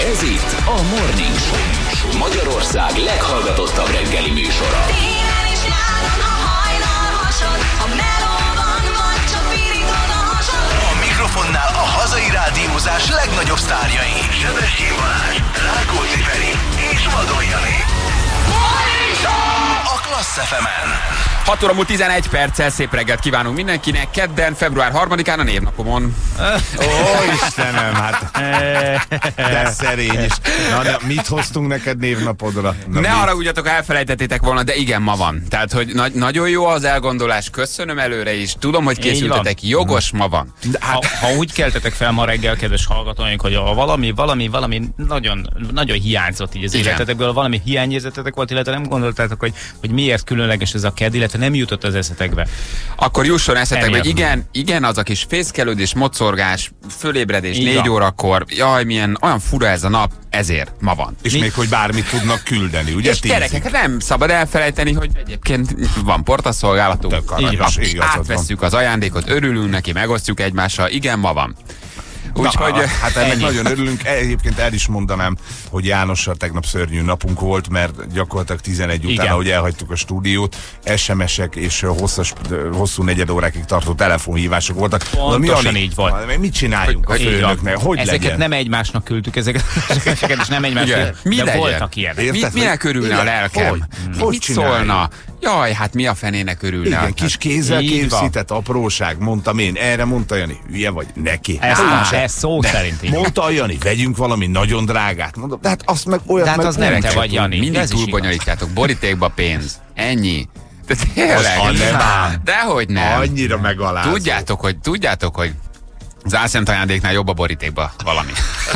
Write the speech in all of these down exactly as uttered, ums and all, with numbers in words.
Ez itt a Morning Show, Magyarország leghallgatottabb reggeli műsora. Télen is nyáron, ha hajnal hasad, a melóban vagy csak pirítod a hasad. A mikrofonnál a hazai rádiózás legnagyobb sztárjai. Sebestyén Balázs, Rákóczi Feri és Vadon Jani. Morning Show! A Klassz ef emen. hat óra múlt tizenegy perccel, szép reggelt kívánunk mindenkinek. Kedden, február harmadikán a névnapomon. Ó, Istenem, hát de szerény is. Na, de mit hoztunk neked névnapodra? Na, ne mit? arra ugyatok, elfelejtettétek volna, de igen, ma van. Tehát, hogy na nagyon jó az elgondolás, köszönöm előre is. Tudom, hogy készültetek, jogos, ma van. De hát, ha, ha úgy keltetek fel ma reggel, kedves hallgatóink, hogy a valami, valami, valami nagyon, nagyon hiányzott így az Igen. életetekből, valami hiányérzetetek volt, illetve nem gondoltátok, hogy, hogy miért különleges ez a kedd, illetve nem jutott az eszetekbe. Akkor jusson eszetekbe, Emiatt. hogy igen, igen, az a kis fészkelődés, mocorgás, fölébredés Így négy van. órakor. Jaj, milyen olyan fura ez a nap, ezért ma van. És Mi? még, hogy bármit tudnak küldeni, ugye? És gyerekek, nem szabad elfelejteni, hogy egyébként van portaszolgálatunk. Tök aranyos, Így igazad van. átvesszük az ajándékot, örülünk neki, megosztjuk egymással. Igen, ma van. Úgyhogy Na, hát ennek ennyi. nagyon örülünk. Egyébként el is mondanám, hogy Jánossal tegnap szörnyű napunk volt, mert gyakorlatilag tizenegy után, Igen. ahogy elhagytuk a stúdiót, es em esek és hosszas, hosszú negyed órákig tartó telefonhívások voltak. Pontosan Na, mi, így volt. Na, mit csináljunk Hogy- a hogy így főnöknek? Hogy Ezeket legyen? nem egymásnak küldtük, ezeket, ezeket is nem egymásnak, Igen. Mi de legyen? voltak ilyenek. Érted? Mi, minek örülne Igen. a lelkem? Hogy? Mi, Hogy mit csináljuk? szólna? Jaj, hát mi a fenének örülne? Igen, Hát, kis kézzel Így van. készített apróság, mondtam én. Erre mondta Jani, hülye vagy, neki. Ez, Hát, ez szó de szerint így. mondta a Jani, vegyünk valami nagyon drágát. Mondom, de hát azt meg olyat De hát meg az nem úgy te se vagy, tudunk. Jani. mindig ez is túlbonyolítjátok. Borítékba pénz. Ennyi. De tényleg. Az nem ám. Dehogy nem. Annyira megalázó. Tudjátok, hogy, tudjátok, hogy az álszent ajándéknál jobb a borítékba valami.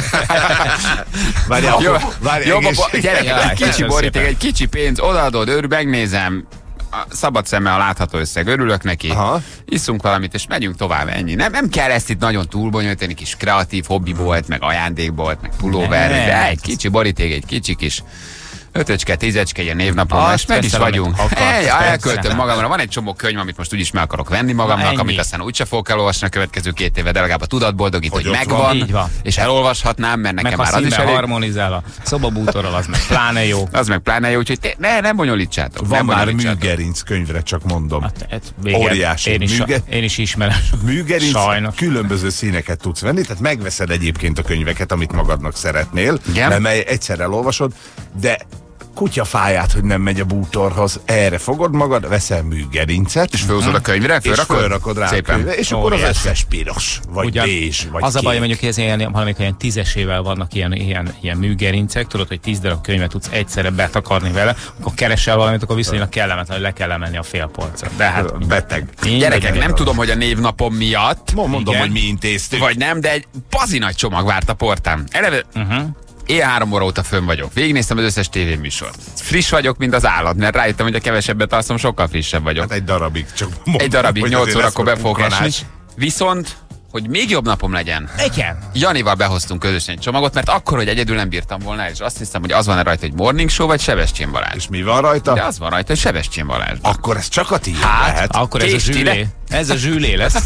Várjál, Jó, várjál, jobb a egész- bo- gyerek, Jaj, egy kicsi köszönöm boríték, szépen. egy kicsi pénz, odaadod, örül, megnézem, a szabad szemmel a látható összeg, örülök neki, Aha. iszunk valamit, és megyünk tovább, ennyi. Nem, nem kell ezt itt nagyon túlbonyolítani, kis kreatív hobbi volt, meg ajándék volt, meg pulóver, Nem. de egy kicsi boríték, egy kicsi kis ötöcske, tízecske, ilyen névnapom, Azt és meg is veszel, amit vagyunk. akarsz, Hey, persze. elköltöm magamra, van egy csomó könyv, amit most úgyis meg akarok venni magamnak, Na, amit ennyi. aztán úgyse fogok elolvasni a következő két éve, de legalább a tudatboldogít, hogy, Hogy ott megvan, van. Így van. és elolvashatnám, mert nekem Meg már ha az is színben elég. harmonizál a szobabútorral, az meg pláne jó. Az meg pláne jó, úgyhogy té- ne, nem bonyolítsátok. Van nem már bonyolítsátok. műgerinc könyvre, csak mondom. Hát, hát, igen, Óriási. Én is, Műge- én is ismerem. Műgerinc, Sajnos. különböző színeket tudsz venni, tehát megveszed egyébként a könyveket, amit magadnak szeretnél, Igen. mert mely egyszer elolvasod, de kutyafáját, hogy nem megy a bútorhoz, erre fogod magad, veszel műgerincet, És fölhozod a könyvre, és fölrakod? fölrakod rá a Szépen. könyvre, és akkor az Óriási. összes piros, vagy Ugyan, bézs, vagy az a baj, kék. mondjuk, hogy ez ilyen, valamikor ilyen tízesével vannak ilyen, ilyen, ilyen műgerincek, tudod, hogy tíz darab könyvet tudsz egyszerre betakarni vele, akkor keresel valamit, akkor viszonylag kellemetlen, hogy le kell emelni a félpolcot. De hát beteg. így Gyerekek, vagy, nem tudom, hogy a névnapom miatt, Mondom, Igen. hogy mi intéztük. vagy nem, de egy bazi nagy csomag várt a portám. Eleve Uh-huh. éjjel három óra óta fönn vagyok. Végignéztem az összes tévéműsort. Friss vagyok, mint az állat, mert rájöttem, hogy a kevesebbet alszom, sokkal frissebb vagyok. Hát egy darabig, csak mondom, Egy darabig, hogy nyolc azért órakor be lesz fogok kanás. esni. Viszont, hogy még jobb napom legyen, Igen. Janival behoztunk közösen egy csomagot, mert akkor, hogy egyedül nem bírtam volna el, és azt hiszem, hogy az van rajta, hogy Morning Show vagy Sebestyén Balázs. És mi van rajta? De az van rajta, hogy Sebestyén Balázs. Akkor ez csak a tiéd Hát, lehet. Akkor ez a Kést ide. zsűlé. Ez a zsűlé lesz.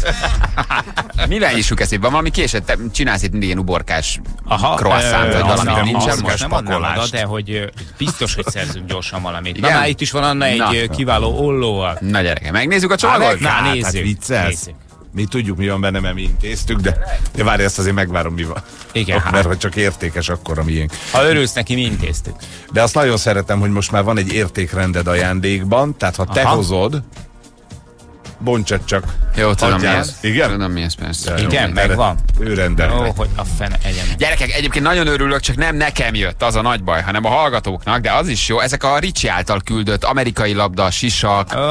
Mivel nyissuk ezt itt? Van valami késett? Te csinálsz itt mindig ilyen uborkás croissant, ö, vagy valami, azt nincsen azt most? nem adnám oda, pakolást. de hogy ö, biztos, hogy szerzünk gyorsan valamit. Na Igen? már itt is van Anna egy Na. ö, kiváló ollóval. Na gyerekek, megnézzük a Á, csomagot? meg- Na, Hát, nézzük. hát viccelsz. Nézzük. Mi tudjuk, mi van benne, mert mi intéztük, de, de várj, ezt azért megvárom, mi van. Igen, Ott, hát. mert hogy csak értékes akkor a miénk. Ha örülsz neki, mi intéztük. De azt nagyon szeretem, hogy most már van egy értékrended ajándékban, tehát ha te Aha. hozod, bontsad csak. Jó, tudom mi Hagyjál. ez. Igen? Tudom mi ez, persze. Ja, jó, Igen, erre- megvan. Ő rendel. Ó, hogy a fene egyen. Gyerekek, egyébként nagyon örülök, csak nem nekem jött az a nagy baj, hanem a hallgatóknak, de az is jó. Ezek a Ricsi által küldött amerikai labda, sisak. Ó,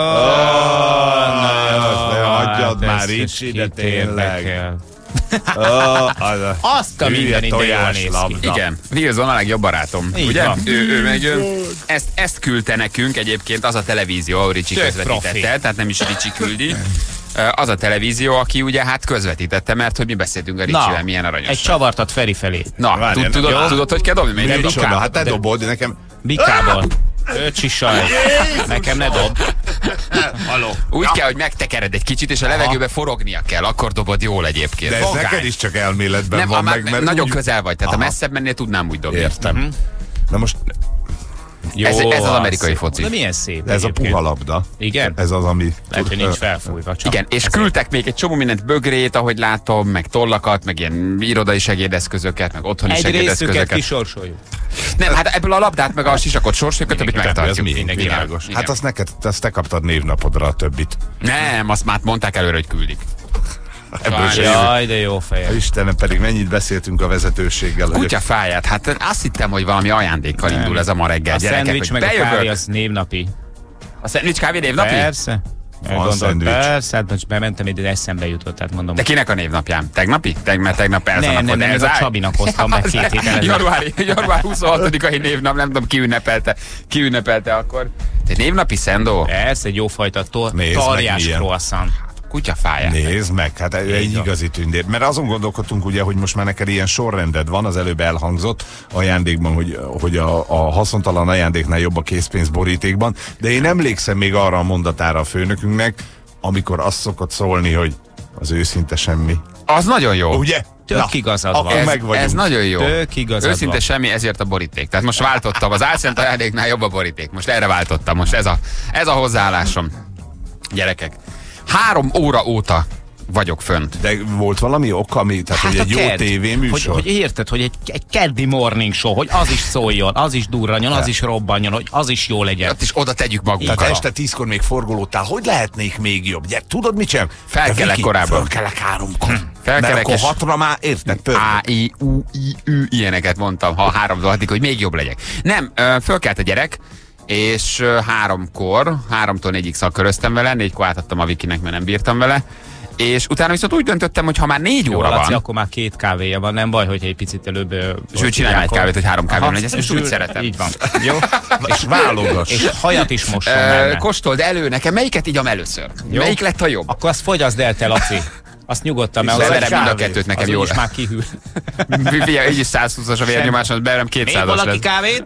de hagyjad hát már ez Ricsi, de kit tényleg. érdekel? Oh, az a Azt a hülye minden ide jól néz ki. tojáslabda. Igen, Wilson a legjobb barátom. Így ugye? van. Ő, ő megjön. Ezt, ezt küldte nekünk egyébként az a televízió, ahol Ricsi Tök közvetítette, profi. tehát nem is Ricsi küldi. Az a televízió, aki ugye hát közvetítette, mert hogy mi beszéltünk a Ricsivel, Na, milyen aranyos. egy csavart ad Feri felé. Na, Várjál, tud- tudod, jó. tudod, hogy kell dobni? Még Micsoda, Ricsi? hát te dobod, nekem... Bikából. Öcsi saj. Nekem ne dob. Haló. Úgy kell, hogy megtekered egy kicsit, és a levegőbe forognia kell, akkor dobod jól egyébként. De ez Fogány. neked is csak elméletben Nem, van a, meg, mert nagyon úgy... közel vagy, tehát Aha. a messzebb mennél tudnám úgy dobni. Értem. Mhm. Na most Jó, Ez- ez az amerikai szép. foci. De milyen szép ez a egyébként. puha labda. Igen? Ez az, ami... Lehet, hogy nincs felfújva. Csak Igen, és ezért. küldtek még egy csomó mindent, bögrét, ahogy látom, meg tollakat, meg ilyen irodai segédeszközöket, meg otthoni Egy részüket segédeszközöket. kisorsoljuk. Nem, hát ebből a labdát, meg a sisakot sorsoljuk, a többit Mindenki megtartjuk. Ez mi? mindenki Világos. Igen. Hát azt neked, azt te kaptad névnapodra a többit. Nem, azt már mondták előre, hogy küldik. Ebből se Jaj, de jó feje. Istenem, pedig mennyit beszéltünk a vezetőséggel. hogy- Kutya fáját, hát azt hittem, hogy valami ajándékkal Nem. indul ez a ma reggel, A gyerekek, szendvics hogy meg a kávé bejövök. az névnapi. A szendvics kávé névnapi? Persze. Gondolt, szendvics. persze, hát most bementem ide, eszembe jutott, tehát mondom. De kinek a névnapján? Tegnapi? Teg, mert tegnap Nem, Elzának nem, volt nem, ez a Elzáj. Csabinak hoztam meg két héttel ezelőtt. Január, január huszonhatodikai névnap, nem tudom ki ünnepelte, ki ünnepelte akkor. De névnapi szendó? Ez egy jófajta tor- Nézd meg, tarjás milyen. croissant. Kutya fáját. Nézd meg, hát egy van. igazi tündér. Mert azon gondolkodtunk ugye, hogy most már neked ilyen sorrended van, az előbb elhangzott ajándékban, hogy, hogy a, a haszontalan ajándéknál jobb a készpénz borítékban, de én emlékszem még arra a mondatára a főnökünknek, amikor azt szokott szólni, hogy az őszinte semmi. Az nagyon jó. Ugye? Tök igazad van. akkor Ez, meg vagyunk. ez nagyon jó. Tök igazad Őszinte van. semmi, ezért a boríték. Tehát most váltottam, az álszent ajándéknál jobb a boríték. Most erre váltottam, most ez a, ez a hozzáállásom. Gyerekek, három óra óta vagyok fönt. De volt valami ok, ami, tehát hogy egy a jó kedd. tévéműsor? Hogy, hogy érted, hogy egy, egy keddi morning show, hogy az is szóljon, az is durranjon, az is robbanjon, hogy az is jó legyen. Ott is oda tegyük magunkat. Tehát este tízkor még forgolódtál, hogy lehetnék még jobb? Gyere, tudod mit sem? Felkelek korábban. Felkelek háromkor. Hm. Felkelek Mert akkor és- hatra már érted, pörgök. A, I, U, I, Ü, ilyeneket mondtam, ha háromtól hatig, hogy még jobb legyek. Nem, ö, fölkelt a gyerek, és ö, háromkor, háromtól négyig szaköröztem vele, négykor átadtam a Vikinek, mert nem bírtam vele, és utána viszont úgy döntöttem, hogy ha már négy Jó, óra Laci, van, akkor már két kávéja van, nem baj, hogy egy picit előbb... ö, és ő csinálja egy akkor- kávét, hogy három kávém Aha, legyen, ezt most úgy Zsül- szeretem. Így van. Jó? És válogass. És hajat is mosson Ö, benne. Kóstold elő nekem, melyiket igyam először? Jó. Melyik lett a jobb? Akkor azt fogyaszd el te, Laci. Azt nyugodtan, mert És az Beverem egy mind a kávé. kettőt nekem az jól. úgyis már kihűl. Fia, így is százhúszas a vérnyomáson, beverem Még kétszázas valaki lesz. kávét?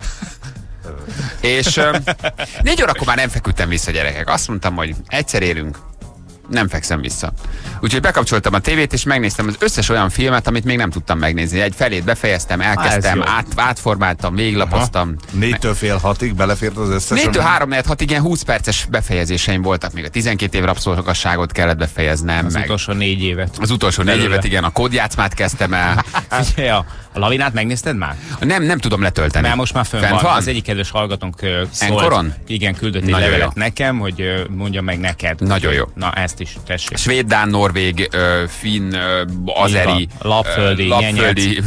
És ö, négy órakor már nem feküdtem vissza, gyerekek. Azt mondtam, hogy egyszer élünk, nem fekszem vissza. Úgyhogy bekapcsoltam a tévét, és megnéztem az összes olyan filmet, amit még nem tudtam megnézni. Egy felét befejeztem, elkezdtem, jó. át, átformáltam, végiglapoztam. Négytől fél hatig belefért az összes. Négytől ami- három negyed hatig ilyen húsz perces befejezéseim voltak, még a tizenkét év rabszolgasságot kellett befejeznem, Az meg utolsó négy évet. az utolsó négy Belőle. évet, igen, a kódjátszmát kezdtem el. Figyelj, a, a lavinát megnézted már? Nem, nem tudom letölteni. Mert most már fönn Fent van. van? Az egyik kedves hallgatónk ö, szólt. Enkoron? Igen, küldött egy Nagyon levelet jó. nekem, hogy ö, mondjam meg neked. Nagyon jó. Na, ezt is tessék. Svéd, dán, norvég, ö, finn, ö, azeri, van. Lapföldi, ö, lapföldi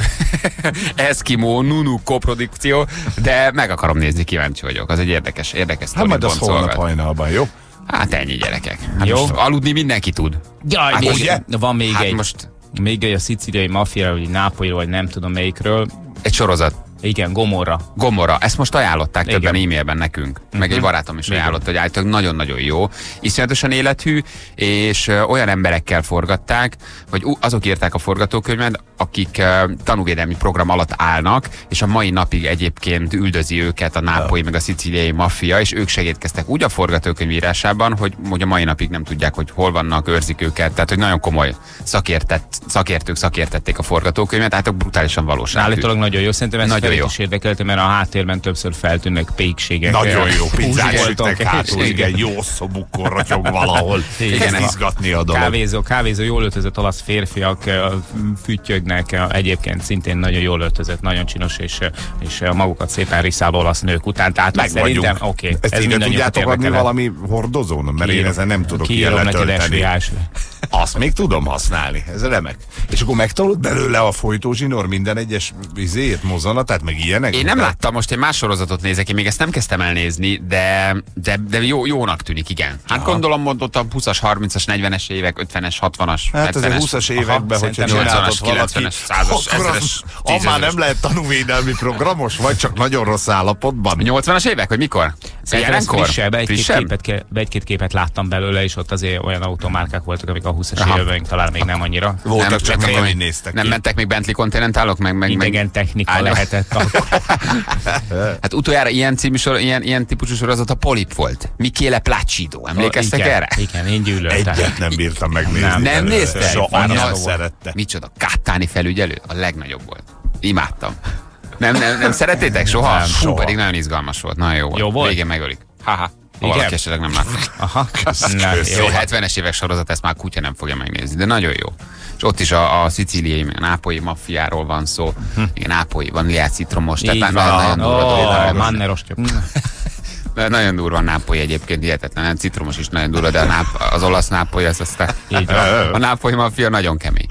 eszkimó, nunu koprodukció, de meg akarom nézni, kíváncsi vagyok. Az egy érdekes, érdekes Hát majd az sztori holnap hajnalban, jó? Hát ennyi, gyerekek. Hát Jó. most aludni mindenki tud. Jaj, Hát még, ugye? van még Hát egy. most Még egy a szicíliai maffiáról, vagy Nápolyról, vagy nem tudom melyikről. egy sorozat. Igen, Gomorra. Gomorra, ezt most ajánlották Igen. többen e-mailben nekünk, meg egy barátom is Igen. ajánlotta, hogy állítólag nagyon-nagyon jó, iszonyatosan élethű, és ö, olyan emberekkel forgatták, hogy ú, azok írták a forgatókönyvet, akik ö, tanúvédelmi program alatt állnak, és a mai napig egyébként üldözi őket a nápolyi, meg a szicíliai maffia, és ők segítkeztek úgy a forgatókönyv írásában, hogy, hogy a mai napig nem tudják, hogy hol vannak, őrzik őket, tehát hogy nagyon komoly szakértett, szakértők szakértették a forgatókönyvet, tehát brutálisan valóság. Állítólag nagyon jó, szerintem ez Nagyon nagyon jó. is érdekelte, mert a háttérben többször feltűnnek pékségek. Nagyon jó, Úgy pizzát voltunk, süttek hátul, és- igen, jó szobukon ratyog valahol. Igen, Igen, ez- izgatni a dolog. Kávézó, kávézó, jól öltözött olasz férfiak ö, füttyögnek, ö, egyébként szintén nagyon jól öltözött, nagyon csinos, és, ö, és ö, magukat szépen riszáló olasz nők után. Tehát Meg szerintem, vagyunk. oké, okay, Ezt ez ide mindannyiukat tudjátok adni érdekel. valami hordozón? Mert én ezen nem tudok ilyen Kiírom neked letölteni. es vé á-s. Azt még tudom használni, ez remek. És akkor megtanult belőle a folytózsinór minden egyes izét, mozzanatát, meg ilyenek? Én nem De- láttam, most egy más sorozatot nézek, én még ezt nem kezdtem el nézni, de, de, de jó, jónak tűnik, igen. Hát Aha. gondolom mondottam húszas, harmincas, negyvenes évek, ötvenes, hatvanas, Hát azért hetvenes. húszas években, hogyha szerintem csináltott nyolcvanas, valaki, kilencvenes, százas, akkor az- ezeres, az már tízezeres. nem lehet tanúvédelmi programos, vagy csak nagyon rossz állapotban? A nyolcvanas évek, vagy mikor? Szerintem ez Jelenkor? frissebb, egy-két Frissebb? képet, ke- egy-két képet láttam belőle, és ott azért olyan automárkák voltak, amik a húszas Aha. években talán még nem annyira. Voltak, Nem, csak nem, nem nem, így néztek Nem ki. mentek még Bentley Continentálok? Meg, meg, Idegen meg... technika Állj, lehetett akkor. Hát utoljára ilyen című sor, ilyen, ilyen típusú sorozat a Polip volt. Michele Placido. Emlékeztek igen, erre? Igen, én gyűlöltem. Egyet nem bírtam megnézni. Nem. Nem belőle. nézted? So, Nagyon anya volt. szerette. Micsoda, Kattáni felügyelő? A legnagyobb volt. Imádtam. Nem, nem, nem szeretétek soha? Nem, Fú, soha. pedig nagyon izgalmas volt. Nagyon jó volt. Jó volt? Végén megölik. Haha. Ha Igen? valaki esetleg nem látta. Aha. Na, Jó, jó. hetvenes évek sorozat, ezt már kutya nem fogja megnézni, de nagyon jó. És ott is a, a szicíliai, a nápolyi maffiáról van szó. Igen, nápolyi, van Liát citromos. Így Tehát van. nagyon, nagyon durva Ó, dolgok. Manneros. De nagyon durva a nápoly egyébként, hihetetlen. Citromos is nagyon durva, de a náp, az olasz nápoly, az aztán... Így van. A nápolyi maffia nagyon kemény.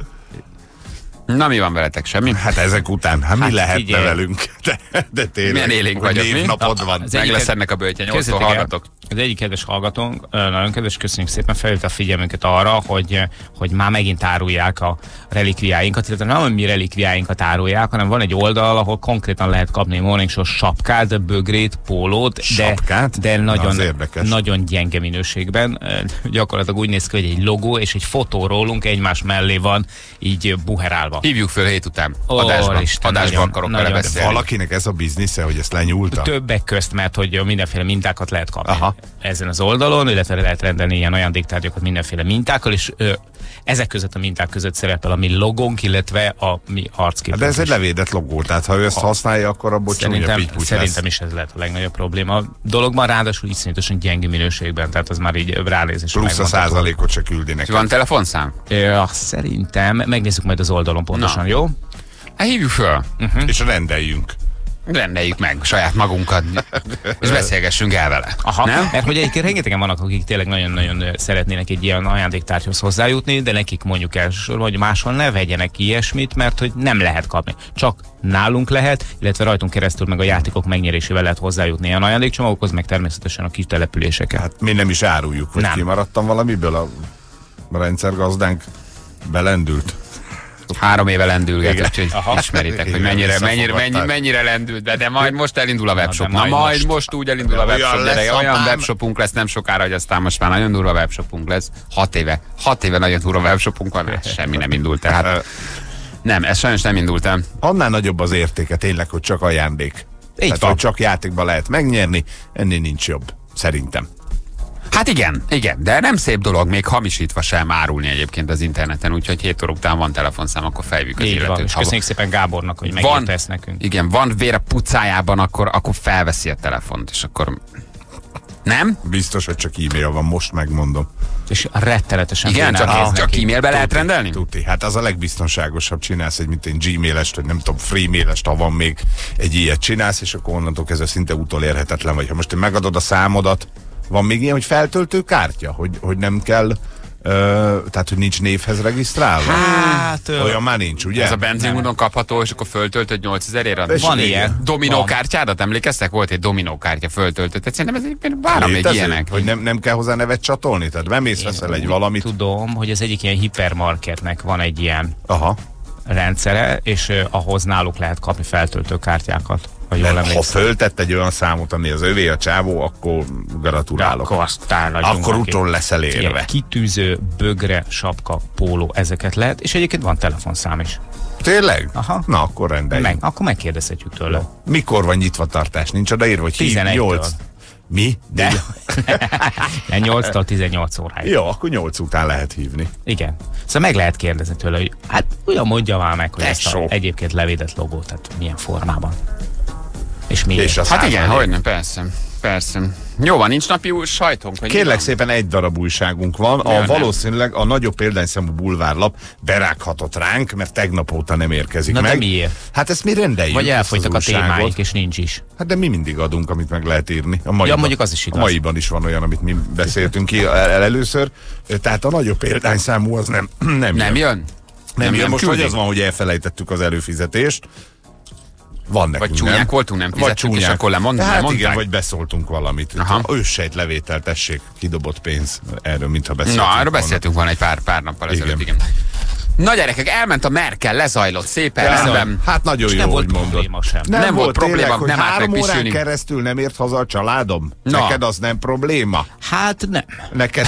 Na, mi van veletek? Semmi? Hát ezek után, hát mi Hát lehetne figyelj. velünk? De, de tényleg, Milyen élénk hogy vagyok, mi? névnapod van. Az Meg egyik- lesz ennek a böltje, nyolctól Képzeljétek el, hallgatok. Az egyik kedves hallgatónk, ö, nagyon kedves, köszönjük szépen, felhívta a figyelmünket arra, hogy, hogy már megint árulják a relikviáinkat, illetve nem a mi relikviáinkat árulják, hanem van egy oldal, ahol konkrétan lehet kapni Morning Show sapkát, bögrét, pólót, de, Sapkát? de Na, az nagyon, érdekes. nagyon gyenge minőségben. Ö, Gyakorlatilag úgy néz ki, hogy egy logó és egy fotó rólunk egymás mellé van, így buherálva. Hívjuk föl hét után. Ó, Adásban. Isten, Adásban nagyon- akarok vele nagyon- beszélni. Valakinek ez a biznisze, hogy ezt lenyúlta? Többek közt, mert hogy mindenféle mintákat lehet kapni Aha. ezen az oldalon, illetve lehet rendelni ilyen ajándéktárgyakat mindenféle mintákkal, és ö, ezek között a minták között szerepel a mi logónk, illetve a mi arcképünk. De ez egy is. levédett logó, tehát ha ő ezt használja, akkor abból csúnya Szerintem, pittyputy szerintem lesz. is ez lehet a legnagyobb probléma. A dologban ráadásul iszonyatosan gyengű minőségben, tehát az már így ránézésre Plusz a megmondható. százalékot se küldi És neki. van telefonszám? Ja, szerintem, megnézzük majd az oldalon pontosan, Na. jó? Hát hívjuk föl. És rendeljünk. Rendeljük meg saját magunkat, és beszélgessünk el vele. Aha, Nem? mert hogy egyébként rengetegen vannak, akik tényleg nagyon-nagyon ö, szeretnének egy ilyen ajándéktárgyhoz hozzájutni, de nekik mondjuk elsősorban, hogy máshol ne vegyenek ilyesmit, mert hogy nem lehet kapni. Csak nálunk lehet, illetve rajtunk keresztül meg a játékok megnyerésével lehet hozzájutni ilyen ajándékcsomagokhoz, meg természetesen a kis településeken. Hát mi nem is áruljuk, hogy Nem. kimaradtam valamiből, a rendszergazdánk belendült. Három éve lendülget, Igen. úgyhogy Aha. ismeritek, hogy Igen, mennyire, mennyire, visszafogadták. mennyire, mennyire lendült be, de majd most elindul a webshop. de Na majd majd most. most úgy elindul a Olyan webshop, lesz, de olyan apám. webshopunk lesz nem sokára, hogy aztán most már nagyon durva webshopunk lesz. Hat éve, hat éve nagyon durva webshopunk van, hát semmi nem indult el. Hát nem, ez sajnos nem indult el. Annál nagyobb az értéke tényleg, hogy csak ajándék. Tehát, van. hogy csak játékban lehet megnyerni, ennél nincs jobb. Szerintem. Hát igen, igen, de nem szép dolog még hamisítva sem árulni egyébként az interneten, úgyhogy hét óra után van telefonszám, akkor fejvük az Így van, illetőt. és Ha köszönjük szépen Gábornak, hogy van, megírta ezt nekünk. igen, van vér a pucájában, akkor, akkor felveszi a telefont, és akkor... Nem? Biztos, hogy csak e-mail van, most megmondom. És rettenetesen Igen, fényel csak, néz csak neki. e-mailbe lehet rendelni? Tuti. Hát az a legbiztonságosabb, csinálsz egy, mint egy Gmail-est, vagy nem tudom, Freemail-est, ha van még egy ilyet csinálsz, és akkor onnantól kezdve szinte utolérhetetlen vagy. Ha most te megadod a számodat, van még ilyen, hogy feltöltő kártya, hogy, hogy nem kell, ö, tehát hogy nincs névhez regisztrálva? Hát, ö, Olyan már nincs, ugye? Ez a benzinmódon kapható, és akkor föltöltöd nyolcezerért? Van igen. ilyen. Dominó Van. kártyádat emlékeztek? Volt egy dominó kártya föltöltött. Tehát szerintem ez egy vára még Létezik? ilyenek. Hogy nem, nem kell hozzá nevet csatolni? Tehát bemész, veszel egy valamit. Tudom, hogy az egyik ilyen hipermarketnek van egy ilyen Aha. rendszere, és uh, ahhoz náluk lehet kapni feltöltőkártyákat. Ha jól Mert ha emlékszem. föltett egy olyan számot, ami az övé a csávó, akkor gratulálok. Akkor aztán nagyon Akkor neki. utol leszel érve. Ilyen kitűző, bögre, sapka, póló, ezeket lehet, és egyébként van telefonszám is. Tényleg? Aha. Na, akkor rendeljük. Meg, akkor megkérdezhetjük tőle. Mikor van nyitva tartás? Nincs odaírva, hogy hív tizenegytől. nyolc. Mi? De nyolctól tizennyolc óráig. Jó, akkor nyolc után lehet hívni. Igen. Szóval meg lehet kérdezni tőle, hogy hát olyan mondja már meg, hogy ezt a Tesó. egyébként levédett logót, tehát milyen formában. És miért. És a Hát igen, százalék. hogy nem, persze. Persze. Jó van, nincs napi új sajtónk? Vagy mi Kérlek van? szépen, egy darab újságunk van. A nem. valószínűleg a nagyobb példányszámú bulvárlap berághatott ránk, mert tegnap óta nem érkezik Na de meg. miért? Hát ezt mi rendeljük. Vagy ezt elfogytak a az újságot. témáink, és nincs is. Hát de mi mindig adunk, amit meg lehet írni. A maiban, mondjuk az is igaz. A maiban is van olyan, amit mi beszéltünk ki el, el először. Tehát a nagyobb példányszámú az nem, nem, Nem jön. jön? Nem, jön. Most küldik? vagy az van, hogy elfelejtettük az előfizetést. Van nekünk, Vagy csúnyák nem? voltunk, nem Vagy fizettük, és csúnyák. akkor lemond, hát lemondták? igen, vagy beszóltunk valamit. Aha. Őssejt levétel, tessék, kidobott pénz. Erről, mintha beszéltünk Na, erről volna. beszéltünk volna egy pár, pár nappal ezelőtt, Igen. igen. Na gyerekek, elment a Merkel, lezajlott szépen, Ja, rendben. Hát nagyon És jó, nem hogy volt mondod. probléma sem. Nem, Nem volt volt probléma, tényleg, hogy nem állt három meg órán pisilni. keresztül nem ért haza a családom? Na. Neked az nem probléma? Hát nem. Neked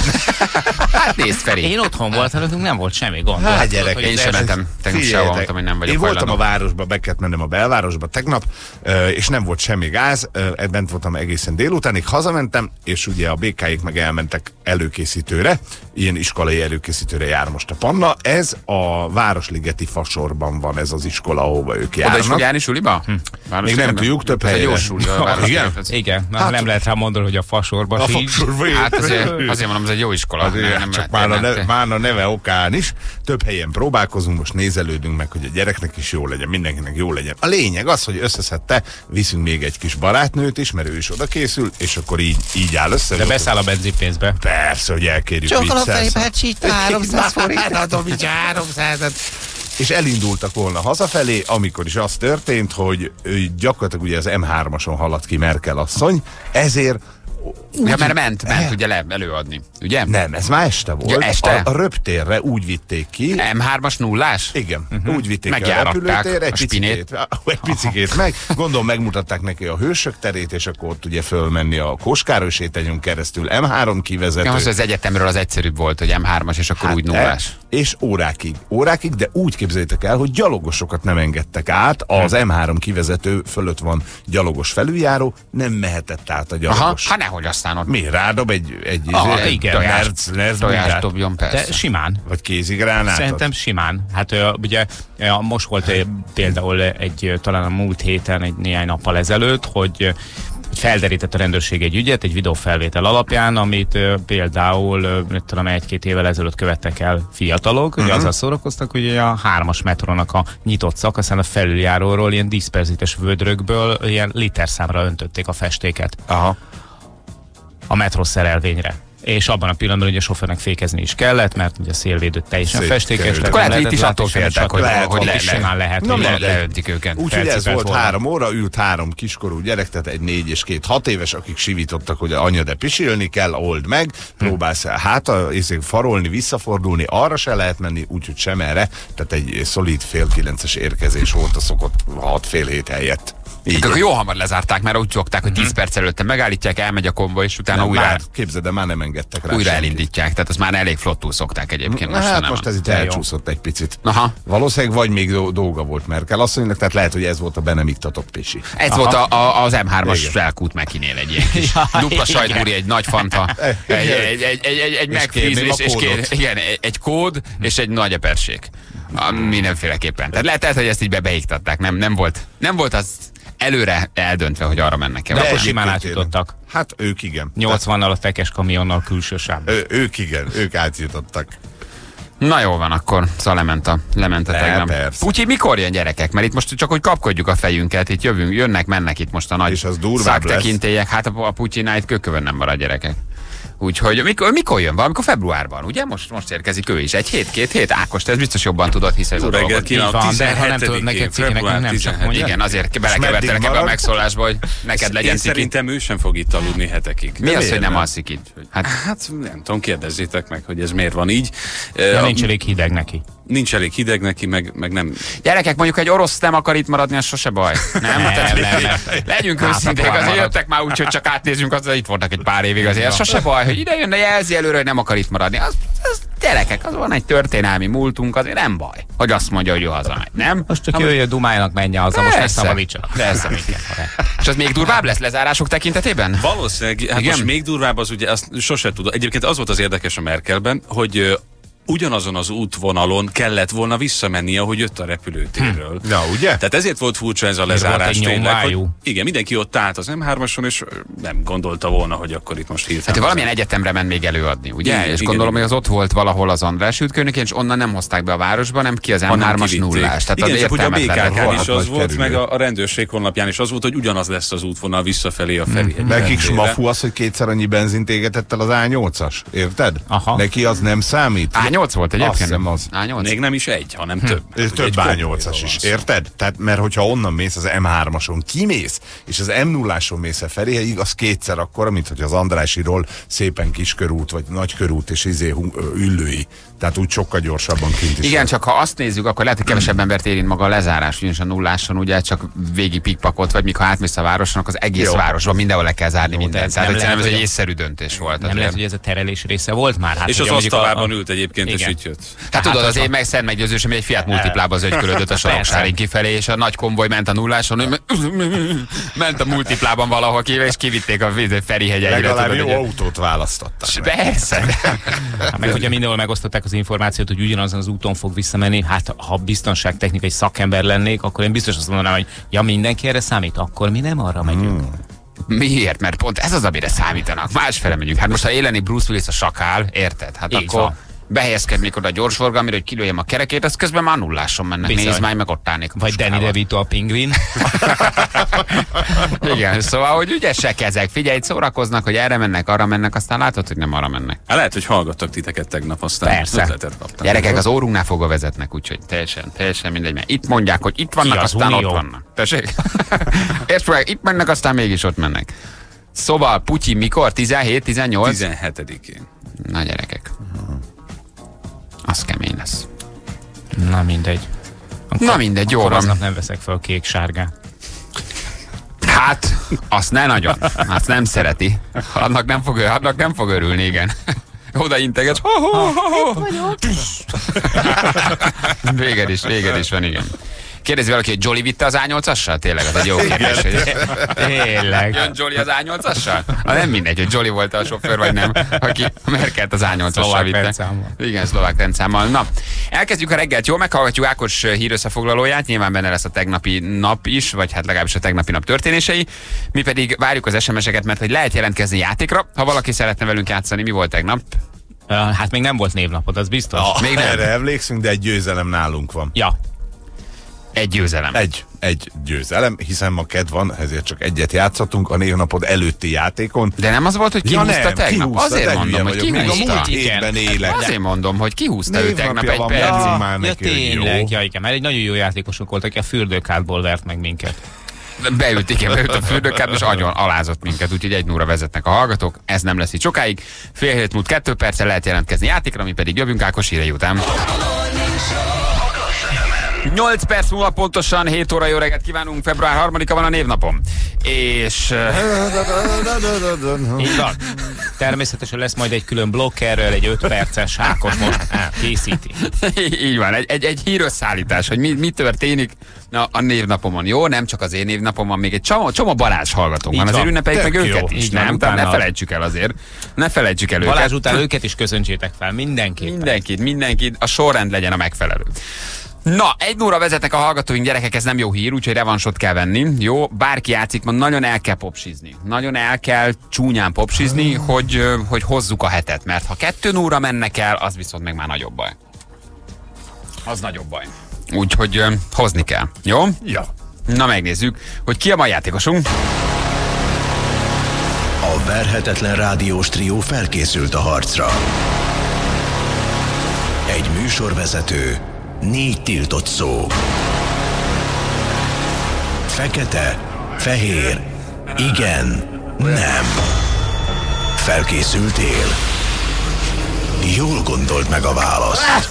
Hát nézd, Feri. Én otthon voltam, nekünk nem volt semmi gond. Hát, Tudod, gyerek, hogy én ez- sem mentem, tegnap sehol mondtam, hogy nem vagyok Én voltam a hajlandó. városba, be kellett mennem a belvárosba tegnap, ö, és nem volt semmi gáz, ö, bent voltam egészen délutánig, hazamentem, és ugye a békáik meg elmentek előkészítőre, ilyen iskolai előkészítőre jár most a Panna. Ez a Városligeti Fasorban van ez az iskola, ahova ők Oda is járnak. fog járni suliba? Hm. Még nem tudjuk, több Ez egy helyre. jó suli. a város- Igen? Igen, na, Hát- nem lehet rá mondani, hogy a fasorba A sincs. Fasorban Hát azért, azért mondom, ez egy jó iskola. Azért, Nem- nem csak lehet már a, tényleg. ne, már a neve okán is. Több helyen próbálkozunk, most nézelődünk meg, hogy a gyereknek is jó legyen, mindenkinek jó legyen. A lényeg az, hogy összeszedte, viszünk még egy kis barátnőt is, mert ő is oda készül, és akkor így, így áll össze. De beszáll a benzinpénzbe. Persze, hogy elkérjük Csókolom viccelsz. fejbe, csít háromszáz forint. Adom így háromszázat. És elindultak volna hazafelé, amikor is az történt, hogy ő gyakorlatilag ugye az em hármason haladt ki Merkel asszony, ezért Ja, mert ment, ment ugye le, előadni, ugye? nem, ez már este volt. Ja, este? A, a röptérre úgy vitték ki. em hármas nullás? Igen, uh-huh. úgy vitték ki a Megjáratták repülőtérre, egy a spinét. picikét, egy picikét meg. Gondolom megmutatták neki a Hősök terét, és akkor ott ugye fölmenni a Koskároly sétányon keresztül em három kivezető. Ja, az az egyetemről az egyszerűbb volt, hogy em hármas, és akkor úgy nullás. E, és órákig, órákig, de úgy képzeljétek el, hogy gyalogosokat nem engedtek át, az em három kivezető fölött van gyalogos felüljáró, nem mehetett át a Aha, gyalogos. hát nehogy aztán ott Mi, rádob egy, egy Ah, izé, igen, tojást, nerc, nerc tojást bundát? dobjon, De persze. simán. Vagy kézigránátot? Szerintem simán. Hát ö, ugye ö, most volt ö, például egy, ö, talán a múlt héten, egy néhány nappal ezelőtt, hogy ö, felderített a rendőrség egy ügyet, egy videófelvétel alapján, amit ö, például ö, nem tudom, egy-két évvel ezelőtt követtek el fiatalok, Mhm. uh-huh. ugye azzal szórakoztak, hogy a hármas metrónak a nyitott szakaszán a felüljáróról ilyen diszperzites vödrökből ilyen literszámra öntötték a festéket Aha. a metró szerelvényre. És abban a pillanatban ugye a sofőrnek fékezni is kellett, mert ugye a szélvédő teljesen Szép festékes. került. tehát Akkor nem lehet, hogy itt is lehetett attól látni féltek, semmit, hogy, stb. hogy Itt le, is simán lehet, Na, hogy le- le, leöntik őket. Úgyhogy ez felcipelt volt volna. három óra, ült három kiskorú gyerek, tehát egy négy és két hat éves, akik sivítottak, hogy anya, de pisilni kell, old meg, próbálsz el hátra, farolni, visszafordulni, arra se lehet menni, úgyhogy sem erre, tehát egy szolid fél kilences érkezés volt a szokott hat fél hét helyett. Így. Akkor jó hamar lezárták, mert úgy szokták, hogy tíz perc előtte megállítják, elmegy a konvoj, és utána Nem, újra, már, képzeld, de már nem engedtek rá újra senkit. elindítják. Tehát az már elég flottul szokták egyébként. Na, most hát nem. most ez itt De jó. elcsúszott egy picit. Aha. Valószínűleg vagy még do- dolga volt Merkel asszonynak, tehát lehet, hogy ez volt a be nem iktatott pisi. Ez Aha. volt a, a, az em hármas Igen. felkút Mekinél egy ilyen kis Ja, dupla igen. sajtbúri, egy nagy fanta, egy, egy, egy, egy, egy, egy, egy És megfríz, kérném és, a és kér, kódot. igen, egy, egy kód, és egy nagy eperség. A, mindenféleképpen. Tehát lehet, lehet, hogy ezt így be beiktatták. Nem, nem, volt, nem volt az előre eldöntve, hogy arra mennek-e. De vagy akkor sem. simán egyébként átjutottak. Hát ők igen. nyolcvannal a tekes kamionnal külső sávban. Ő, ők igen, ők átjutottak. Na jó van, akkor szóval lement a, lement a De, tegnap. persze. Putyi, mikor jön gyerekek? Mert itt most csak hogy kapkodjuk a fejünket, itt jövünk, jönnek, mennek itt most a nagy És az durvább szaktekintélyek. Hát a, a Putyinál itt kökövön nem marad gyerekek. Úgyhogy mikor, mikor jön? Valamikor februárban, ugye? Most, most érkezik ő is. Egy hét, két hét? Ákos, te ez biztos jobban tudod, hiszen ez a Jó reggelt dolgot. kívánok, Így van, de ha nem tudod tizenhetedikén, neked ciki, február nekünk nem csak tizenhetedikén. mondja. Igen, azért belekevertelek meddig ebbe a marad? megszólásba, hogy neked legyen Én ciki. szerintem ő sem fog itt aludni hetekig. Mi az, miért hogy nem nem? alszik itt? Hát, Hát nem tudom, kérdezzétek meg, hogy ez miért van így. De Eh, nincs elég hideg neki. nincs elég hideg neki, meg, meg nem. gyerekek, mondjuk egy orosz nem akar itt maradni, az sose baj. Nem? Nem, Tehát, nem, nem. Legyünk Hát, őszinték, hát, azért marad. jöttek már úgy, hogy csak átnézünk, az itt voltak egy pár évig azért. Sose baj, hogy ide jönne, jelzi előre, hogy nem akar itt maradni. Az, az gyerekek, az van egy történelmi múltunk, azért nem baj, hogy azt mondja, hogy ő hazamegy, nem? Most csak Ha- jöjjön Dumájának, menjen haza, most ne Persze. szabadítsanak. Persze. És az még durvább lesz lezárások tekintetében? Valószínűleg, hát Igen? most még durvább az ugye, azt sose tudom. Egyébként az volt az érdekes a Merkelben, hogy ö, ugyanazon az útvonalon kellett volna visszamennie, ahogy jött a repülőtérről. Na, ugye? Tehát ezért volt furcsa ez a volt lezárás egy tényleg, hogy nyomvájú. igen, mindenki ott állt az em hármason, és ö, nem gondolta volna, hogy akkor itt most hirtelen. Hát ő valamilyen egyetemre ment még előadni, ugye? Igen, és igen, gondolom, igen. hogy az ott volt valahol az András ütkörnyékén, és onnan nem hozták be a városba, nem ki az em hanem hármas kivitték. nullás. Tehát Igen, az csak ugye a bé ká értelmetlen. kán is rohadt az nagy volt, kerülő. meg a, a rendőrség honlapján is az volt, hogy ugyanaz lesz az útvonal visszafelé a Feri egy Nekik mentére. smafu az, hogy kétszer annyi benzint égetett el az á nyolcas, érted? Aha. Neki az nem számít. Á nyolc volt Azt egyébként? hiszem az. á nyolc. Még nem is egy, hanem több. Ez több á nyolcas is, érted? Tehát, mert hogyha onnan mész az em hármason kimész, és az em nulláson mész Feriheig, az kétszer akkora, mint hogy az Andrásiról szépen kiskörút, vagy nagykörút, és izé üllői. Tehát úgy sokkal gyorsabban kint is. Igen, csak ha azt nézzük, akkor lehet, hogy kevesebb embert érint maga a lezárás, ugyanis a nulláson ugye csak végig pikpakot, vagy mikor átmész a városnak, az egész Jó. városban mindenhol le kell zárni mindent. ez Tehát nem hogy szerintem ez lehet, egy hogy- észszerű döntés volt. Nem azért. lehet, hogy ez a terelés része volt már? Hát, És az ugye mondjuk asztalában a- ült egyébként, és Igen. így jött. Hát tudod, Hát, azért az meg szent meggyőzős, hogy egy Fiat Multiplába zögykölödött a Saroksárin kifelé, és a nagy konvoj ment a nulláson, ő me- ment a Multiplában valahol ki, és kivitték a Ferihegyre. Legalább jó autót választottak. meg. Persze. Hát meg hogyha mindenhol megosztották az információt, hogy ugyanazon az úton fog visszamenni, hát ha biztonságtechnikai szakember lennék, akkor én biztos azt mondanám, hogy ja, mindenki erre számít, akkor mi nem arra megyünk. Hmm. Miért? Mert pont ez az, amire számítanak. Másfele megyünk. Hát most ha él lenni Bruce Willis a sakál, érted? Hát Így akkor van. behelyezkednék oda a gyorsforgalmira, hogy kilőjem a kerekét, az közben már nulláson mennek. Bizony. Nézd már, meg ott állnék. a Vagy Danny puskával. DeVito a pingvin. Igen, szóval, hogy ügyesek ezek. Figyelj, szórakoznak, hogy erre mennek, arra mennek, aztán látod, hogy nem arra mennek. Hát lehet, hogy hallgattak titeket tegnap, aztán Persze. ötletet kaptak. Gyerekek az órunknál fogva vezetnek, úgyhogy teljesen, teljesen mindegy, mert itt mondják, hogy itt vannak, Ki az aztán Unió? ott vannak. Tessék? Értsd meg, itt mennek, aztán mégis ott mennek. Szóval, Putyin mikor? tizenhét, tizennyolc? tizenhetedikén. Na gyerekek. Az kemény lesz. Na mindegy. Akkor, Na mindegy, jó akkor van. aznap nem veszek fel kék-sárgát. Hát, azt ne nagyon. Azt nem szereti. Annak nem fog, annak nem fog örülni, igen. Oda integet. Ho, ho, ho, ho. Véged is, véged is van, igen. Kérdezi valaki, hogy Jolly vitte az á nyolcassal? Tényleg, az egy jó kérdés. Hogy... Tényleg. Jön Jolly az á nyolcassal? Ha nem mindegy, hogy Jolly volt a sofőr, vagy nem, aki Merkelt az á nyolcassal Szlovák vitte. rendszámmal. Igen, szlovák rendszámmal. Na, elkezdjük a reggelt, jól meghallgatjuk Ákos hírösszefoglalóját, nyilván benne lesz a tegnapi nap is, vagy hát legalábbis a tegnapi nap történései. Mi pedig várjuk az es em eseket, mert hogy lehet jelentkezni játékra, ha valaki szeretne velünk játszani. Mi volt tegnap? Uh, hát még nem volt névnapod, az biztos. Ah, Még nem. erre emlékszünk, de egy győzelem nálunk van. Ja. Egy győzelem. Egy, egy győzelem, hiszen ma kedv van, ezért csak egyet játszottunk a névnapod előtti játékon. De nem az volt, hogy kihúzta nem, tegnap? kihúzta, Azért de mondom, hülye hogy vagyok, még a kihúzta. múlt Igen. hétben élek. Azért mondom, hogy kihúzta ő tegnap Névnapja egy van, percig. játszunk már Ja, neki, hogy tényleg, jó. ja, igen, mert egy nagyon jó játékosunk volt, aki a fürdőkádból vert meg minket. Beült, igen, beült a fürdőkát, és agyon alázott minket, úgyhogy egy nulla vezetnek a hallgatók. Ez nem lesz itt sokáig. Fél hét múlt kettő perccel lehet jelentkezni játékra, mi pedig jövünk Ákos hírei után. nyolc perc múlva pontosan hét óra, jó reggelt kívánunk, február harmadika van a névnapom. És Így van. Természetesen lesz majd egy külön blokk erről, egy öt perces Ákos most készíti. így van, egy, egy, egy hírösszállítás, hogy mi, mi történik na, a névnapomon. Jó, nem csak az én névnapomon, még egy csomó, csomó Balázs hallgatónk van. Így Azért van. ünnepeljük meg Tök őket jó. is, Így van, nem? Tehát ne utána- felejtsük el azért. Ne felejtsük el őket. Balázs után őket is köszöntsétek fel, mindenképpen. Mindenkit, mindenkit, a sorrend legyen a megfelelő. Na, egy óra vezetnek a hallgatóink, gyerekek, ez nem jó hír, úgyhogy revansot kell venni. Jó, bárki játszik, ma nagyon el kell popsizni. Nagyon el kell csúnyán popsizni, hogy, ö, hogy hozzuk a hetet, mert ha kettő óra mennek el, az viszont meg már nagyobb baj. Az nagyobb baj. Úgyhogy ö, hozni kell, jó? Ja. Na, megnézzük, hogy ki a mai játékosunk. A verhetetlen rádiós trió felkészült a harcra. Egy műsorvezető, négy tiltott szó. Fekete, fehér, igen, nem. Felkészültél? Jól gondold meg a választ.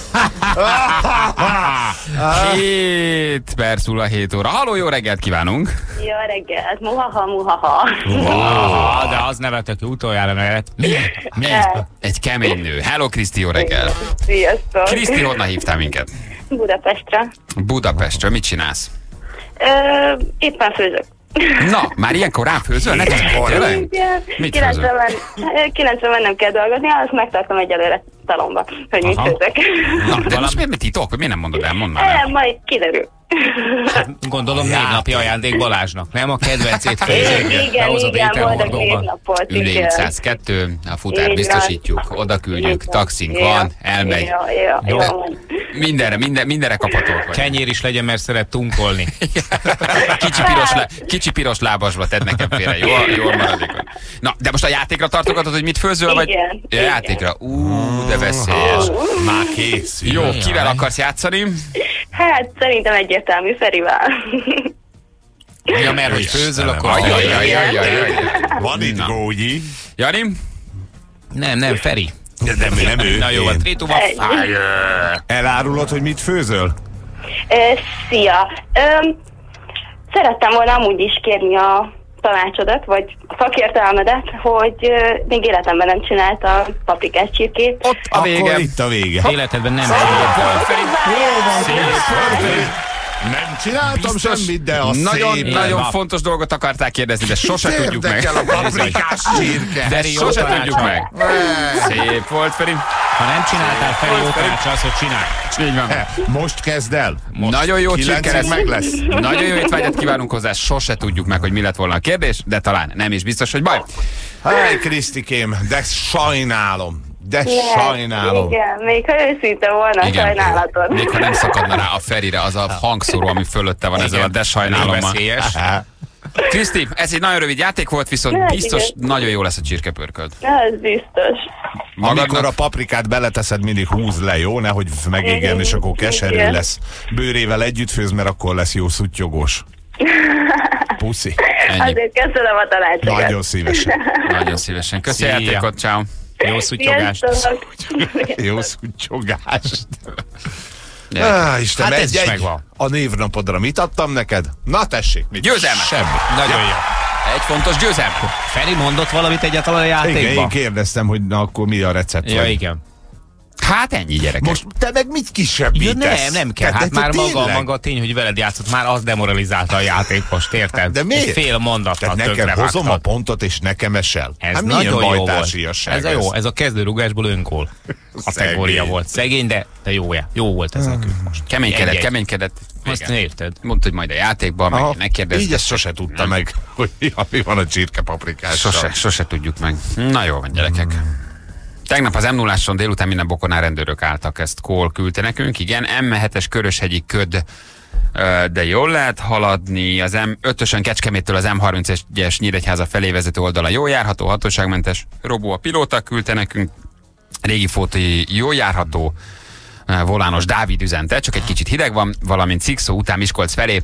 Két perc múlva hét óra. Halló, jó reggelt kívánunk! Jó reggelt, muhaha, muhaha. Ah, de az nevetek ki utoljára nevet. Eh, Egy kemény nő. Hello, Kriszti, jó reggel! Sziasztok. Kriszti, honnan hívtál minket? Budapestre. Budapestről, mit csinálsz? Ö, éppen főzök. Na, már ilyenkor rám főzöl? Ne tényleg? Igen, Mit kilencvenben kilencvenben nem kell dolgozni, azt megtartom egyelőre talomba, hogy mit Aha. főzök. Na, de most miért mi titok? Miért nem mondod el? Mondd már Eh, el. majd kiderül. Gondolom névnapi ajándék Balázsnak, nem? A kedvencét Igen, főzséggel. igen, behozod igen, boldog ételhordóba. névnapot. Ülé igen. ötszázkettő, a futárt Így biztosítjuk, van. oda küldjük, Így van. taxink Jó, van, elmegy. Jó, jó, Jó. jó van. Mindenre, minden, mindenre kaphatók vagy. Kenyér is legyen, mert szeret tunkolni. Kicsi piros, lá, kicsi piros lábasba tedd nekem félre, jól, jól maradékon. Na, de most a játékra tartogatod, hogy mit főzöl, vagy? Igen, Ja, igen. játékra. Ú, de veszélyes. Már kész. Jó, kivel akarsz játszani? Hát szerintem egyértelmű Ferivel. Ja, mert hogy főzöl, akkor... Ajajajajajajaj. Van itt Na. Gógyi. Jani? Nem, nem, Feri. De nem, nem ő. Na jó, a én. trétuba. Elárulod, hogy mit főzöl? Ö, Szia! Öm, szerettem volna amúgy is kérni a tanácsodat, vagy a szakértelmedet, hogy ö, még életemben nem csináltam paprikás csirkét. Ott a Akkor vége. itt a vége. Életedben nem Nem csináltam Biztos, semmit, de a Nagyon, szép. nagyon fontos dolgot akarták kérdezni, de sose tudjuk meg. Érdekel a paprikás csirke. De Feri, jó sose tanácsa. tudjuk meg. Szép volt, Feri. Ha nem csináltál, Feri, jó tanácsa az, hogy csinálj. Így van. Most kezd el. Most. Nagyon jó Kilencig csirke lesz. meg lesz. Nagyon jó étvágyat kívánunk hozzá, sose tudjuk meg, hogy mi lett volna a kérdés, de talán nem is biztos, hogy baj. Háj, Krisztikém, de sajnálom. De sajnálom. Igen, még ha őszinte volna, Igen. sajnálatod. Még ha nem szakadna rá a Ferire az a hangszóró, ami fölötte van ezzel a de sajnálommal. Veszélyes. Kriszti, ez egy nagyon rövid játék volt, viszont Hát, biztos igen. nagyon jó lesz a csirkepörköd. Ez biztos. Amikor a paprikát beleteszed, mindig húz le, jó? Nehogy megégjen, és akkor keserű Igen. lesz. Bőrével együtt főz, mert akkor lesz jó szuttyogós. Puszi. Ennyi. Azért köszönöm a tanácsokat. Nagyon szívesen. Nagyon szívesen. Köszi a Szia. játékot, ciao. Jó szuttyogást. Sziasztok! Jó szuttyogást. Gyerek. Ah, Istenem, Hát ez egy, is egy, megvan. a névnapodra mit adtam neked? Na tessék, mit? Győzelmet. Semmi. Nagyon jó. Egy fontos győzelem. Feri mondott valamit egyáltalán a Igen, én játékban? kérdeztem, hogy na akkor mi a recept. Ja, vagy. igen. Hát ennyi, gyerekek. Most te meg mit Ja, kisebbítesz? nem, nem kell. Te- Hát de már maga, tényleg? maga a tény, hogy veled játszott, már az demoralizálta a játékost, érted? De miért? Egy fél mondattal Tehát neked tönkrevágtad. hozom a pontot, és nekem esel. Ez hát nagyon milyen jó volt. bajtársiasság Ez a jó, ez a kezdőrugásból önkól kategória Szegény. volt. Szegény, de, de jó, jó volt ez nekünk most. Keménykedett, Egy-egy. keménykedett. Azt Igen. érted. Mondta, hogy majd a játékban, meg Aha, ne kérdezz. így ezt sose tudta meg, hogy mi van a csirke paprikással. Sose, sose tudjuk meg. Na jó van, gyerekek. Tegnap az em nulláson délután minden bokonál rendőrök álltak, ezt Kól küldte nekünk. Igen, em hetes Köröshegyi köd, ö, de jól lehet haladni. Az em ötösön Kecskeméttől az em harmincegyes Nyíregyháza felé vezető oldala jól járható, hatóságmentes. Robó a pilóta küldte nekünk. Régi Fóti jól járható, ö, volános Dávid üzente, csak egy kicsit hideg van, valamint Szikszó után Miskolc felé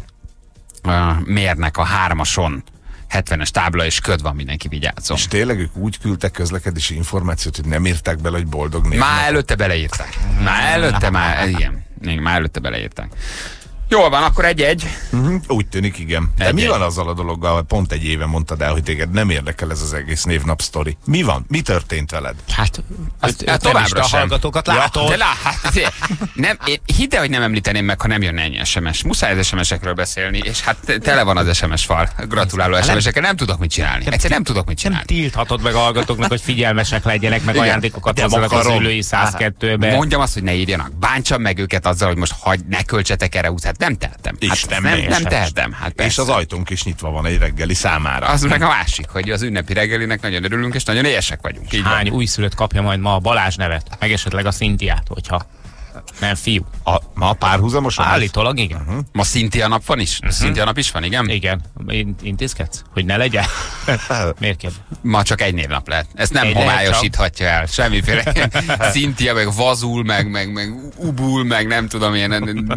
ö, mérnek a hármason. hetvenes tábla és köd van, mindenki vigyázzon. És tényleg ők úgy küldtek közlekedési információt, hogy nem írták bele, hogy boldog névnapot. Már előtte beleírták. Már előtte, már, igen. Igen, már előtte beleírták. Jól van, akkor egy-egy. Uh-huh, úgy tűnik, igen. De Egy- mi egy. van azzal a dologgal, hogy pont egy éve mondtad el, hogy téged nem érdekel ez az egész névnap sztori? Mi van? Mi történt veled? Hát, Azt- öt, hát öt nem is, továbbra de a sem. hallgatókat Ja, látod. De lá, hát, azért, nem, én, hidd el, hogy nem említeném meg, ha nem jönne ennyi es em es. Muszáj az es em esekről beszélni, és hát tele van az es em es fal. Gratuláló es em esekkel, nem tudok mit csinálni. Egyszer nem tudok mit Nem csinálni. tilthatod meg a hallgatóknak, hogy figyelmesek legyenek, meg Igen. ajándékokat Nem hozzanak az akarom. ülői száz kettőbe. Mondjam azt, hogy ne írjanak. Bántsam meg őket azzal, hogy most hagy, ne költsetek erre húsz. Hát nem tehetem. Hát Isten nem, mélyen. nem tehetem. Hát És persze. az ajtónk is nyitva van egy reggeli számára. Az meg a másik, hogy az ünnepi reggelinek nagyon örülünk, és nagyon éhesek vagyunk. Így Hány van. újszülött kapja majd ma a Balázs nevet, meg esetleg a Szintiát, hogyha nem fiú. A, ma párhuzamosan? Állítólag igen. Uh-huh. Ma Szintia nap van is? Szintia nap is van, igen? Igen. In- intézkedsz? Hogy ne legyen? Miért kérdez? Ma csak egy névnap lehet. Ezt nem Egy lehet homályosíthatja el. Semmiféle. Szintia, meg Vazul, meg, meg, meg Ubul, meg nem tudom ilyen.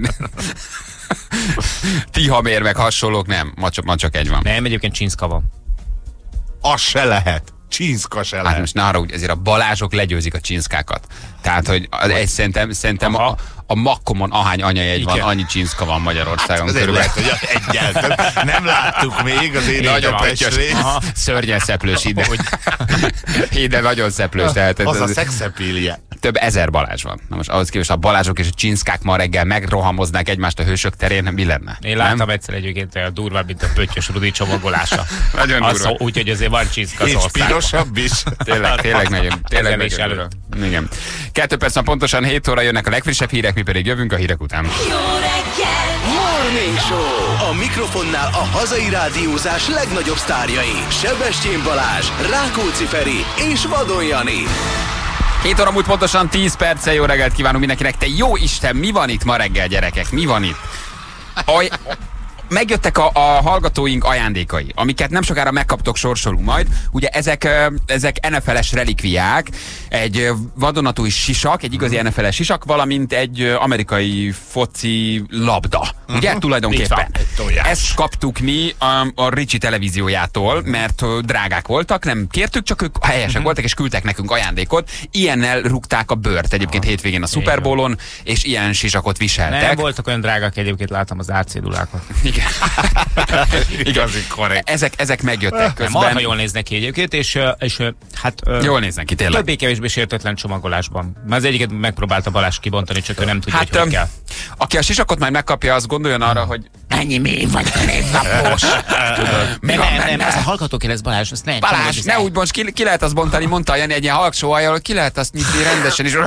Tihamér, meg hasonlók, nem. Ma csak, ma csak egy van. Nem, egyébként Csinszka van. Az se lehet. Csínszka se Hát lehet. most ne arra úgy, ezért a Balázsok legyőzik a csinszkákat. Tehát, hogy az egy, szerintem, szerintem a, a Makkomon ahány anyajegy van, Igen. annyi csinszka van Magyarországon. Azért körülbelül. lehet, hogy egyáltalán nem láttuk még az én Nagyon pöttyös. Pestre. Aha, szörnyen szeplős ide. Ide nagyon szeplős. Tehát Az ez- a szexepília. több ezer Balázs van. Na most ahhoz képest a Balázsok és a csinszkák ma reggel megrohamoznák egymást a hősök terén, mi lenne? Én láttam egyszer egyébként olyan durvább, mint a pöttyös Rudi csomagolása. Nagyon Az durva. szó- Úgyhogy azért van Csinszka az És országban. pirosabb is. Tényleg, tényleg nagyon, tényleg Ezen is nagyon előtt. durva. Igen. Kettő perc van pontosan hét óra jönnek a legfrissebb hírek, mi pedig jövünk a hírek után. Jó reggel! Morning Show. A mikrofonnál a hazai rádiózás legnagyobb sztárjai. Sebestyén Balázs, Rákóczi Feri és Vadon Jani. hét óra múlt pontosan tíz perccel, jó reggelt kívánunk mindenkinek. Te jó Isten, mi van itt ma reggel, gyerekek? Mi van itt? Aj, Megjöttek a, a hallgatóink ajándékai, amiket nem sokára megkaptok, sorsolunk majd. Ugye ezek, ö, ezek en ef el-es relikviák, egy ö, vadonatúj sisak, egy igazi en ef el-es sisak, valamint egy ö, amerikai foci labda. Ugye tulajdonképpen. Ezt kaptuk mi a, a Ricsi televíziójától, mert ö, drágák voltak, nem kértük, csak ők helyesek voltak, és küldtek nekünk ajándékot. Ilyennel rúgták a bőrt egyébként hétvégén a Super Bowl-on, és ilyen sisakot viseltek. Nem voltak olyan drágák, egyébként láttam az árcédulákat. Igen. Igazi korrekt. Ezek, ezek megjöttek közben. Marha jól néznek ki egyébként, és, és hát... Jól néznek ki, tényleg. Többé-kevésbé sértetlen csomagolásban. Már az egyiket megpróbálta Balázs kibontani, csak ő nem tudja, Hát, hogy hogy kell. aki a sisakot majd megkapja, az gondoljon arra, hogy ennyi mély vagy, névnapos. Nem, nem, nem, ez a hallgató lesz Balázs, ezt nem. Balázs, ne úgy bonts, ki, ki lehet azt bontani, mondta a Jani egy ilyen halksó ajjal, hogy ki lehet azt nyitni rendesen, és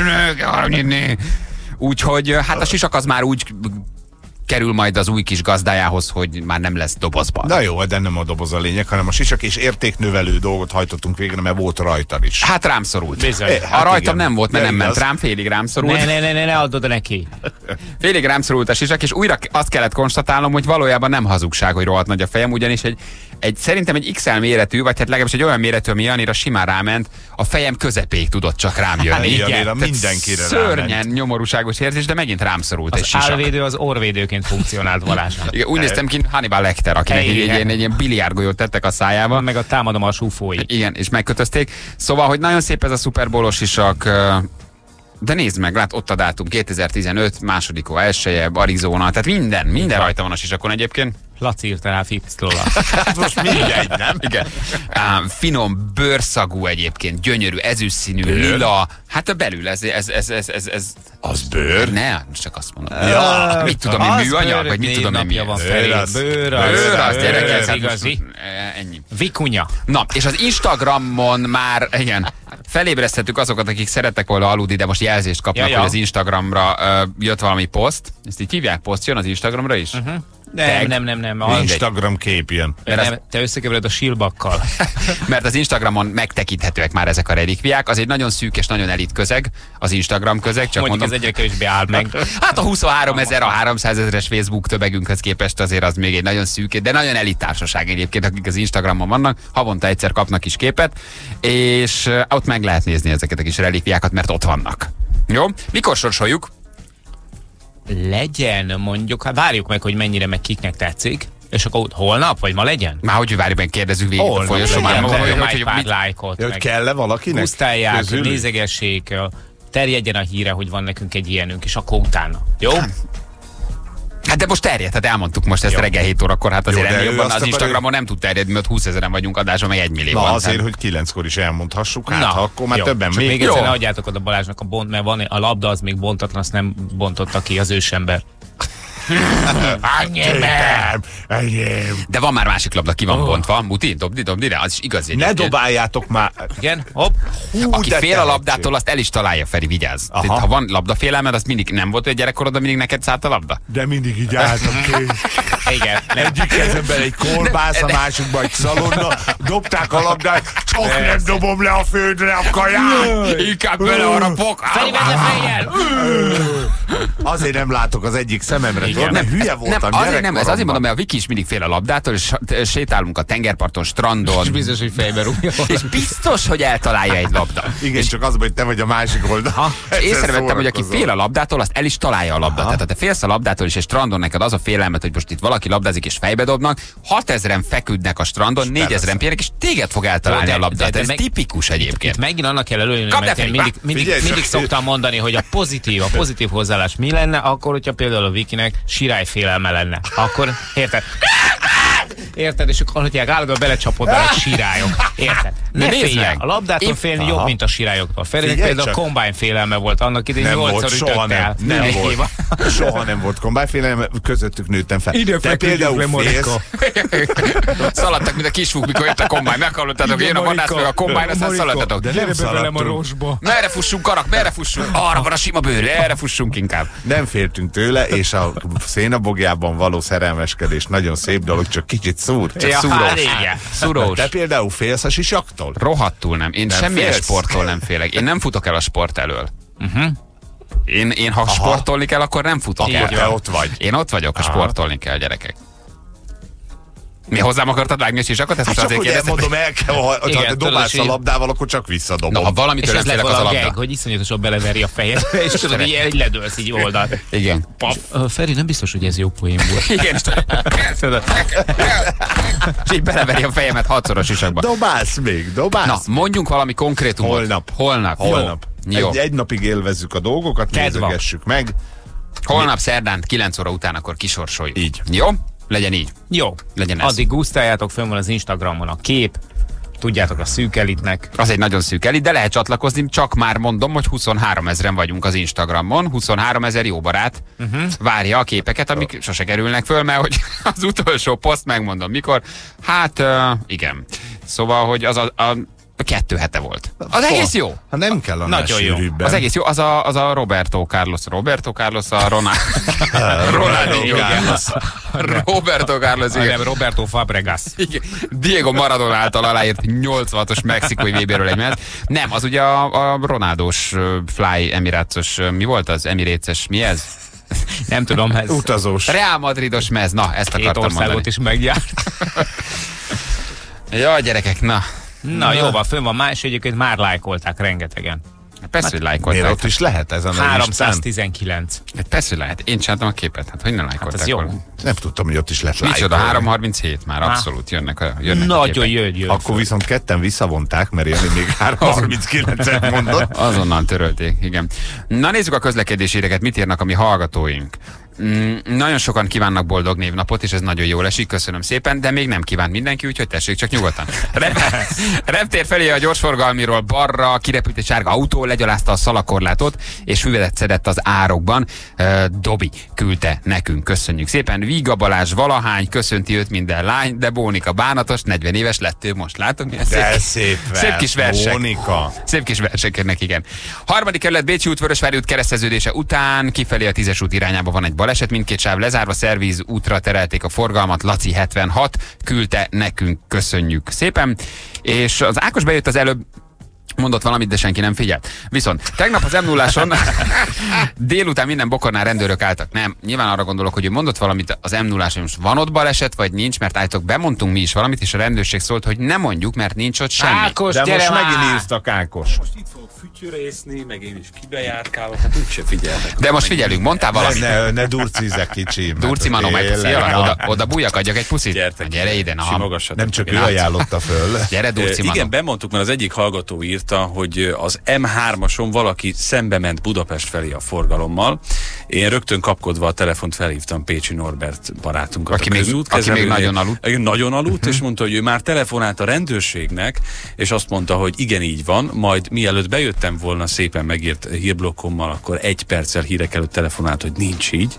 úgyhogy hát a sisak az már úgy kerül majd az új kis gazdájához, hogy már nem lesz dobozban. Na jó, de nem a doboz a lényeg, hanem a sisak és értéknövelő dolgot hajtottunk végre, mert volt rajta is. Hát rám szorult. Bizony. É, Hát a rajtam igen. nem volt, mert Ja, nem ment igaz. rám, félig rám szorult. Ne, ne, ne, ne, ne add oda neki. Félig rám szorult a sisak, és újra azt kellett konstatálnom, hogy valójában nem hazugság, hogy rohadt nagy a fejem, ugyanis egy, egy szerintem egy iksz el méretű, vagy hát legalábbis egy olyan méretű, ami Janira simán ráment, a fejem közepéig tudott csak rám jönni. Igen, Tehát mindenkire szörnyen ráment. nyomorúságos érzés, de megint rám szorult egy Az sisak. állvédő az orvédőként funkcionált Balázsnak. Igen, úgy néztem ki Hannibal Lecter, akinek egy, egy, ilyen, egy ilyen biliárdgolyót tettek a szájába. Meg a támadom a súfói. Igen, és megkötözték. Szóval, hogy nagyon szép ez a Super Bowl-os isak, de nézd meg, lát, ott a dátum, kétezer-tizenöt, másodikó elsője, Arizona, tehát minden, minden rajta van a sisakon egyébként. Laci írta rá Fipszlola. Hát most mindegy, nem? Igen. Uh, finom, bőrszagú egyébként, gyönyörű, ezüstszínű, Bőr? lila. Hát belül ez, ez, ez, ez, ez, ez Az bőr? ne, csak azt mondom. Ja. Mit tudom én, műanyag, vagy mit tudom én, mi van ez? Feri. Bőr az- Bőr az, Bőr az, bőr gyerekek, az hát igazi. most, eh, ennyi. Vikunya. Na, és az Instagramon már, igen, felébresztettük azokat, akik szerettek volna aludni, de most jelzést kapnak, Ja, ja. hogy az Instagramra uh, jött valami poszt. Ezt így hívják, poszt jön az Instagramra is? Uh-huh. Nem, Tag. nem, nem, nem. A, Instagram kép jön. nem te összekevered a silbakkal. Mert az Instagramon megtekinthetőek már ezek a relikviák. Az egy nagyon szűk és nagyon elit közeg, az Instagram közeg, csak Mondjuk mondom. ez egyre kevésbé áll meg. Hát a huszonhárom ezer, a háromszázezeres Facebook tömegünkhöz képest azért az még egy nagyon szűk, de nagyon elit társaság egyébként, akik az Instagramon vannak, havonta egyszer kapnak is képet, és uh, ott meg lehet nézni ezeket a kis relikviákat, mert ott vannak. Jó? Mikor sorsoljuk? Legyen mondjuk, hát várjuk meg, hogy mennyire meg kiknek tetszik, és akkor holnap, vagy ma legyen? Már hogy várjuk, meg kérdezzük végig a Holnap folyosón. legyen, Már, hogy- hogy, hogy- egy pár mit- lájkot. Ja, hogy meg kell-e valakinek? pusztálják, Közülük? nézegessék, terjedjen a híre, hogy van nekünk egy ilyenünk, és akkor utána. Jó? Hát de most terjed, hát elmondtuk most ezt Jó. reggel hét órakor, hát azért Jó, de ennél ő jobban azt az akarja- Instagramon nem tud terjedni, mert húszezeren vagyunk adásban, meg egy millió Na van. azért, tehát- hogy kilenckor is elmondhassuk, hát Na, ha akkor már jó. többen Csak még. még Jó. egyszer ne adjátok oda Balázsnak a bont, mert van a labda, az még bontatlan, azt nem bontotta ki az ősember. Enyém, enyém. De van már másik labda, ki van oh. bontva. Muti, dobdi, dobdi, de az is igazi. Ne egyébként. dobáljátok már. Igen, hopp. Hú, Aki de fél a tehetség. labdától, azt el is találja, Feri, vigyázz. Tehát, ha van labdafélelmed, azt mindig nem volt, hogy gyerekkorodban mindig neked szállt a labda? De mindig így álltam ki. Igen. Nem. Egyik kezemben egy kolbász, a másikban egy szalonna, dobták a labdát, csak nem dobom le a földre a kaját. Inkább bele arra pok. Feri, vedd le fejjel! Azért nem látok az egyik szememre, tudod, mert hülye voltam Nem, azért nem, ez azért mondom, gyerekkoromban. mert a Viki is mindig fél a labdától, és sétálunk a tengerparton, strandon, És biztos, hogy fejbe rúgja. és biztos, hogy eltalálja egy labda. Igen, csak az, hogy te vagy a másik oldal. És észrevettem, hogy aki fél a labdától, azt el is találja a labdát. Aha. Tehát ha te félsz a labdától is, és strandon neked az a félelmet, hogy most itt valaki labdázik és fejbe dobnak, hatezren feküdnek a strandon, négyezren pihenek, és téged fog eltalálni De- a labdát. de- de Ez meg- tipikus egyébként. Itt megint annak kell előjönni, Kapd mert el, én Feri, mindig, mindig, figyelj mindig csak. szoktam mondani, hogy a pozitív, a pozitív hozzáállás mi lenne, akkor, hogyha például a Vikinek sirályfélelme lenne. Akkor, érted? Érted? És akkor, hogyha állandóan belecsapodnak a sirályok. Érted? Ne nézd félj! meg. A labdától Én- félni Aha. jobb, mint a sirályoktól. Ferinek Figyelj például a csak. kombány félelme volt annak idején, Nem volt, nyolcszor soha ütött nem. el. Nem Egy volt. év. Soha nem volt kombájfélelem, közöttük nőttem fel. Ide Te feküdjünk például le, Marika. félsz, Szaladtak, mint a kisfúk, mikor jött a kombány. Meghallottatok, hogy jön a vadász meg a kombány, aztán szaladtatok. de nem szaladtunk. rosba. Merre fussunk, karak, merre fussunk? Arra van a sima bőr, erre fussunk inkább. Nem féltünk tőle, és a szénabogjában való szerelmeskedés nagyon szép dolog, csak kicsit szúr. Csak Ja, szúrós. hát igen. Szurós. Te például félsz a sisaktól? Rohadtul nem. Én Nem semmilyen félsz? sporttól nem félek. Én nem futok el a sport elől. Uh-huh. Én, én ha Aha. sportolni kell, akkor nem futok Akkor el. te ott vagy. Én ott vagyok, ha Aha. sportolni kell, gyerekek. Mi hozzám akartad vágni a sisakot? Ezt Hát most csak azért hogy kérdeztem. elmondom, el kell, ha, ha Igen, te tudod, dobálsz a hogy- labdával, akkor csak visszadobom. Na, ha valamitől És ez lett összerak az a volna a gag, labda. hogy iszonyatosan beleveri a fejedbe, és tudod, így, így ledőlsz így oldalt. Igen. Paf. Uh, Feri, nem biztos, hogy ez jó poén volt. Igen, és tudod, és így beleveri a fejemet hatszor a sisakba. Dobálsz még, dobálsz. Na, mondjunk valami konkrétumot. Holnap. Holnap. Holnap. Jó. Egy, egy napig élvezzük a dolgokat, Kedv van. nézegessük meg. Holnap szerdán kilenc óra után akkor kisorsoljuk. Így. Jó? Legyen így. Jó. Legyen ez. Addig gusztáljátok, fönn van az Instagramon a kép, tudjátok a szűk elitnek. Az egy nagyon szűk elit, de lehet csatlakozni, csak már mondom, hogy huszonhárom ezeren vagyunk az Instagramon, huszonhárom ezer jó barát uh-huh. várja a képeket, amik sose kerülnek föl, mert hogy az utolsó poszt, megmondom mikor, hát uh, igen. Szóval, hogy az a, a kettő hete volt. Az egész jó. Ha nem kell annál Nagyon jó. sűrűbben. Az egész jó, az a, az a Roberto Carlos. Roberto Carlos, a Ronald. Ronaldinho. Carlos. Roberto Carlos, Ah, igen. nem, Roberto Fabregas. Igen. Diego Maradona által aláírt nyolcvanhatos mexikói vé béről egy menet. Nem, az ugye a, a Ronaldos uh, Fly Emirates-os, uh, mi volt az? Emirates-es, mi ez? Nem tudom, ez Utazós. Real Madridos mez, na, ezt két akartam országot mondani. is megjár. Ja, gyerekek, na. Na jó, van, fönn van más, egyébként már lájkolták rengetegen. Persze, hogy Miért lájkolták. ott is lehet ezen a listán? háromszáztizenkilenc. Hát persze, hogy lehet. Én csináltam a képet, hát hogy ne lájkolták ez jó. volna? Nem tudtam, hogy ott is lehet Micsoda, lájkolni. három harminchét már abszolút jönnek a, jönnek a Nagyon képek. jöjj, jöjj. Akkor viszont ketten visszavonták, mert Jani még három harminckilencet mondott. Azonnal törölték, igen. Na nézzük a közlekedési híreket, mit írnak a mi hallgatóink. Mm, nagyon sokan kívánnak boldog névnapot, és ez nagyon jól esik, köszönöm szépen, de még nem kívánt mindenki, úgyhogy tessék csak nyugodtan. Rep- Reptér felé a gyorsforgalmiról balra kirepült egy sárga autó, legyalázta a szalakorlátot, és füvedet szedett az árokban. Uh, Dobi küldte nekünk, köszönjük szépen. Víga Balázs valahány, köszönti őt minden lány, de Bónika bánatos, negyven éves lett ő most, látom, milyen De szép vers, szép kis versek. Mónika. Szép kis versek jönnek, igen. Harmadik kerület Bécsi út, Vörösvári út kereszteződése után kifelé a tízes út irányába van egy baleset, mindkét sáv lezárva, szervíz útra terelték a forgalmat, Laci hetvenhat küldte nekünk, köszönjük szépen. És az Ákos bejött az előbb, mondott valamit, de senki nem figyelt. Viszont tegnap az em nulláson délután minden bokornál rendőrök álltak. Nem, nyilván arra gondolok, hogy ő mondott valamit az em nulláson, most van ott baleset, vagy nincs, mert állítok, bemondtunk mi is valamit, és a rendőrség szólt, hogy nem mondjuk, mert nincs ott semmi. Ákos, De gyere most már! megint írtak, Ákos. Most itt fogok fütyörészni, meg én is kibejárkálok, hát úgyse figyelnek. De most figyelünk, mondtál Ne, valamit? ne, ne durcízzek kicsi. mert Durci Manó, meg tényleg, szia, na, oda, oda bújjak, adjak egy puszit. Gyertek, Gyere ide, na. simogassatok. Nem csak ő Én ajánlotta föl. Gyere, Durci Ö, Manó. Igen, bemondtuk, mert az egyik hallgató írta, hogy az em hármason valaki szembe ment Budapest felé a forgalommal. Én rögtön kapkodva a telefont felhívtam Pécsi Norbert barátunkat. Aki a még- közútkezelőnél. aki még nagyon aludt. Igen, nagyon aludt, és mondta, hogy ő már telefonált a rendőrségnek, és azt mondta, hogy igen, így van, majd mielőtt bejöttem volna szépen megírt hírblokkommal, akkor egy perccel hírek előtt telefonált, hogy nincs így.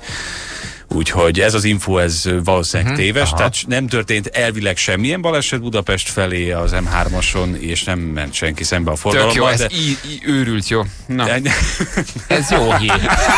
Úgyhogy ez az info, ez valószínűleg uh-huh, téves, aha. Tehát nem történt elvileg semmilyen baleset Budapest felé az em hármason, és nem ment senki szembe a Tök jó, forgalommal. ez de... í, í, őrült jó. Na, Ez jó hír.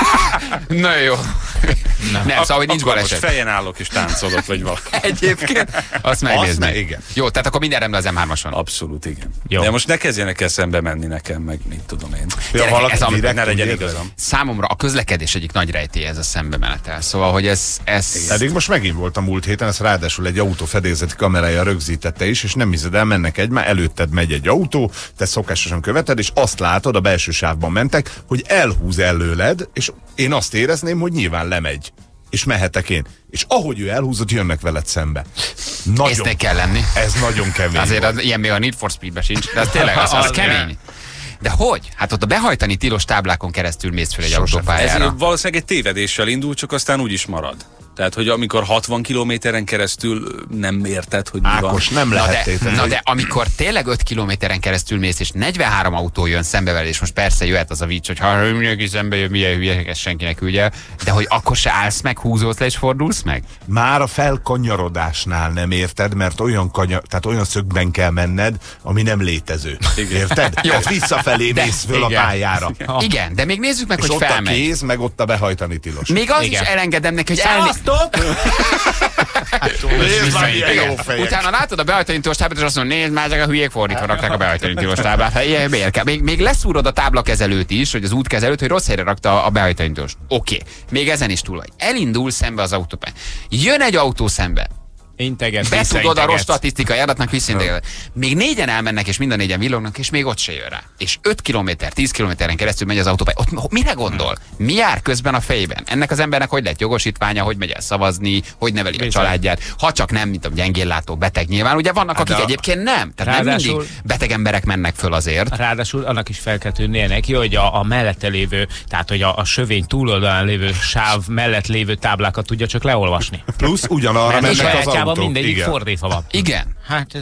na jó. Nem, szóval, hogy nincs Akkor baleset. most fejen állok és táncolok, vagy valami. Egyébként azt megnézni. ne, igen. Jó, tehát akkor minden rendben az em hármason. Abszolút, igen. Jó. De most ne kezdjenek el szembe menni nekem, meg mit tudom én. Ja, Gyerekek, valaki ez a- direkt ne legyen tudja, igazam. Számomra a közlekedés egyik nagy rejtélye ez a szembe menetel. Szóval, hogy ez... ez Pedig most megint volt a múlt héten, ez ráadásul egy autó fedélzeti kamerája rögzítette is, és nem hiszed el, mennek egymás, előtted megy egy autó, te szokásosan követed, és azt látod, a belső sávban mentek, hogy elhúz előled, és én azt érezném, hogy nyilván lemegy. És mehetek én. És ahogy ő elhúzott, jönnek veled szembe. Nagyon, Észnek kell lenni. Ez nagyon kemény. Azért volt. az, ilyen még a Need for Speed-be sincs, de az tényleg az, az Az kemény. De hogy? Hát ott a behajtani tilos táblákon keresztül mész fel egy Sosem. Ez autópályára. valószínűleg egy tévedéssel indul, csak aztán úgy is marad. Tehát, hogy amikor hatvan kilométeren keresztül nem érted, hogy mi van. Ákos, nem Na lehet de, tételezni. na de amikor tényleg öt kilométeren keresztül mész, és negyvenhárom autó jön szembe veled, és most persze jöhet az a vicc, hogy ha mindenki szembe jön, milyen hülyek, ezt senkinek ügye, de hogy akkor se állsz meg, húzódsz le és fordulsz meg? Már a felkanyarodásnál nem érted, mert olyan, kanyar, tehát olyan szögben kell menned, ami nem létező. Érted? Jó. Tehát visszafelé De- mész föl a igen. pályára. Igen, de még nézzük meg, És hogy ott a felmegy. kéz, meg ott a behajtani tilos. Még az Igen. is elengedem neki, hogy elné... Nézd már, milyen Igen. jó fejek. Utána látod a behajtani tilos táblát, és azt mondod, nézd már, ezek a hülyék fordítva rakták a behajtani tilos táblát. Hát ilyen miért kell? Még, még leszúrod a táblakezelőt is, vagy az útkezelőt, hogy rossz helyre rakta a behajtani tilos. Oké, okay. Még ezen is túl vagy. Elindul szembe az autópályán. Jön egy autó szembe. Integet, Betudod a rossz statisztikai adatnak visszainteget. Még négyen elmennek, és mind a négyen villognak, és még ott se jön rá. És öt kilométer, tíz kilométeren keresztül megy az autópálya. Ott mire gondol? Mi jár közben a fejében? Ennek az embernek hogy lett jogosítványa, hogy megy el szavazni, hogy neveli a családját, ha csak nem, mint a gyengénlátó beteg nyilván. Ugye vannak, akik egyébként nem. Tehát nem mindig beteg emberek mennek föl azért. Ráadásul annak is fel kell tűnnie neki, hogy a, a mellette lévő, tehát hogy a, a sövény túloldalán lévő sáv mellett lévő táblákat tudja csak leolvasni. Plusz ugyanarra mennek az autók. Mindegyik fordítva van. Igen. Hát ez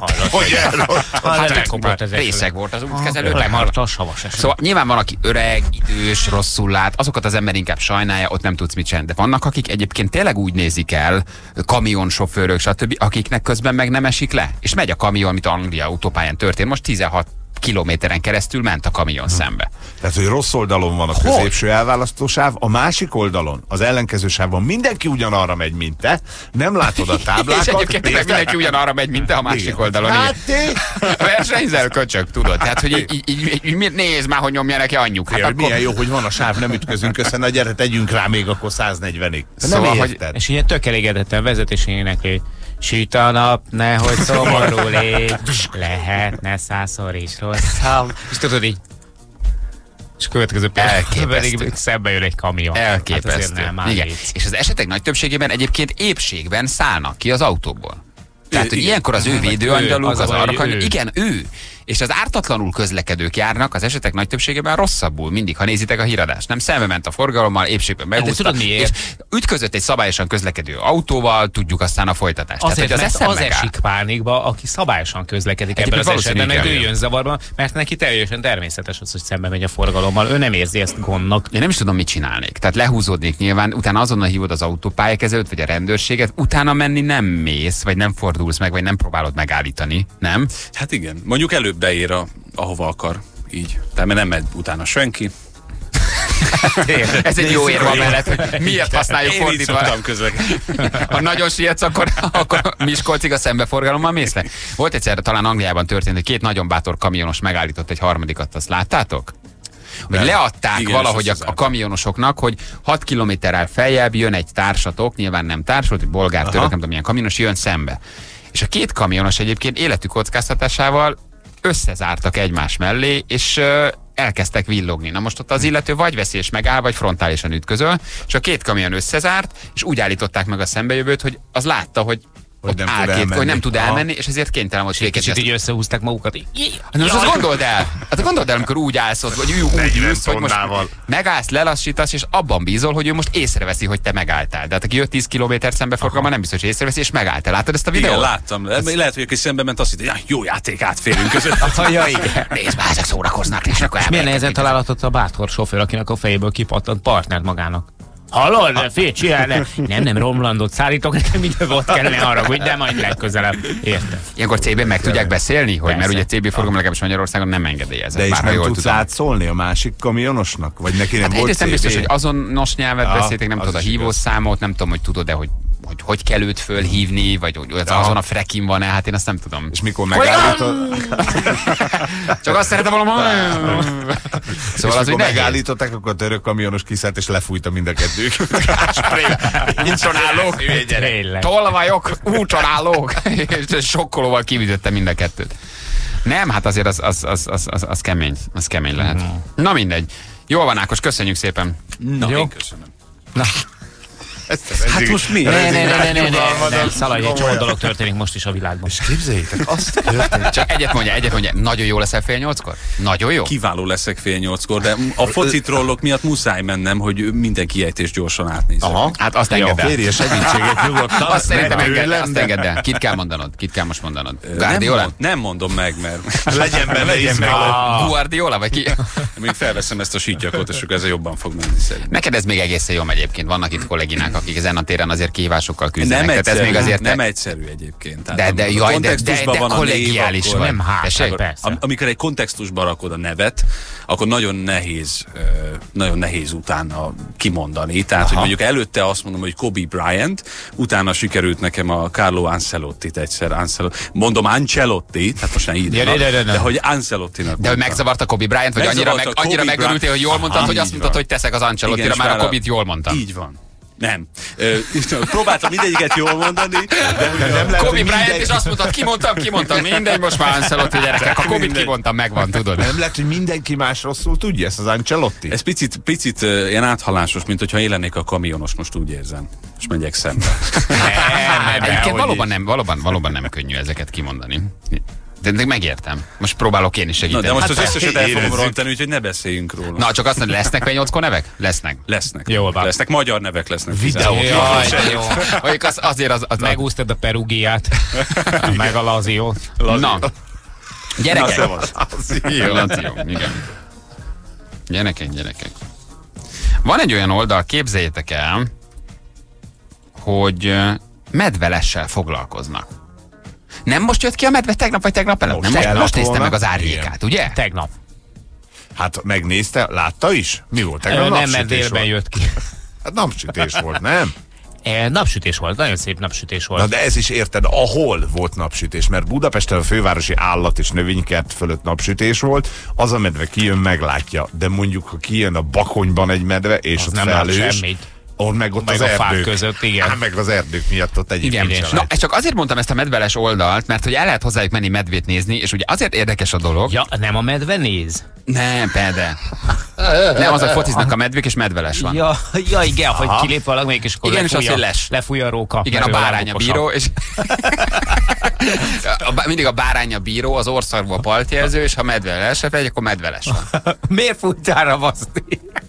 a részeg volt az útkezelő. Lemaradt a savas eset. Szóval nyilván van, aki öreg, idős, rosszul lát, azokat az ember inkább sajnálja, ott nem tudsz mit csinálni. De vannak, akik egyébként tényleg úgy nézik el, kamionsofőrök, stb., akiknek közben meg nem esik le. És megy a kamion, amit Anglia autópályán történt. Most tizenhat kilométeren keresztül ment a kamion hmm. szembe. Tehát, hogy rossz oldalon van a hogy? középső elválasztó sáv, a másik oldalon, az ellenkező sávban mindenki ugyanarra megy, mint te, nem látod a táblákat. És egyébként meg mindenki ugyanarra megy, mint te a másik igen. oldalon. Hát té... Versenyzel, köcsög, tudod? Tehát, hogy így, így, így, így nézd már, hogy nyomja neki anyjuk. Hát ja, akkor... Milyen jó, hogy van a sáv, nem ütközünk össze, na gyere, tegyünk rá még akkor száznegyvenig. Szóval, hogy... És ilyen tök elégedetten vezetésének, hogy süt a nap, nehogy szomorú légy, lehetne százszor is rosszabb. És tudod így, és következő percben pedig szembe jön egy kamion. Elképesztő. Hát nem, igen. És az esetek nagy többségében egyébként épségben szállnak ki az autóból. Tehát, hogy ilyenkor az ő védőangyaluk, az, az arkangyal, igen, ő. És az ártatlanul közlekedők járnak az esetek nagy többségében rosszabbul, mindig, ha nézitek a híradást. Nem szembe ment a forgalommal, épségben megúszta, és ütközött egy szabályosan közlekedő autóval, tudjuk aztán a folytatást. Azért, Tehát, az, az esik pánikba, aki szabályosan közlekedik ebben az esetben, meg ő jön zavarba, mert neki teljesen természetes az, hogy szembe megy a forgalommal. Ő nem érzi ezt gondnak. Én nem is tudom, mit csinálnék. Tehát lehúzódnék nyilván, utána azonnal hívod az autópályakezelőt, vagy a rendőrséget, utána menni nem mész, vagy nem fordulsz meg, vagy nem próbálod megállítani, nem? Hát igen, mondjuk előbb beér a, ahova akar, így. Tehát mert nem megy utána senki. Ez egy jó érve mellett, hogy miért használjuk fordítva. Ha nagyon sietsz, akkor, akkor Miskolcig a szembeforgalommal mész le. Volt egyszer, talán Angliában történt, hogy két nagyon bátor kamionos megállított egy harmadikat, azt láttátok? Hogy nem. Leadták igen, valahogy a, a kamionosoknak, hogy hat kilométerrel feljebb jön egy társatok, nyilván nem társ, volt egy bolgár, török, nem tudom milyen kamionos, jön szembe. És a két kamionos egyébként életük kockáztatásával összezártak egymás mellé, és uh, elkezdtek villogni. Na most ott az illető vagy veszélyes megáll, vagy frontálisan ütközöl, és a két kamion összezárt, és úgy állították meg a szembejövőt, hogy az látta, hogy hogy nem, áll két, hogy nem tud elmenni, és ezért kénytelen volt fékezni. És így összehúzták magukat. Na most azt gondold el, hát gondold el, amikor úgy állsz ott, vagy úgy ülsz, hogy most megállsz, lelassítasz, és abban bízol, hogy ő most észreveszi, hogy te megálltál. De hát aki jött tíz kilométer szembeforgalommal, nem biztos, hogy észreveszi, és megálltál. Láttad ezt a videót? Igen, láttam. Ez... Lehet, hogy aki szembe ment, azt hitte, hogy jó játék, átférünk között. Ja, igen. Nézd már, ezek szórakoznak. És akkor milyen nehezen találhatott a bátor sofőr, akinek a fejéből kipattant partnert magának? Hallod, fél csinálni. Nem, nem, romlandot szállítok, nekem idő volt kellene arra, hogy de majd legközelebb. Érted? Ilyenkor cé bén meg tudják beszélni, hogy mert ugye cé bé forgalom legalábbis Magyarországon nem engedélyezett. De és nem tudsz átszólni a másik kamionosnak? Vagy neki nem hát volt nem biztos, hogy azonos nyelvet ja, beszéltek, nem tudod a hívószámot, nem tudom, hogy tudod-e, hogy hogy hogy kell őt fölhívni, vagy hogy az azon a frekin van-e, hát én azt nem tudom. És mikor megállítod? Csak azt szeretem volna szóval az, hogy megállították, akkor a török kamionos kiszállt, és lefújta mind a kettők. Úton állók, tolvajok, úton állók, és sokkolóval kivitötte mind a kettőt. Nem, hát azért az, az, az, az, az, az kemény, az kemény lehet. Mm. Na mindegy. Jól van, Ákos, köszönjük szépen. Na, jó? Én köszönöm. Na. Hát most mi? Ne, ne, ne, ne, ne, ne, szaladj, egy csomó dolog történik most is a világban. És képzeljétek, azt történik. Csak egyet mondja, egyet mondja, nagyon jó leszel fél nyolckor? Nagyon jó? Kiváló leszek fél nyolckor, de a foci trollok miatt muszáj mennem, hogy minden kiejtést gyorsan átnézzem. Aha, hát azt engedd el. Férje segítséget nyugodtan. Azt szerintem engedd, azt engedd el. Kit kell mondanod? Kit kell most mondanod? Guardiola? Nem mondom meg, mert... Legyen be, legyen meg. Guardiola vagy ki? Még felveszem ezt a sítjakot, és akkor ez jobban fog menni szerintem. Neked ez még egészen jó egyébként. Vannak itt kolléginák, akik ezen a téren azért kihívásokkal küzdenek. Nem egyszerű, ez még azért nem egyszerű egyébként. Tehát de, de, jaj, de, de, de kollegiális név, vagy. Nem hát, am, amikor egy kontextusba rakod a nevet, akkor nagyon nehéz, uh, nagyon nehéz utána kimondani. Tehát, aha, hogy mondjuk előtte azt mondom, hogy Kobe Bryant, utána sikerült nekem a Carlo Ancelottit egyszer. Ancelotti. Mondom Ancelotti, tehát most nem így. De, de, de, de, de hogy Ancelottinak. De hogy megzavarta Kobe Bryant, vagy annyira, meg, annyira megörültél, hogy jól mondtad, hogy azt mondtad, hogy teszek az Ancelottira, már a Kobit jól mondtam. Így van. Nem. Ö, próbáltam mindegyiket jól mondani, de nem lehet, Kobe hogy Bryant mindegy- és azt mondtad, kimondtam, kimondtam, mindegy, most már Ancelotti gyerekek. A Kobe-t kimondtam, megvan, tudod. Nem lehet, hogy mindenki más rosszul tudja ezt az Ancelotti? ez picit, picit uh, ilyen áthallásos, mint hogyha én lennék a kamionos, most úgy érzem. És megyek szembe. Egyébként valóban nem, valóban, valóban nem könnyű ezeket kimondani. De, de megértem. Most próbálok én is Na, segíteni. de most az Hát, összeset el fogom érezzük. rontani, úgyhogy ne beszéljünk róla. Na, csak azt mondani, lesznek Penyóckó nevek? Lesznek. Lesznek. Jól van. Lesznek, magyar nevek lesznek. Videó. Jaj, de jó. Mondjuk az, azért az... az Megúsztad a perugiát, meg a laziót. Na, gyerekek. Na, szevasz. Az jó. Lació, igen. Gyerekek, gyerekek. Van egy olyan oldal, képzeljétek el, hogy ö, medvelessel foglalkoznak. Nem most jött ki a medve tegnap vagy tegnap előtt? Most Nem, most, kellett most nézte volna. meg az árnyékát, ugye? Tegnap. Hát megnézte, látta is? Mi volt? Ö, Tegnap Nem, mert napsütés délben volt. jött ki. Hát napsütés volt, nem? E, napsütés volt, nagyon szép napsütés volt. Na de ez is érted, ahol volt napsütés, mert Budapesten a fővárosi állat és növénykert fölött napsütés volt, az a medve kijön, meglátja, de mondjuk, ha kijön a Bakonyban egy medve, és Az ott nem lát felhős, semmit. ott meg ott Meg az a fák erdők. között, igen. Há, meg az erdők miatt ott egyébként Igen. sem Na, lát. ezt csak azért mondtam ezt a medveles oldalt, mert hogy el lehet hozzájuk menni medvét nézni, és ugye azért érdekes a dolog. Ja, nem a medve néz? Nem, például. Nem, azok fociznak a medvék, és medveles van. Ja, ja igen, hogy kilép valamelyik, és akkor Igen, és lefújja, azt, hogy les. lefújja a róka. Igen, mert a ő bárány a lábukosabb. bíró, és a, bá- mindig a bárány a bíró, az orszarvú a partjelző, és ha medve lesefegy, akkor medveles van. Miért fújtál a baszti?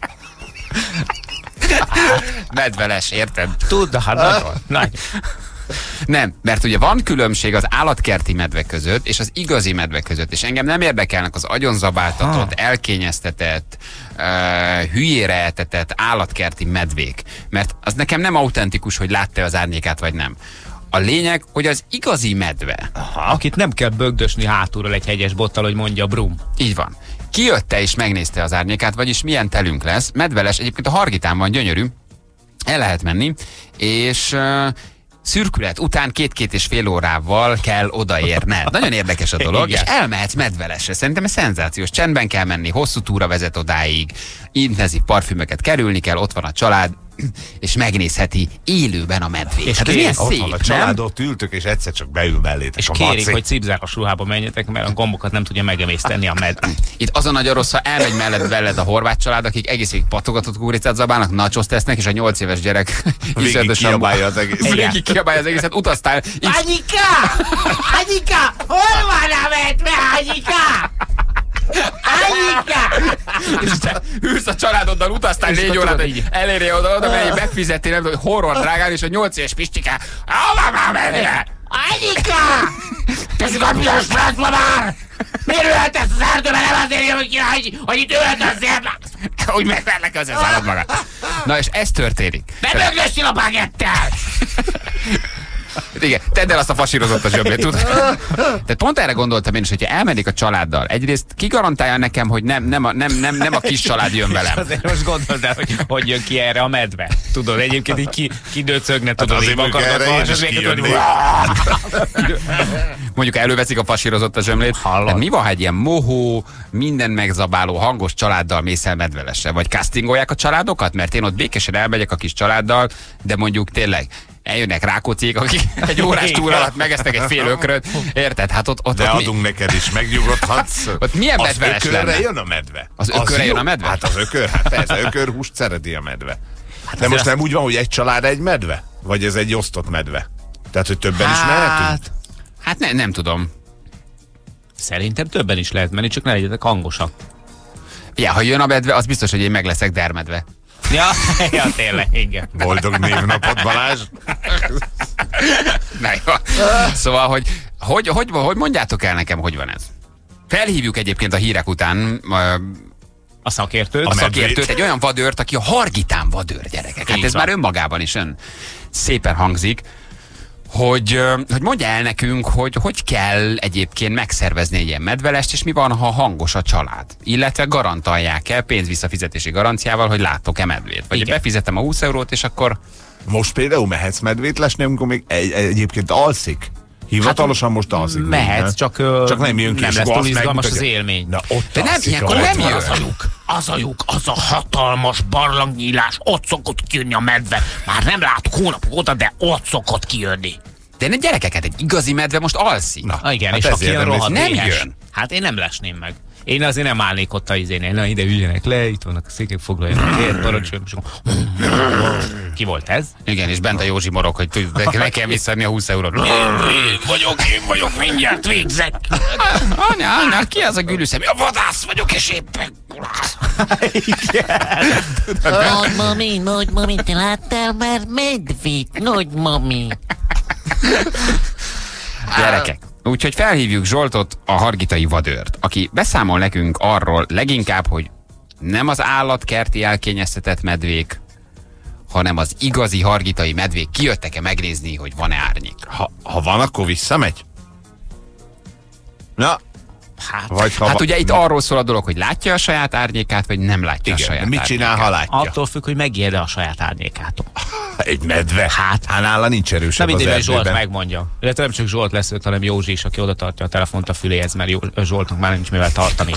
Medveles, érted? Tudd, hát nagyon. Nagy. Nem, mert ugye van különbség az állatkerti medve között és az igazi medve között, és engem nem érdekelnek az agyonzabáltatott, elkényeztetett, uh, hülyére eltetett állatkerti medvék, mert az nekem nem autentikus, hogy látta az árnyékát vagy nem. A lényeg, hogy az igazi medve, Akit nem kell bögdösni hátulról egy hegyes bottal, hogy mondja Brum. így van, kijötte és megnézte az árnyékát, vagyis milyen telünk lesz, medveles, egyébként a Hargitán van, gyönyörű, el lehet menni, és uh, szürkület után két-két és fél órával kell odaérned. Nagyon érdekes a dolog, Igen. és elmehetsz medvelesre. Szerintem ez szenzációs. Csendben kell menni, hosszú túra vezet odáig, intenzív parfümöket kerülni kell, ott van a család, és megnézheti élőben a medvét. És Hát ez kérik, milyen Ott szép, van a nem? család, ott ültök, és egyszer csak beül mellétek És a kérik, maci. hogy cipzáros ruhába menjetek, mert a gombokat nem tudja megemészteni a medve. Itt az a nagyon rossz, ha elmegy mellett veled a horvát család, akik egész végig patogatott kúricát zabálnak, nachos tesznek, és a nyolc éves gyerek Végig iszonyatosan- kiabálja az egész. Végig kiabálja az egészet, utaztál. Így Anyika! Anyika! Hol van a medve, Anyika? Anyika! és te ülsz a családoddal, utaztál És négy akkor órát, tudod hogy így. elérje oda, oda, mert megfizettél, nem tudom, hogy horror drágán, és a nyolc éves Pistiká, hova már mennie? Anyika! Ez a piros francba már! Miért öltesz az erdőben? Nem azért jön, hogy, hogy, hogy itt öltözzél már! Úgy megverlek az szállat magad. Na és ez történik. Ne bögdössél a bagettel! Igen, tedd el azt a fasírozott a zsöblét, tudod? Tehát pont erre gondoltam én is, hogyha elmennék a családdal. Egyrészt ki garantálja nekem, hogy nem, nem, a, nem, nem, nem a kis család jön velem. Azért most gondold el, hogy hogy jön ki erre a medve. Tudod, egyébként így ki, kidőcögne, tudod, azért így mondjuk erre vakargatva, én és is az végig tudod, kijönnék. Mondjuk előveszik a fasírozott a zsömlét. Hallod? Tehát mi van, ha egy ilyen mohó, minden megzabáló, hangos családdal mész el medvelesre? Vagy castingolják a családokat? Mert én ott békésen elmegyek a kis családdal, de mondjuk tényleg eljönnek rákócik, akik egy órás túra alatt megesznek egy fél ökröt. Érted? Hát ott, ott, De ott mi- adunk neked is, megnyugodhatsz. Ott milyen Az medveles ökörre lenne? jön a medve. Az ökörre jön jó. a medve? Hát az ökör, hát persze, ökörhúst szereti a medve. Hát De most nem úgy van, hogy egy család egy medve? Vagy ez egy osztott medve? Tehát, hogy többen is mehetünk? Hát, hát ne, nem tudom. Szerintem többen is lehet menni, csak ne legyetek hangosak. Ja, ha jön a medve, az biztos, hogy én meg leszek dermedve. Ja, ja, tényleg, igen. Boldog névnapot, Balázs! Na jó. Szóval, hogy hogy, hogy hogy mondjátok el nekem, hogy van ez? Felhívjuk egyébként a hírek után ö, A szakértőt. a medvét. szakértőt, egy olyan vadőrt, aki a Hargitán vadőr, gyerekek. Hát Így ez van. már önmagában is ön szépen hangzik, hogy, ö, hogy mondja el nekünk, hogy hogy kell egyébként megszervezni egy ilyen medvelest, és mi van, ha hangos a család. Illetve garantálják-e pénzvisszafizetési garanciával, hogy látok-e medvét. Vagy Igen. befizetem a húsz eurót, és akkor Most például mehetsz medvét lesni, amikor még egy, egyébként alszik? Hivatalosan hát, most alszik. Mehetsz, csak, csak nem jön ki. Nem lesz túl izgalmas az élmény. Na, ott de nem, ilyenkor nem jön. Az a lyuk, az a lyuk, az a hatalmas barlangnyílás, ott szokott kijönni a medve. Már nem látok hónapok óta, de ott szokott kijönni. De ne gyerekeket, egy igazi medve most alszik. Na, igen, hát és aki ilyen rohadt nem éhes, jön. hát én nem lesném meg. Én azért nem állnék ott a izénél. Na, ide üljenek le, itt vannak a székek, foglaljanak helyet, parancsoljon. Ki volt ez? Igen, és bent a Józsi morog, hogy tud, ne kell visszaadni a húsz eurót. Én vagyok, én vagyok, mindjárt végzek. Anya, anya, ki az a gülűszemű? A vadász vagyok, és éppen... Nagy mami, nagy mami, te láttál már medvét? Nagy mami. Gyerekek. Úgyhogy felhívjuk Zsoltot, a hargitai vadőrt, aki beszámol nekünk arról leginkább, hogy nem az állatkerti elkényeztetett medvék, hanem az igazi hargitai medvék kijöttek-e megnézni, hogy van-e árnyék. Ha, ha van, akkor visszamegy? Na, Hát, vagy ha Hát va- ugye itt arról szól a dolog, hogy látja a saját árnyékát, vagy nem látja igen, a saját mit csinál, ha árnyékát. látja? attól függ, hogy megijed a saját árnyékától. Egy medve? Hát. Hát nála nincs Nem erősebb az mindegy, Zsolt erdőben. megmondja. Illetve nem csak Zsolt lesz őt, hanem Józsi is, aki oda tartja a telefont a füléhez, mert Jó, Zsoltnak már nincs mivel tartani.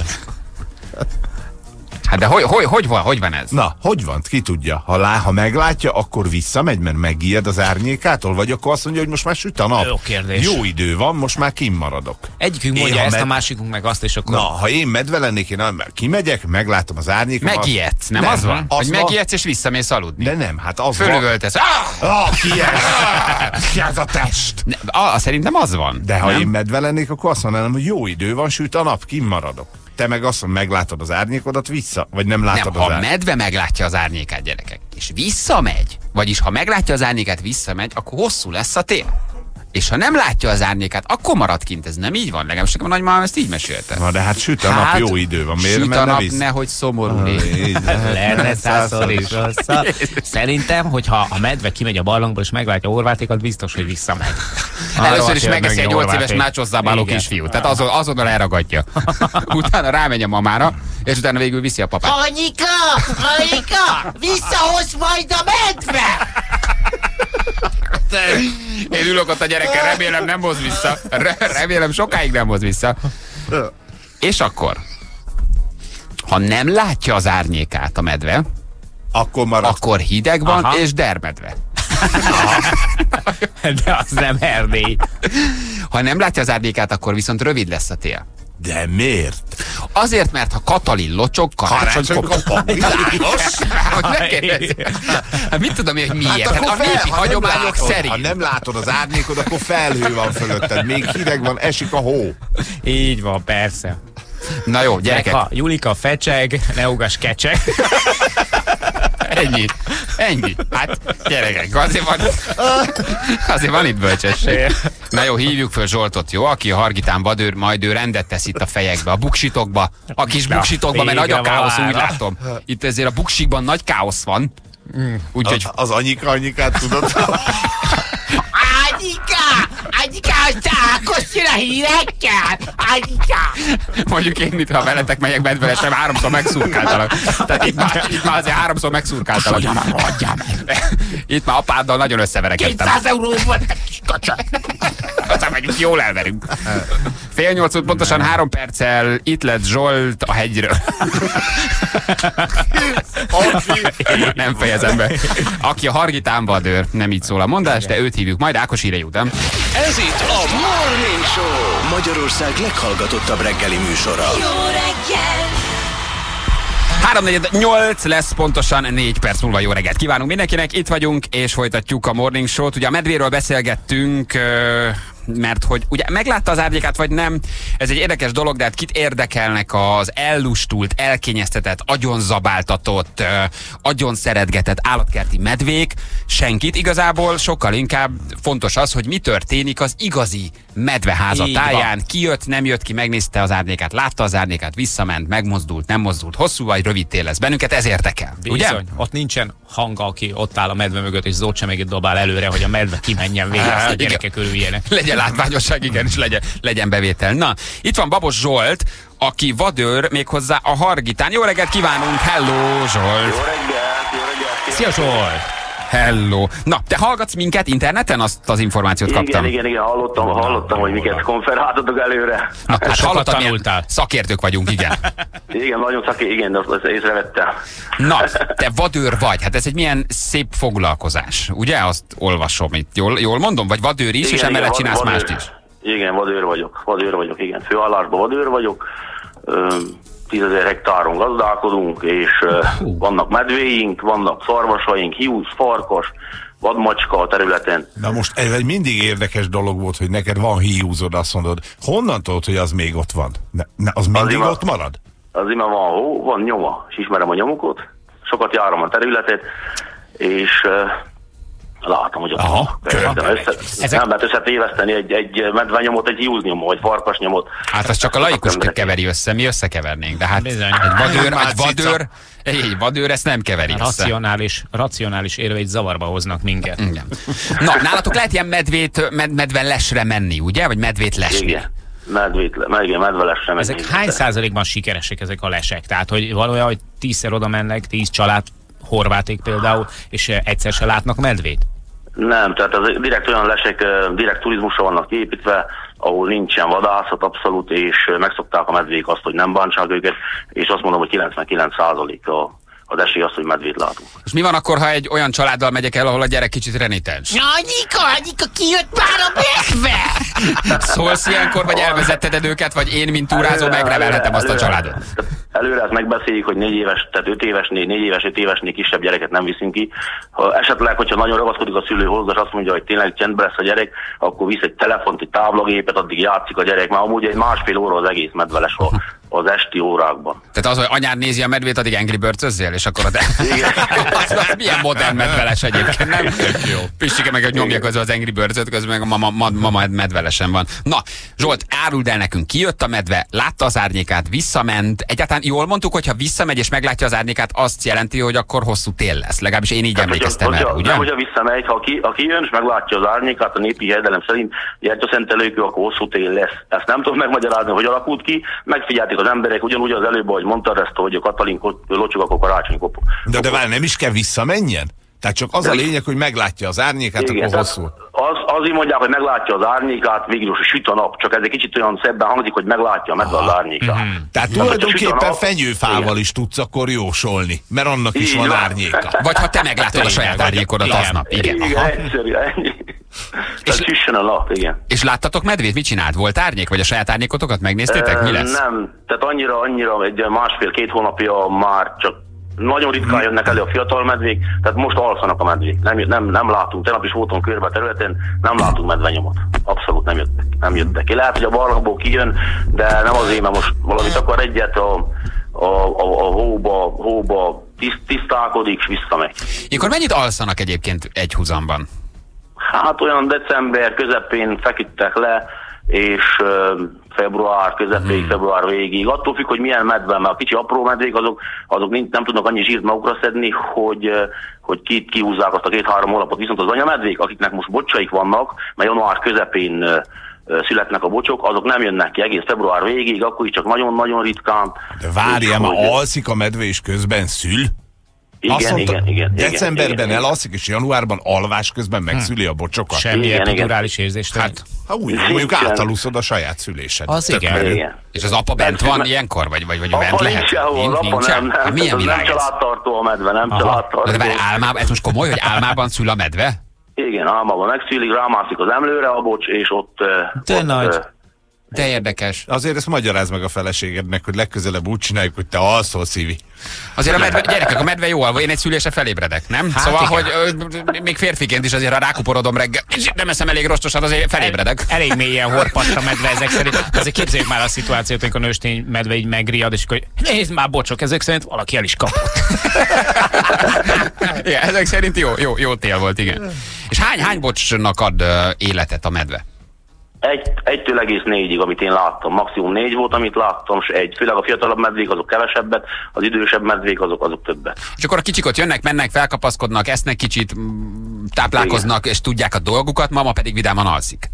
Hát de hogy, hogy, hogy, van, hogy van ez? Na, hogy van? Ki tudja? Ha, lá, ha meglátja, akkor visszamegy, mert megijed az árnyékától? Vagy akkor azt mondja, hogy most már süt a nap? Jó kérdés. Jó idő van, most már kimaradok. Egyikünk Én, mondja ha ezt, med- a másikunk meg azt, és akkor... Na, ha én medve lennék, én nem, kimegyek, meglátom az árnyékomat. Megijedsz, nem, Nem, az van? az Hogy van. megijedsz és visszamész aludni. De nem, hát az van. Fölövöltesz. Ah! Ah, ki ez? Ki ez a test? Ne, a, szerintem az van. De ha nem? én medve lennék, akkor azt mondanám, hogy jó idő van, süt a nap, kimaradok. Te meg azt mondod, meglátod az árnyékodat vissza, vagy nem látod Nem, az ha árnyékodat. medve meglátja az árnyékát, gyerekek, és visszamegy, vagyis ha meglátja az árnyékát, visszamegy, akkor hosszú lesz a tél. És ha nem látja az árnyékát, akkor marad kint. Ez nem így van? Legalábbis nekem a nagymamám ezt így mesélte. Na de hát süt a nap, jó idő van. Miért süt a menne nap, vissza? nehogy szomorú légy. Lenne százszor is rosszabb. Szerintem, hogyha a medve kimegy a barlangból és meglátja Horvátékat, biztos, hogy visszamegy. Először is Arra megeszi egy Horváték. nyolc éves nácsozzabáló Igen. kisfiú. Tehát azon, azonnal elragadja. Utána rámegy a mamára, és utána végül viszi a papát. Anyika, Anyika, visszahoz majd a medve! Én ülök ott a gyerekkel, remélem nem hoz vissza. Re- remélem sokáig nem hoz vissza. És akkor, ha nem látja az árnyékát a medve, Akkor marad. akkor hideg van Aha. és dermedve. De az nem Erdély. Ha nem látja az árnyékát, akkor viszont rövid lesz a tél. De miért? Azért, mert ha Katalin locsog, karácsony kopog. Hogy ne kérdezz. Hát mit tudom én, hogy miért? Hát, akkor a népi fel- ha nem hagyományok látod, szerint. Ha nem látod az árnyékod, akkor felhő van fölötted. Még hideg van, esik a hó. Így van, persze. Na jó, Gyerekek. gyerekek, Ha Julika fecseg, ne ugass kecseg. ennyi. Ennyi. Hát, gyerekek, azért van, azért van itt bölcsesség. Na jó, hívjuk föl Zsoltot, jó? Aki a Hargitán vadőr, majd ő rendet tesz itt a fejekbe, a buksitokba, a kis buksitokba, mert nagy a végre káosz, van úgy ára. látom. Itt ezért a buksikban nagy káosz van. Úgyhogy Az, az anyika anyikát tudod? Anyika, Anyika, az Ákos jön a hírekkel! Anyika! mondjuk én itt, ha veletek megyek medvelesem, háromszor megszurkáltalak. Tehát itt már, itt már azért háromszor megszurkáltalak. Adjál meg, adjál meg! Itt már apáddal nagyon összeverekedtem. kétszáz euró volt egy kis kacsa! Aztán megyünk, jól elverünk. Fél nyolc út, pontosan három perccel itt lett Zsolt a hegyről. Nem fejezem be. Aki a Hargitán vadőr, nem így szól a mondás, de őt hívjuk majd Ákos hírei után. Ez itt a Morning Show, Magyarország leghallgatottabb reggeli műsora. Jó reggel! három negyven nyolc lesz pontosan négy perc múlva. Jó reggelt kívánunk mindenkinek, itt vagyunk, és folytatjuk a Morning Show-t. Ugye a medvéről beszélgettünk, mert hogy ugye meglátta az árnyékát, vagy nem, ez egy érdekes dolog, de hát kit érdekelnek az ellustult, elkényeztetett, agyonzabáltatott, agyon szeretgetett állatkerti medvék? Senkit. Igazából sokkal inkább fontos az, hogy mi történik az igazi medveháza Így táján. van. Ki jött, nem jött ki, megnézte az árnyékát, látta az árnyékát, visszament, megmozdult, nem mozdult, hosszú vagy rövid tél lesz bennünket, ez érdekel. Ugye? Bizony. Ott nincsen hang, aki ott áll a medve mögött, és zócsemegét dobál előre, hogy a medve kimenjen végre, azt a Igen. gyerekek örüljenek. Legyen látványosság, igen, és legyen, legyen bevétel. Na, itt van Babos Zsolt, aki vadőr, méghozzá a Hargitán. Jó reggelt kívánunk, hello Zsolt! Szia Zsolt! Hello. Na, te hallgatsz minket interneten? Azt az információt kaptam. Igen, igen, igen, hallottam, hallottam, hogy miket konferáltatok előre. Na, hát hallottam, tanultál. Szakértők vagyunk, igen. Igen, nagyon szakértő, igen, azt, azt észrevettem. Na, te vadőr vagy. Hát ez egy milyen szép foglalkozás. Ugye? Azt olvasom itt. Jól, jól mondom? Vagy vadőr is, igen, és emellett csinálsz vadőr, mást is? Igen, vadőr vagyok. Vadőr vagyok, igen. Főállásban vadőr vagyok. tízezer hektáron gazdálkodunk, és uh, vannak medvéink, vannak szarvasaink, hiúz, farkas, vadmacska a területen. Na most ez egy mindig érdekes dolog volt, hogy neked van hiúzod, azt mondod. Honnan tudod, hogy az még ott van? Ne, ne, az mindig az ima, ott marad? Az ima van hó, van nyoma, és ismerem a nyomokat. Sokat járom a területet, és uh, látom, hogy ott Aha, van. Össze, Ezek... Nem lehet összetéveszteni egy, egy medvenyomot, egy hiúznyomot, vagy farkasnyomot. Hát az csak a laikus keveri össze, mi összekevernénk. De hát Bizony. egy vadőr, egy vadőr, egy vadőr ezt nem keveri össze. Racionális, racionális érveid zavarba hoznak minket. Igen. Na, nálatok lehet ilyen medvét, med, medvelesre menni, ugye? Vagy medvét lesni? Igen. Medvét, medvét, medvelesre menni. Ezek hány százalékban sikeresek ezek a lesek? Tehát, hogy valójában, hogy tízszer oda mennek, tíz család, horváték például, és egyszer se látnak medvét? Nem, tehát az direkt olyan lesek, direkt turizmusra vannak kiépítve, ahol nincsen vadászat abszolút, és megszokták a medvék azt, hogy nem bántsák őket, és azt mondom, hogy kilencvenkilenc százalék a az esély az, hogy medvét látunk. És mi van akkor, ha egy olyan családdal megyek el, ahol a gyerek kicsit renitens? Anyika, Anyika, kijött már a medve! Szólsz ilyenkor, vagy elvezetted őket, vagy én, mint túrázó, megnevelhetem azt a családot? Előre ezt megbeszéljük, hogy négy éves, tehát öt évesnél, négy éves, öt évesnél kisebb gyereket nem viszünk ki. Ha esetleg, hogyha nagyon ragaszkodik a szülő hozzá, és azt mondja, hogy tényleg csendben lesz a gyerek, akkor visz egy telefont, egy táblagépet, addig játszik a gyerek, mert amúgy egy másfél óra az egész medveles az esti órákban. Tehát az, hogy anyád nézi a medvét, addig Angry Birds-özzél, és akkor a de... az, az milyen modern medveles egyébként, nem? Jó. Pistike meg, hogy nyomja közben az Angry Birds-öt, közben meg a mama, mama, mama medvelesen van. Na, Zsolt, áruld el nekünk, kijött a medve, látta az árnyékát, visszament. Egyáltalán jól mondtuk, hogy ha visszamegy és meglátja az árnyékát, azt jelenti, hogy akkor hosszú tél lesz. Legalábbis én így hát, emlékeztem el, ugye? Nem, hogyha visszamegy, ha ki, ha kijön és meglátja az árnyékát, a népi hiedelem szerint gyertyaszentelőkő, akkor hosszú tél lesz. Ezt nem tudom megmagyarázni, hogy alakult ki, megfigyelték az emberek, ugyanúgy az előbb, ahogy mondtad ezt, hogy a Katalin locsog, akkor karácsony kopó. De, de várj, nem is kell visszamenjen? Tehát csak az de a lényeg, hogy meglátja az árnyékát, igen, akkor hosszú. Az, azért mondják, hogy meglátja az árnyékát, végül is süt a nap, csak ez egy kicsit olyan szebben hangzik, hogy meglátja a medve az árnyékát. Mm-hmm. Tehát tulajdonképpen fenyőfával igen. is tudsz akkor jósolni, mert annak is így van árnyéka. Vagy ha te meglátod a saját árnyékodat aznap. Igen, igen, egyszerű, ennyi. És süssön a nap, igen. És láttatok medvét? Mit csinált? Volt árnyék? Vagy a saját árnyékotokat megnéztétek? Mi lesz? Nem, tehát annyira, annyira egy másfél-két hónapja már csak nagyon ritkán jönnek elő a fiatal medvék, tehát most alszanak a medvék. Nem, nem, nem látunk, tegnap is voltunk körbe a területen, nem látunk medvenyomot. Abszolút nem jöttek. Nem jöttek ki. Lehet, hogy a barlangból kijön, de nem azért, mert most valamit akar egyet a, a, a, a hóba, hóba tiszt, tisztálkodik, és visszamegy. Ilyenkor mennyit alszanak egyébként egy húzamban? Hát olyan december közepén feküdtek le, és uh, február közepéig, hmm. február végig. Attól függ, hogy milyen medve, mert a kicsi apró medvék, azok, azok nem, nem tudnak annyi zsírt magukra szedni, hogy, uh, hogy ki, kihúzzák azt a két-három hónapot. Viszont az anyamedvék, akiknek most bocsaik vannak, mert január közepén uh, uh, születnek a bocsok, azok nem jönnek ki egész február végig, akkor is csak nagyon-nagyon ritkán. De várjál, ma alszik a medve és közben szül? Igen, mondta, igen, igen. Decemberben igen, elalszik, és januárban alvás közben megszüli a bocsokat. Semmilyen epidurális érzést. Hát, ha úgy, mondjuk átaluszod a saját szülésed. Az igen. igen. És az apa bent van ilyenkor? Vagy, vagy, vagy apa bent lehet? Nincs, nincs, nincs, nem, nem. Milyen nem családtartó a medve, nem Aha. családtartó. De várj, álmában, ez most komoly, hogy álmában szül a medve? Igen, álmában megszülik, rámászik az emlőre a bocs, és ott... De ott, nagy. De érdekes. Azért ezt magyarázd meg a feleségednek, hogy legközelebb úgy csináljuk, hogy te alszol, Szívi. Azért a medve, gyerekek, a medve jó alva, én egy szülésre felébredek, nem? Hát szóval, igen. hogy ö, még férfiként is azért, ha rákuporodom reggel, nem eszem elég rostosat, azért felébredek. El, elég mélyen horpadt a medve ezek szerint. Azért képzeljük már a szituációt, amikor a nőstény medve így megriad, és akkor nézd már, bocsok, ezek szerint valaki el is kapott. Igen, ezek szerint jó, jó, jó tél volt, igen. És hány, hány bocsnak ad uh, életet a medve? Egy, egytől egész négyig, amit én láttam. Maximum négy volt, amit láttam, és egy. Főleg a fiatalabb medvék azok kevesebbet, az idősebb medvék azok, azok többet. És akkor a kicsik ott jönnek, mennek, felkapaszkodnak, esznek kicsit, táplálkoznak, igen. és tudják a dolgukat, mama pedig vidáman alszik.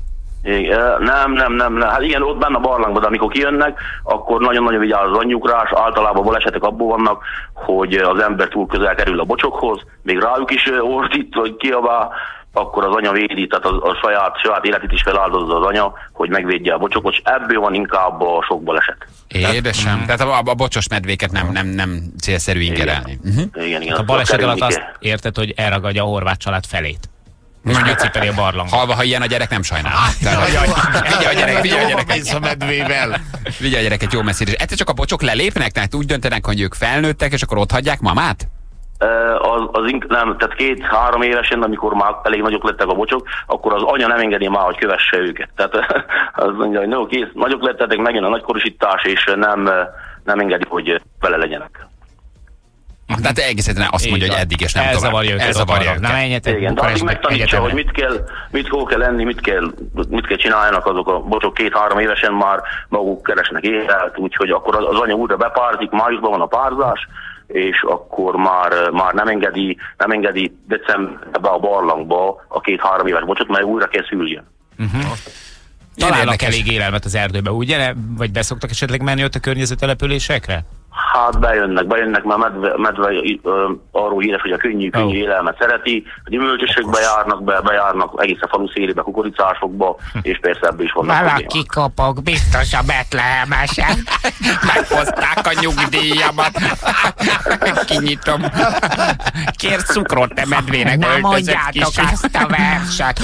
Igen, nem, nem, nem, nem. Hát igen, ott benne a barlangban, de amikor kijönnek, akkor nagyon-nagyon vigyáz az anyjukrás, általában balesetek abból vannak, hogy az ember túl közel kerül a bocsokhoz, még rájuk is ordít, vagy kiabál, akkor az anya védi, tehát a, a saját, saját életét is feláldozza az anya, hogy megvédje a bocsokot, és ebből van inkább a sok baleset. Édesem. Mm. Tehát a, a bocsos medvéket nem, nem, nem célszerű ingerelni. Uh-huh. Igen, igen. A baleset alatt azt érted, hogy elragadja a horvát család felét. Mondjuk cipeli a barlangot. Halva, ha ilyen a gyerek, nem sajnál. Vigye a gyerek, vigye a gyereket. a medvével. Vigye a gyereket jó messzire. Egyszer csak a bocsok lelépnek, tehát úgy döntenek, hogy ők felnőttek, és akkor ott hagyják mamát? Az, az ink, nem, tehát két-három évesen, amikor már elég nagyok lettek a bocsok, akkor az anya nem engedi már, hogy kövesse őket. Tehát az mondja, hogy no, kész, nagyok lettetek, megjön a nagykorosítás, és nem, nem engedi, hogy vele legyenek. Tehát egészen azt mondja, hogy eddig és nem tovább. Elzavarja őket. Elzavarja őket. Nem menjetek. Igen, de addig megtanítsa, hogy mit kell, mit hol kell lenni, mit kell, mit kell csináljanak azok a bocsok két-három évesen már maguk keresnek élet, úgyhogy akkor az anya újra bepárzik, májusban van a párzás, és akkor már, már nem engedi, nem engedi decemberbe a barlangba a két-három éves bocsot, mert újra kell szüljön. Uh-huh. Találnak elég élelmet az erdőbe, ugye? Vagy beszoktak esetleg menni ott a környező településekre? Hát bejönnek, bejönnek, mert medve, medve ö, arról híres, hogy a könnyű, könnyű oh. élelmet szereti, a gyümölcsösökbe járnak be, bejárnak egész a falu szélébe, kukoricásokba, és persze ebből is vannak problémák. Valaki kapok, biztos a betlehemesen. Meghozták a nyugdíjamat. Kinyitom. Kérsz cukrot, te medvének. Nem mondjátok azt a verset.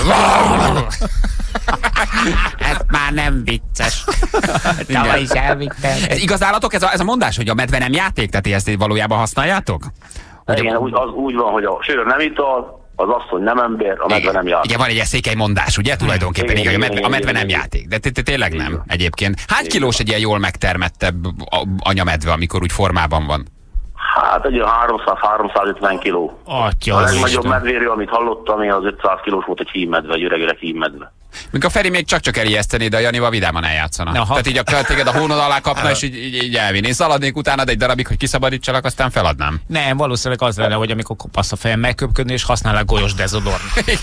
Ez már nem vicces. Tavaly is elvittem. Ez igaz állatok, ez a, ez a mondás, hogy a medve nem játék, tehát ezt valójában használjátok? Hogy igen, úgy, az úgy van, hogy a sör nem ital, az asszony nem ember, a medve nem játék. Igen, van egy székely mondás, ugye? Tulajdonképpen igen, igen, igen, a medve nem játék. De tényleg nem egyébként. Hány kilós egy ilyen jól megtermettebb anyamedve, amikor úgy formában van? Hát egy olyan háromszáz-háromszázötven kiló. Atya, a legnagyobb medvéről, amit hallottam, én az ötszáz kilós volt egy hímmedve, egy öreg-öreg hímmedve. Mikor a Feri még csak-csak elijesztené, de a Janival vidáman eljátszana. Aha. Tehát így a téged a hónod alá kapna, és így, így, így elvinni. Én szaladnék utána egy darabig, hogy kiszabadítsalak, aztán feladnám. Nem, valószínűleg az lenne, hogy amikor kopasz a fejem megköpködni, és használnak golyos dezodorn.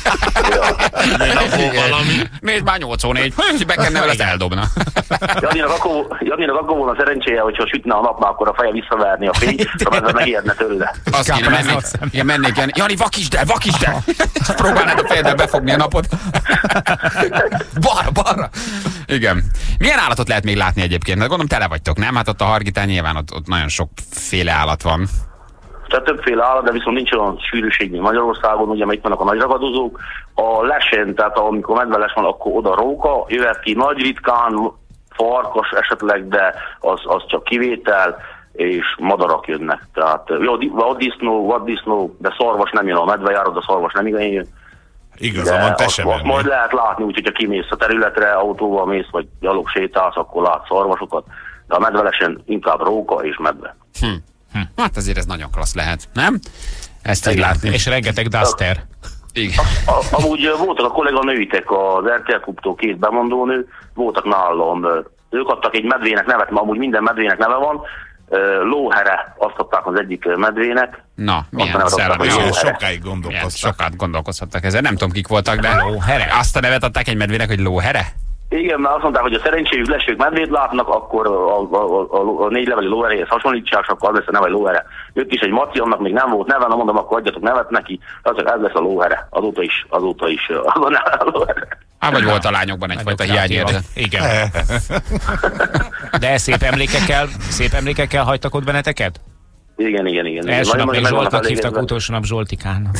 Nézd már nyolc ó négy, hogy bekenne vele, ezt eldobna. Janinak akkor, Janinak akkor volna szerencséje, hogyha sütne a nap, akkor a feje visszaverni a fény, mert megijedne tőle. Azt kéne, mennék, igen, mennék, Jani, Jani, vakítsd el, vakítsd el! Próbálnád a fejeddel befogni a napot. Balra, balra! Igen. Milyen állatot lehet még látni egyébként? Hát gondolom tele vagytok, nem? Hát ott a Hargitán nyilván ott, ott nagyon sokféle állat van. Tehát többféle állat, de viszont nincs olyan sűrűség, mint Magyarországon, ugye, mert itt vannak a nagy ragadozók. A lesen, tehát amikor medveles van, akkor oda róka, jöhet ki nagy ritkán, farkas esetleg, de az, az csak kivétel, és madarak jönnek. Tehát jó, vaddisznó, vaddisznó, de szarvas nem jön, a medve jár, de szarvas nem igen jön. Igazán van, te sem menni. Majd lehet látni, úgyhogy ha kimész a területre, autóval mész, vagy gyalog sétálsz, akkor látsz szarvasokat, de a medvelesen inkább róka és medve. Hm. Hm. Hát azért ez nagyon klassz lehet, nem? Ezt így látni. És rengeteg duster. Igen. A, a, amúgy voltak a kolléganőitek, az er té el Klubtól két bemondónő, voltak nálam. Ők adtak egy medvének nevet, mert amúgy minden medvének neve van. Lóhere azt adták az egyik medvének. Na, milyen szellemi. Sokáig gondolkoztak. Sokat gondolkozhattak ezzel. Nem tudom, kik voltak, de lóhere. Azt a nevet adták egy medvének, hogy lóhere? Igen, mert azt mondták, hogy a szerencséjük lesz, ők medvét látnak, akkor a, a, a, a négy leveli lóheréhez hasonlítsák, akkor az lesz a neve lóhere. Ők is egy maci, annak még nem volt neve, na mondom, akkor adjatok nevet neki, az ez lesz a lóhere. Azóta is, azóta is az a neve a lóhere. Á, vagy volt a lányokban egyfajta hiányérzet. Igen. De szép emlékekkel, szép emlékekkel hagytak ott benneteket? Igen, igen, igen. Első nap még Zsoltnak hívtak, utolsó nap Zsoltikának.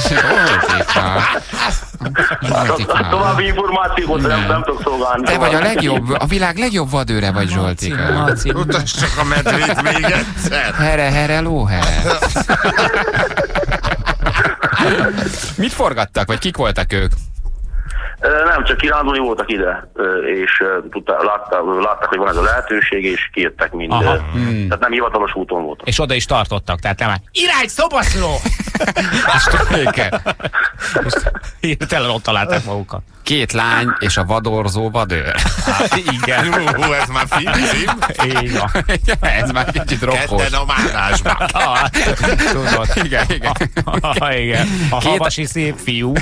Zsoltikán. További információkat nem, nem tudok szolgálni. Te vagy a legjobb, a világ legjobb vadőre vagy, Zsoltika. Utasd csak a medvét még egyszer. Here, here, lóhere. Mit forgattak, vagy kik voltak ők? Nem, csak kirándulni voltak ide, és látták, látták, hogy van ez a lehetőség, és kijöttek mind. Hmm. Tehát nem hivatalos úton voltak. És oda is tartottak, tehát nem már irány szobaszló! És Hirtelen ott találták magukat. Két lány és a vadorzó vadőr. Hát, igen. Hú, ez már filmcím. Így van. Ez már kicsit rokkos. Ketten a márásban. Ah, tudod. Igen, igen. Ah, igen. A Két- havasi szép fiú.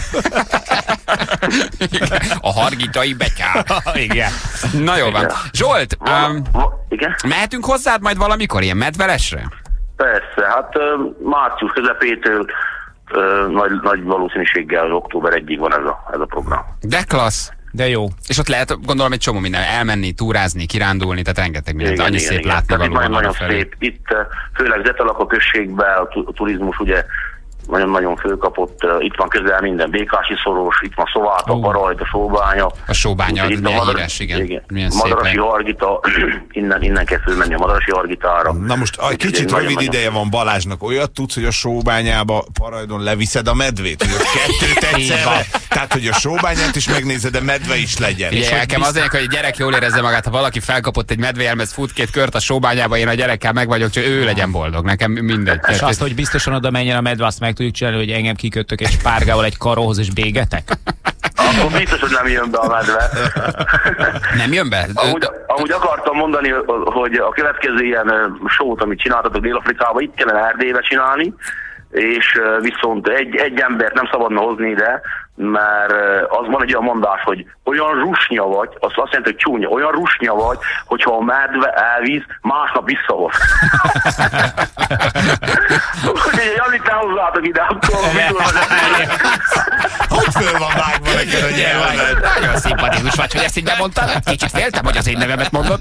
A hargitai betyár. Igen. Na jó van. Zsolt, um, Igen? mehetünk hozzád majd valamikor ilyen medvelesre? Persze, hát ö, március közepétől ö, nagy, nagy valószínűséggel október egyig van ez a, ez a program. De klassz. De jó. És ott lehet, gondolom, egy csomó minden, elmenni, túrázni, kirándulni, tehát rengeteg mindent, annyi szép látni Tehát itt való van nagyon arrafelé. szép. Itt ö, főleg Zetelaka községben a tu- turizmus ugye nagyon-nagyon fölkapott. Ö, Itt van közel minden, Békási szoros, itt van Szováta, Ó. Barajt, a Sóbánya. A Sóbánya, Úgyhogy itt milyen Madar- híres, igen. igen. Milyen szép Madarasi hely. Hargita, innen, innen kell fölmenni a Madarasi Hargitára. Na most egy kicsit Nagyon- rövid nagyon- ideje van Balázsnak. Olyat tudsz, hogy a Sóbányába Parajdon leviszed a medvét? Hogy a kettőt Így van. egyszerre? Tehát, hogy a Sóbányát is megnézed, de medve is legyen. Ugye, nekem az egyik, hogy egy gyerek jól érezze magát, ha valaki felkapott egy medvéjelmez, fut két kört a Sóbányába, én a gyerekkel meg vagyok, csak ő legyen boldog, nekem mindegy. És azt, hogy biztosan oda menjen a medve, azt meg tudjuk csinálni, hogy engem kiköttök egy spárgával egy karóhoz és bégetek? Akkor biztos, hogy nem jön be a medve. Nem jön be? Amúgy, amúgy akartam mondani, hogy a következő ilyen ö, show-t, amit csináltatok Dél-Afrikában, itt kellene Erdélybe csinálni, és ö, viszont egy, egy embert nem szabadna hozni ide, mert ö, az van egy olyan mondás, hogy olyan rusnya vagy, az azt jelenti, hogy csúnya, olyan rusnya vagy, hogyha a medve elvíz, másnap visszahoz. Úgyhogy Janit ne hozzátok ide, akkor mit Hogy föl van vágva neked a nyelved? Nagyon szimpatikus vagy, hogy ezt így bemondtad. Kicsit féltem, hogy az én nevemet mondod.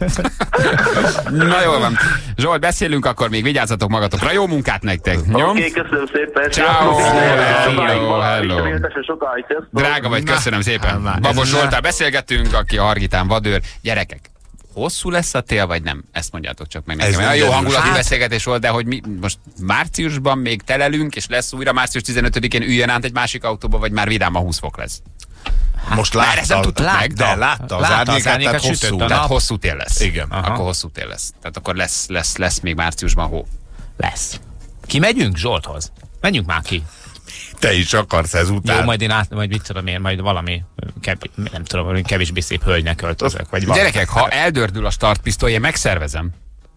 Na jól van. Zsolt, beszélünk akkor még, vigyázzatok magatokra. Jó munkát nektek. Jó? Oké, köszönöm szépen. Ciao. Sokáig, Hello, Balázs, hello. visszaméletesen sokáig, sziasztok. Drága vagy, köszönöm szépen. már. Babos Zsoltál beszélgettünk, aki a Hargitán vadőr. Gyerekek, hosszú lesz a tél, vagy nem? Ezt mondjátok csak meg Ez nekem. nem Jó derül. hangulatú Hát- beszélgetés volt, de hogy mi most márciusban még telelünk, és lesz újra március tizenötödikén üljön át egy másik autóba, vagy már vidám a húsz fok lesz. Most Már ezt nem látta, tudtuk meg, de látta az Látta az árnyékát, árnyékát, tehát sütött hosszú. a Tehát nap. hosszú tél lesz. Igen. Aha. Akkor hosszú tél lesz. Tehát akkor lesz, lesz, lesz még márciusban hó. Lesz. Kimegyünk Zsolthoz? Menjünk már ki. Te is akarsz ezután. Jó, majd én át, majd mit tudom én, majd valami, kev, nem tudom, valami kevésbé szép hölgynek öltözök, vagy valami. Gyerekek, ha eldördül a startpisztoly, én megszervezem.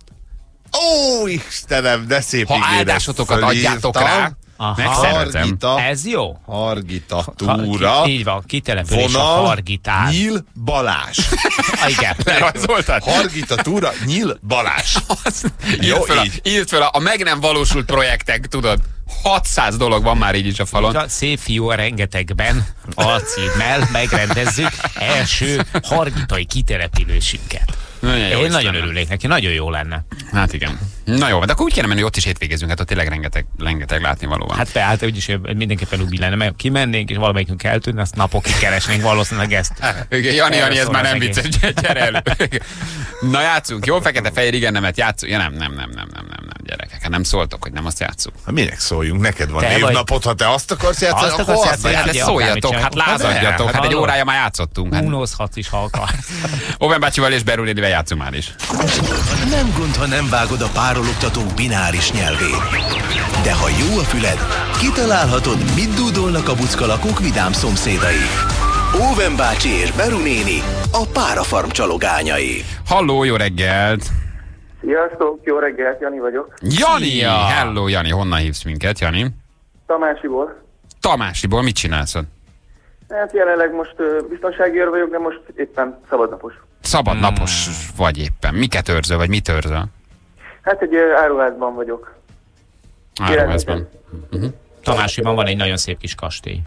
Ó, Istenem, de szép Ha ígéret. áldásotokat adjátok Fölírtam. rá, Aha. megszervezem. Hargita, Ez jó? Hargita Ha- túra, ki- Így van, kitelepülés a vonal, Hargitán. Nyíl, Balázs. Ah, igen. Lerajzoltad? Hargita túra, Nyíl, Balázs. Jó, Írt föl, a, így. írt föl a, a meg nem valósult projektek, tudod, hatszáz dolog van már így is a falon. A szép fiú a rengetegben alcímmel megrendezzük első hargitai kitelepülésünket. Nagyon Én nagyon örülnék neki, nagyon jó lenne. Hát igen. Na jó, de akkor úgy kéne menni, hogy ott is hétvégezünk, hát ott tényleg rengeteg, rengeteg látnivaló van. Hát beállt, úgyis mindenképpen úgy lenne, mert kimennénk, és valamelyikünk eltűnne, azt napokig keresnénk valószínűleg ezt. Igen, Jani, Jani, ez Erről már szól nem az vicces, gyere elő. Na játszunk, jó, fekete-fehér, igen, nemet játszunk. Ja nem, nem, nem, nem, nem, nem, nem, gyerekek, hát nem szóltok, hogy nem azt játszunk. Hát minek szóljunk? Neked van Te vagy- névnapod, ha te azt akarsz játszani, Azt akkor akarsz azt játszani, Hát játsz. de Akármit szóljatok, csinálunk. hát lázadjatok, Hát hát egy hallod? órája már játszottunk. Hát Unózhatsz is, ha akarsz. Oven bácsival és Berulénivel játszunk már is. Nem gond, ha nem vágod a párologtatók bináris nyelvét. De ha jó a füled, kitalálhatod, mit dúdolnak a buckalakók vidám szomszédai. Óven bácsi és Beru néni, a párafarm csalogányai. Halló, jó reggelt! Sziasztok, jó reggelt, Jani vagyok. Jani! Szia! Hello, Jani, honnan hívsz minket, Jani? Tamásiból. Tamásiból, mit csinálsz? Hát jelenleg most ö, biztonsági őr vagyok, de most éppen szabadnapos. Szabadnapos vagy éppen. Miket őrzöl, vagy mit őrzöl? Hát egy ö, áruházban vagyok. Áruházban. Tamásiban van egy nagyon szép kis kastély.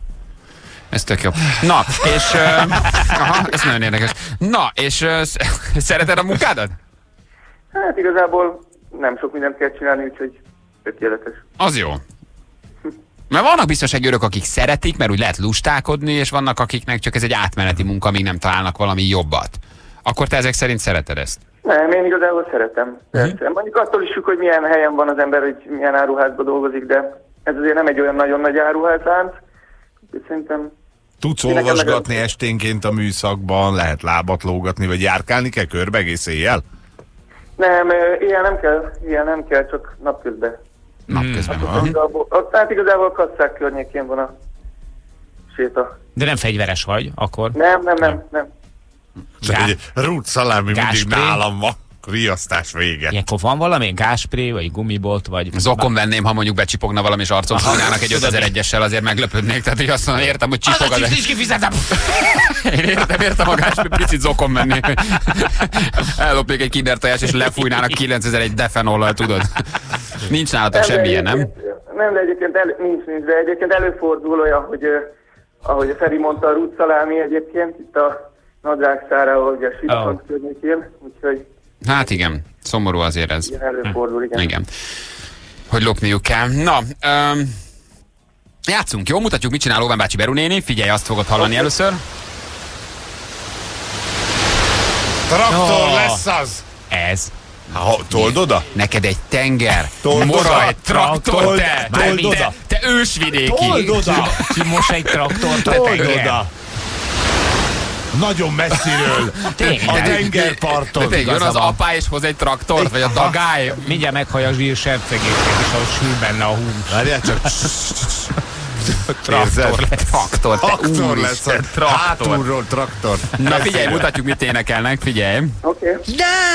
Ez tök jó. Na, és... Uh, aha, ez nagyon érdekes. Na, és uh, szereted a munkádat? Hát igazából nem sok mindent kell csinálni, úgyhogy tökéletes. Az jó. Mert vannak biztonsági őrök, akik szeretik, mert úgy lehet lustálkodni, és vannak, akiknek csak ez egy átmeneti munka, amíg nem találnak valami jobbat. Akkor te ezek szerint szereted ezt? Nem, én igazából szeretem. Persze. Uh-huh. Mondjuk attól is függ, hogy milyen helyen van az ember, hogy milyen áruházban dolgozik, de ez azért nem egy olyan nagyon nagy áruházlánc. Úgyhogy szerintem... Tudsz Nekem olvasgatni meg- esténként a műszakban, lehet lábat lógatni, vagy járkálni kell körbe egész éjjel? Nem, ö, ilyen nem kell, ilyen nem kell, csak napközben. Napközben. Aha. Igazából, ott, hát igazából a kasszák környékén van a séta. De nem fegyveres vagy, akkor? Nem, nem, nem, nem. Csak Gá- egy rút szalámi mindig Gáspré? nálam van. Riasztás vége. Ilyenkor van valami? Gáspré, vagy gumibolt, vagy... Zokon venném, ha mondjuk becsipogna valami, és arcon fújnának egy ötezer-egyessel, azért meglepődnék. Tehát, hogy azt mondom, értem, hogy csipog Az a az... is kifizetem! Én értem, értem a gáspré, picit zokon menni. Ellopnék egy kindertojás, és lefújnának kilencezer-egy defenollal, tudod. Nincs nálatok semmilyen, nem? Nem, de egyébként elő, nincs, nincs, de egyébként előfordul olyan, hogy uh, ahogy a Feri mondta, a rút szalámi egyébként itt a Nadrágszára, ahogy a Sivatag környékén, úgyhogy Hát igen, szomorú azért ez. ilyen előfordul, igen. Igen. Hogy lopniuk kell. Na, um, játszunk, jó? Mutatjuk, mit csinál Óván bácsi Beru néni. Figyelj, azt fogod hallani először. Traktor Oh. lesz az! Ez. Ha, told oda? Neked egy tenger, Told mora, oda. egy traktor, Told- te, told te, oda. te ősvidéki. Told oda! Ki mos egy traktort a Told tenger? oda! Nagyon messziről. Tényleg. A tengerparton. De jön az apá és hoz egy traktort, vagy a dagály. Mindjárt meghallja a zsír sercegéket, és ahol sül benne a hús. Várjál csak. Traktor, traktor, te Traktor lesz. úristen, traktor. Hátulról traktor. Na figyelj, mutatjuk, mit énekelnek, figyelj. Oké. Okay.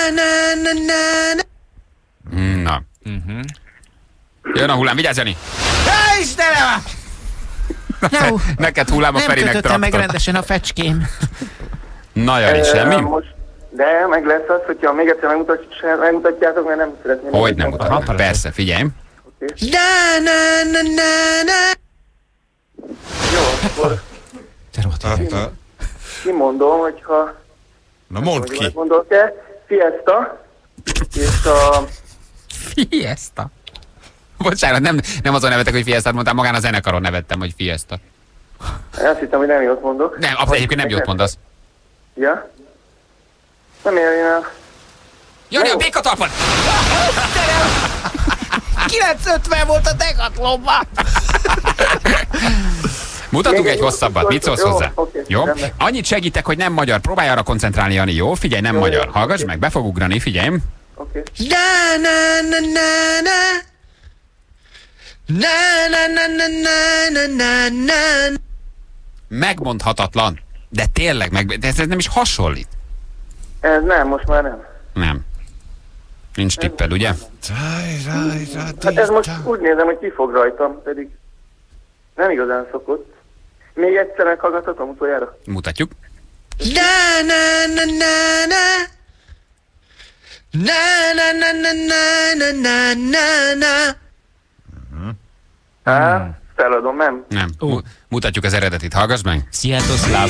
Na. Uh-huh. Jön a hullám, vigyázz, Jani! Ja, Istenem! No, Neked hullám, a nem Ferinek kötöttem meg traktor. rendesen a fecském. Na, Jani, semmi? Most, de meg lesz az, hogyha még egyszer megmutatjátok, megmutatjátok mert nem szeretném. Hogy nem megmutatni. mutatom? Persze, figyelj. Okay. Jó, akkor kimondom, hogyha... Na mondd ki. Gondolok-e? Fiesta, és a... Fiesta. Bocsánat, nem, nem azon nevetek, hogy Fiesta-t mondtam, magán a zenekaron nevettem, hogy Fiesta. Azt hittem, hogy nem jót mondok. Nem, abszolút egyébként nem jót mondasz. Ja? Nem érjen el. Jani, a békatalpon! kilencszázötven volt a Decathlonban! Mutatunk Még egy egy hosszabbat, mit szólsz jó, hozzá? oké, Jó? rendben. Annyit segítek, hogy nem magyar. Próbálj arra koncentrálni, Jani, jó? Figyelj, nem Jó, magyar. jó, Hallgass oké. meg, be fog ugrani, figyelj. Oké. Megmondhatatlan. De tényleg, meg, de ez nem is hasonlít. Ez nem, most már nem. Nem. Nincs tipped, ugye? Hát ez most úgy nézem, hogy ki fog rajtam, pedig nem igazán szokott. Még egyszer meghallgathatom utoljára? Mutatjuk. Há, feladom, nem? Nem. Mu- Mutatjuk az eredetit, hallgass meg. Sziatoszláv.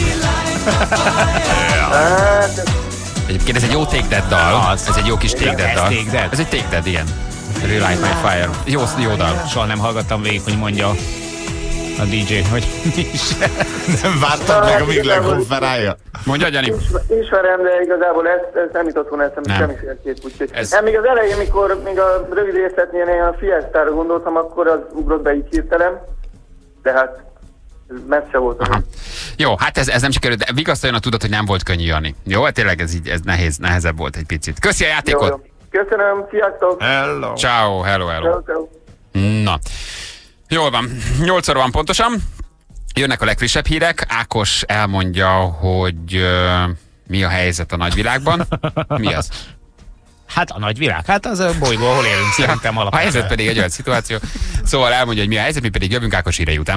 Hát, Egyébként ez egy jó Take That dal. Az. Ez egy jó kis Take That Ez dal. Take That? Ez egy Take That, igen. Relight My Fire. Jó, jó dal. Soha nem hallgattam végig, hogy mondja a dé dzsé, hogy mi is. Nem vártad meg, amíg lekonferálja. Mondja, Jani. ismerem, de igazából ez, ez nem jutott volna eszembe Nem. semmiféleképp, úgyhogy... Ez- Nem, még az elején, mikor még a rövid részletnél én a Fiestára gondoltam, akkor az ugrott be így hirtelen, de hát ez messze volt. Aha. Jó, hát ez, ez nem sikerült, de vigasztaljon a tudat, hogy nem volt könnyű, Jani. Jó, hát tényleg ez így, ez nehéz, nehezebb volt egy picit. Köszi a Jó, játékot! jó. Köszönöm, sziasztok! Hello. Ciao, hello, hello. Ciao, ciao. Na, jól van, nyolcszor van pontosan. Jönnek a legfrissebb hírek. Ákos elmondja, hogy uh, mi a helyzet a nagyvilágban. Mi az? Hát a nagy világ, hát az a bolygó, ahol élünk szerintem A alapvetően. helyzet pedig egy olyan szituáció. Szóval elmondja, hogy mi a helyzet, mi pedig jövünk Ákos hírei után.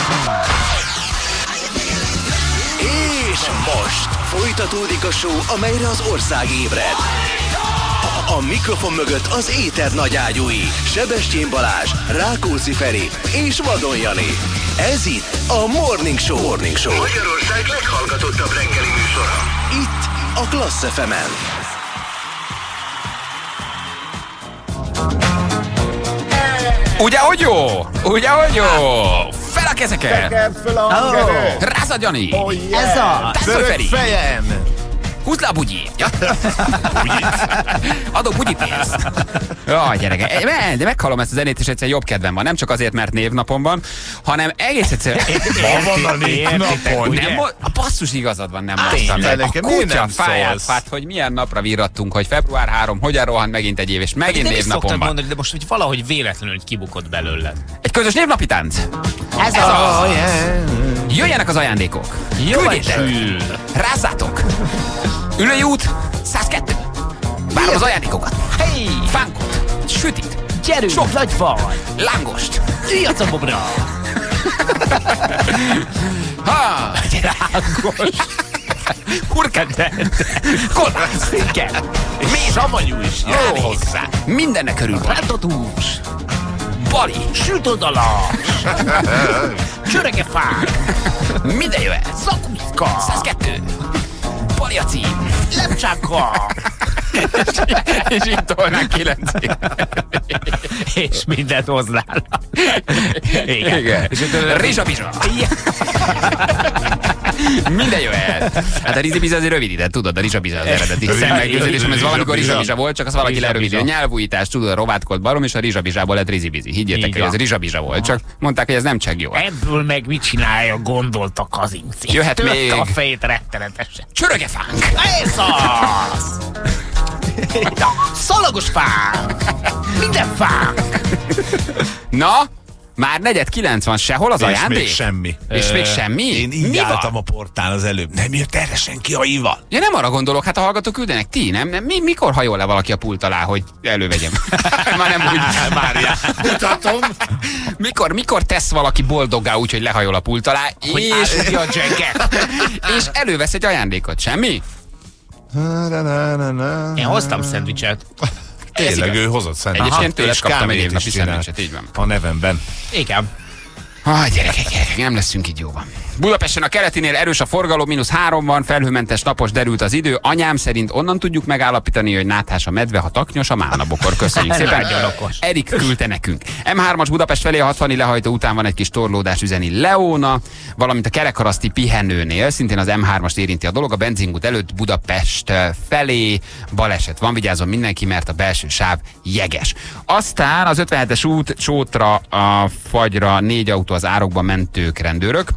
És most folytatódik a show, amelyre az ország ébred. A mikrofon mögött az éter nagyágyúi, Sebestyén Balázs, Rákóczi Feri és Vadon Jani. Ez itt a Morning Show. Morning Show. Magyarország leghallgatottabb reggeli műsora. Itt a Klassz ef emen. Ugye, hogy jó? Ugye, hogy jó? Fel a kezeket! Föl a hangerő. Rázad, Jani! Oh, yeah. Ez a- Táncolj, Török Feri! fejem. Húzd le a bugyit! Ja. Adok bugyipénzt! Jaj, gyereke, me- de meghallom ezt a zenét, és egyszer jobb kedvem van. Nem csak azért, mert névnapom van, hanem egész egyszerűen... Ma van a névnapon. Nem, mo- a basszus igazad van, nem mondtam tényleg, meg. A nekem miért kutya nem fáját szólsz? fát, hogy milyen napra virrattunk, hogy február harmadika, hogyan rohan megint egy év, és megint Nem is névnapom szoktam van. mondani, de most hogy valahogy véletlenül kibukott belőled. Egy közös névnapi tánc! Ez Ez a... az! Jöjjenek az ajándékok. Jó, Küldjétek. Rázzátok. Ülői út száz kettő. Várom az ajándékokat. Hey! Fánkot, sütit, Gyerünk, Sok. nagy vagy! lángost. Ülj a combomra! Ha! Rángos! Hurkát. Kolbász. Igen! Méz. Savanyú is! Jó hozzá. Mindennek örül Bali. Rántott Bali. Sült oldalás! Csöregefák! Minden jöhet. Szakuszka! száz kettő. Bali a cím. Lepcsáka! És így tolnánk kilencig. És mindent hoznál. Igen. Igen. Rizsabizsa. Minden jöhet. Hát a rizsabizsa azért rövidített, tudod, a rizsabizsa az eredeti szemmegőzésem, ez valamikor rizsabizsa volt, csak az valaki lerövidített. A nyelvújítás, tudod, a rovátkolt barom, és a rizsabizsából lett rizibizi. Higgyétek, hogy ez rizsabizsa volt, csak mondták, hogy ez nem csak jó. Ebből meg mit csinálja, gondolt a kazinci. Jöhet Törte még. a fejét rettenetesen. Csörögefánk. Ez az! Szalagos fánk! Minden fánk! Na, már negyed kilenc van, sehol az És ajándék? még semmi. És még semmi? Én így Mi álltam van? a portán az előbb. Nem jött erre senki a ival. Ja, nem arra gondolok, hát a hallgatók küldenek, ti, nem? nem? Mi, mikor hajol le valaki a pult alá, hogy elővegyem? Már nem úgy. Várjál. Mutatom! Mikor, mikor tesz valaki boldoggá úgy, hogy lehajol a pult alá, Hogy és, átadja a jacket. és elővesz egy ajándékot, semmi? Én hoztam szendvicset. Tényleg ő hozott szendvicset. Egyébként tőled és kaptam egy kávét évnapi is csinált. szendvicset, így van. A nevemben. Igen. Ah, gyerekek, gyerekek, nem leszünk így jóban. Budapesten a keletinél erős a forgalom, mínusz három van, felhőmentes, napos, derült az idő. Anyám szerint onnan tudjuk megállapítani, hogy náthás a medve, ha taknyos a málnabokor. Köszönjük szépen. Nagyon okos. Erik küldte nekünk. em hármas Budapest felé a hatvani lehajtó után van egy kis torlódás, üzeni Leona, valamint a kerekharaszti pihenőnél, szintén az em hármast érinti a dolog, a benzingút előtt Budapest felé baleset van, vigyázzon mindenki, mert a belső sáv jeges. Aztán az ötvenhetes út Csótra a Fagyra négy autó az árokban mentők rendőrök.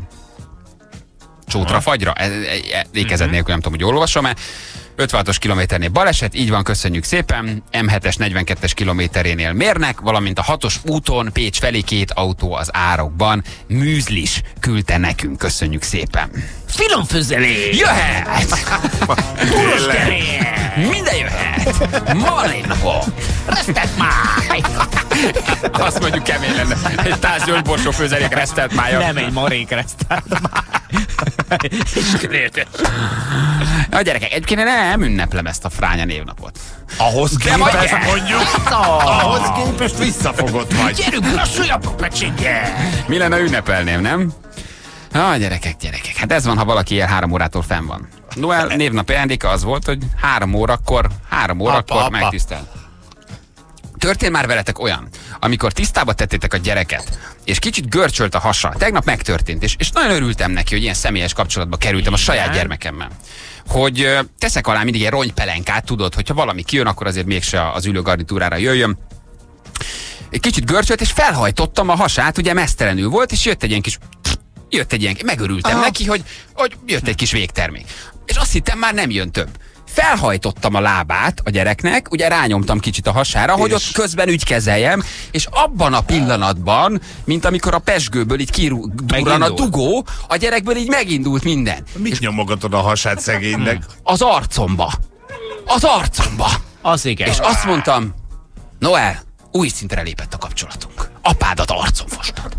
Csótra Fagyra, ékezet nélkül nem tudom, hogy jól olvasom-e. ötvenhatos kilométernél baleset, így van, köszönjük szépen. em hetes negyvenkettes kilométerénél mérnek, valamint a hatos úton Pécs felé két autó az árokban. Műzlis küldte nekünk, köszönjük szépen. Finom főzelés! Jöhet! Túros kerény! Minden jöhet! Ma van egy napom! Resztett máj! Azt mondjuk kemény lenne. Egy táz gyöngyborsó főzelék resztelt mája. Nem egy marék resztelt máj. És körültes. Na gyerekek, egyébként nem ünneplem ezt a Fránya névnapot. Ahhoz De majd képest kell. mondjuk, ahhoz képest visszafogott vagy. Gyerünk, lassuljabb a pecsétje! Mi lenne ünnepelném, nem? Ah, gyerekek, gyerekek, hát ez van, ha valaki ilyen három órától fenn van. Noel névnap ajándéka az volt, hogy három órakor, három órakor apa. megtisztel. Történt már veletek olyan, amikor tisztába tettétek a gyereket, és kicsit görcsölt a hasa. Tegnap megtörtént, és, és nagyon örültem neki, hogy ilyen személyes kapcsolatba kerültem a saját gyermekemmel. Hogy ö, teszek alá mindig egy rongypelenkát, tudod, hogyha valami kijön, akkor azért mégse az ülőgarnitúrára jöjjön. Egy kicsit görcsölt, és felhajtottam a hasát, ugye mesztelenül volt, és jött egy ilyen kis... Jött egy ilyen, megörültem Aha. neki, hogy, hogy jött egy kis végtermék. És azt hittem, már nem jön több. Felhajtottam a lábát a gyereknek, ugye rányomtam kicsit a hasára, hogy ott közben úgy kezeljem, és abban a pillanatban, mint amikor a pezsgőből így kirúran a dugó, a gyerekből így megindult minden. Mit nyomogatod a hasát szegénynek? Az arcomba. Az arcomba. Az igen. És azt mondtam, Noel, új szintre lépett a kapcsolatunk. Apádat arcon fostad.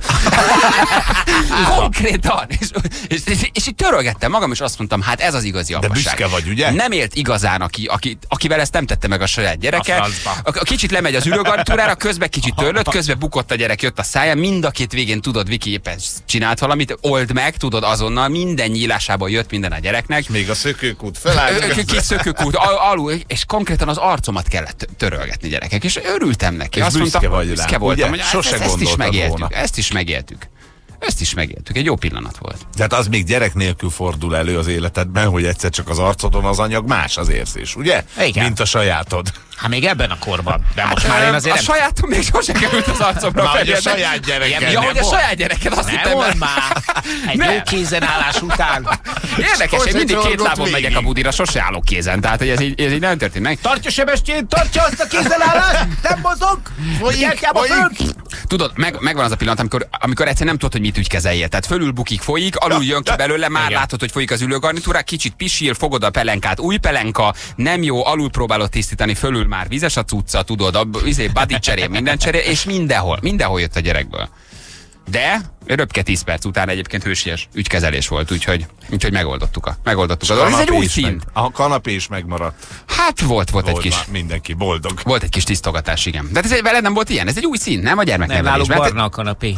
Konkrétan. És, és, és, és így törölgettem magam, és azt mondtam, hát ez az igazi apasság. büszke vagy, ugye? Nem élt igazán, aki, aki, akivel ezt nem tette meg a saját gyereke. A, a kicsit lemegy az ülőgarnitúrára, közben kicsit törlött, közben bukott a gyerek, jött a szája, mind a két végén tudod, Viki éppen csinált valamit, old meg, tudod azonnal, minden nyílásából jött minden a gyereknek. Még a szökőkút felállt. Kis szökőkút al, alul, és konkrétan az arcomat kellett törölgetni, gyerekek, és örültem neki. És azt büszke mondtam, vagy rá, büszke voltam, ugye? hogy Sose ezt, ezt is gondoltad megéltük, volna. ezt is megéltük. Ezt is megéltük, egy jó pillanat volt. Tehát az még gyerek nélkül fordul elő az életedben, hogy egyszer csak az arcodon az anyag más az érzés, ugye? Igen. Mint a sajátod. Hát még ebben a korban. De most hát, már én azért a nem... sajátom még sose került az arcomra. Már a saját gyereked. Ja, hogy a saját gyereked, azt hittem. Nem már. Egy jó kézenállás után. Érdekes, én mindig két lábon megyek a budira, sose állok kézen. Tehát, hogy ez így, ez így nem történt meg. Tartja Sebestyén, tartja azt a kézenállást! Nem mozog! Folyik, folyik! Tudod, meg, megvan az a pillanat, amikor, amikor egyszer nem tudod, hogy mit úgy kezelje. Tehát fölül bukik, folyik, alul jön ki belőle, már igen. Látod, hogy folyik az ülőgarnitúrák, kicsit pisil, fogod a pelenkát, új pelenka, nem jó, alul próbálod tisztítani, fölül már vizes a cucca, tudod, a izé, body cserél, minden cserél, és mindenhol, mindenhol jött a gyerekből. De röpke tíz perc után egyébként hősies ügykezelés volt, úgyhogy, úgyhogy megoldottuk a, megoldottuk a dolgot. Ez egy új szint. A kanapé is megmaradt. Hát volt, volt egy kis. Mindenki boldog. Volt egy kis tisztogatás, igen. De ez egy, veled nem volt ilyen, ez egy új szint, nem a gyermeknevelés. Nem, náluk barna a kanapé.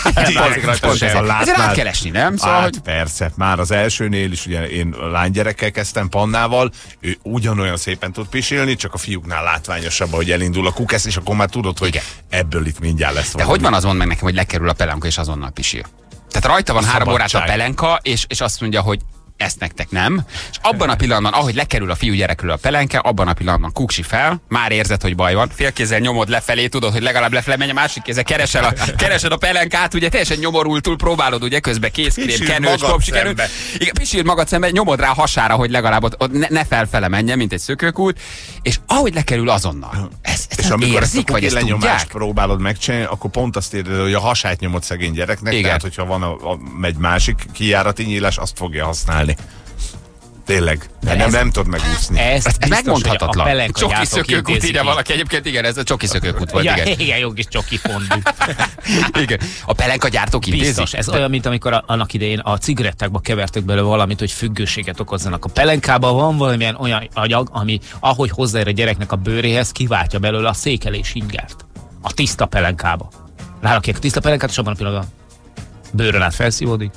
Ezért át kell esni, nem? Szóval, hát, hogy... persze, már az elsőnél is, ugye én lánygyerekkel kezdtem Pannával, ő ugyanolyan szépen tud pisilni, csak a fiúknál látványosabb, hogy elindul a kukesz, és akkor már tudod, hogy igen. Ebből itt mindjárt lesz valami. De hogy van az, mondd meg nekem, hogy lekerül a pelenka, és azonnal pisil? Tehát rajta van három órát a pelenka, és, és azt mondja, hogy ezt nektek nem. És abban a pillanatban, ahogy lekerül a fiú gyerekről a pelenke, abban a pillanatban kuksi fel, már érzed, hogy baj van. Félkézzel nyomod lefelé, tudod, hogy legalább lefelé menj, a másik kézzel keresel a, keresed a pelenkát, ugye teljesen nyomorultul próbálod, ugye közben kézkrém, kenős, popsikerül. Igen, pisíld magad szembe, nyomod rá a hasára, hogy legalább ott, ott ne, ne felfele menjen, mint egy szökőkút, és ahogy lekerül azonnal. Ez, ez és amikor érzik, ezt a vagy ezt tudják? próbálod megcsinálni, akkor pont azt érzed, hogy a hasát nyomod szegény gyereknek, igen. Tehát hogyha van a, a, egy másik kijárati nyílás, azt fogja használni. Tényleg, de nem, ez, nem tudod megúszni. Ez, ez, ez megmondhatatlan. Csoki szökőkút ide valaki, egyébként igen, ez a csoki szökőkút volt, ja, igen. Igen, jó kis csoki fondú. Igen. A pelenka gyártók intézik? Biztos, ez de... olyan, mint amikor a, annak idején a cigarettákba kevertek bele valamit, hogy függőséget okozzanak. A pelenkában van valamilyen olyan anyag, ami ahogy hozzáér a gyereknek a bőréhez, kiváltja belőle a székelés ingert. A tiszta pelenkába. Rárakják a tiszta pelenkát, és abban a pillanatban bőrön át felszívódik.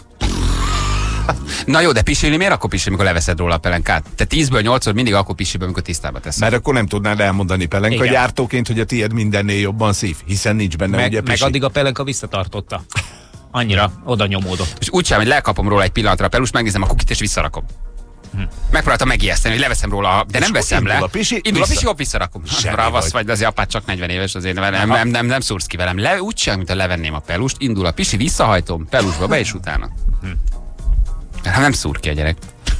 Na jó, de pisilni miért akkor pisil, amikor leveszed róla a pelenkát? Te tízből nyolcszor mindig akkor pisil, amikor tisztába teszed. Mert akkor nem tudnád elmondani pelenka gyártóként, hogy a tiéd mindennél jobban szív, hiszen nincs benne meg, ugye meg addig a pelenka visszatartotta. Annyira oda nyomódott. És úgy sem, hogy lekapom róla egy pillanatra a pelust, megnézem a kukit és visszarakom. Hm. Megpróbáltam megijeszteni, hogy leveszem róla, de és nem veszem le. A pisi, indul a pisi, hopp, visszarakom. Ravasz vagy, de azért apád csak negyven éves, azért nem, nem, nem, nem, nem szúrsz ki velem. Le, úgy sem, mint ha levenném a pelust, indul a pisi, visszahajtom, pelusba be és utána. Hm. Hát nem szúr ki a gyerek.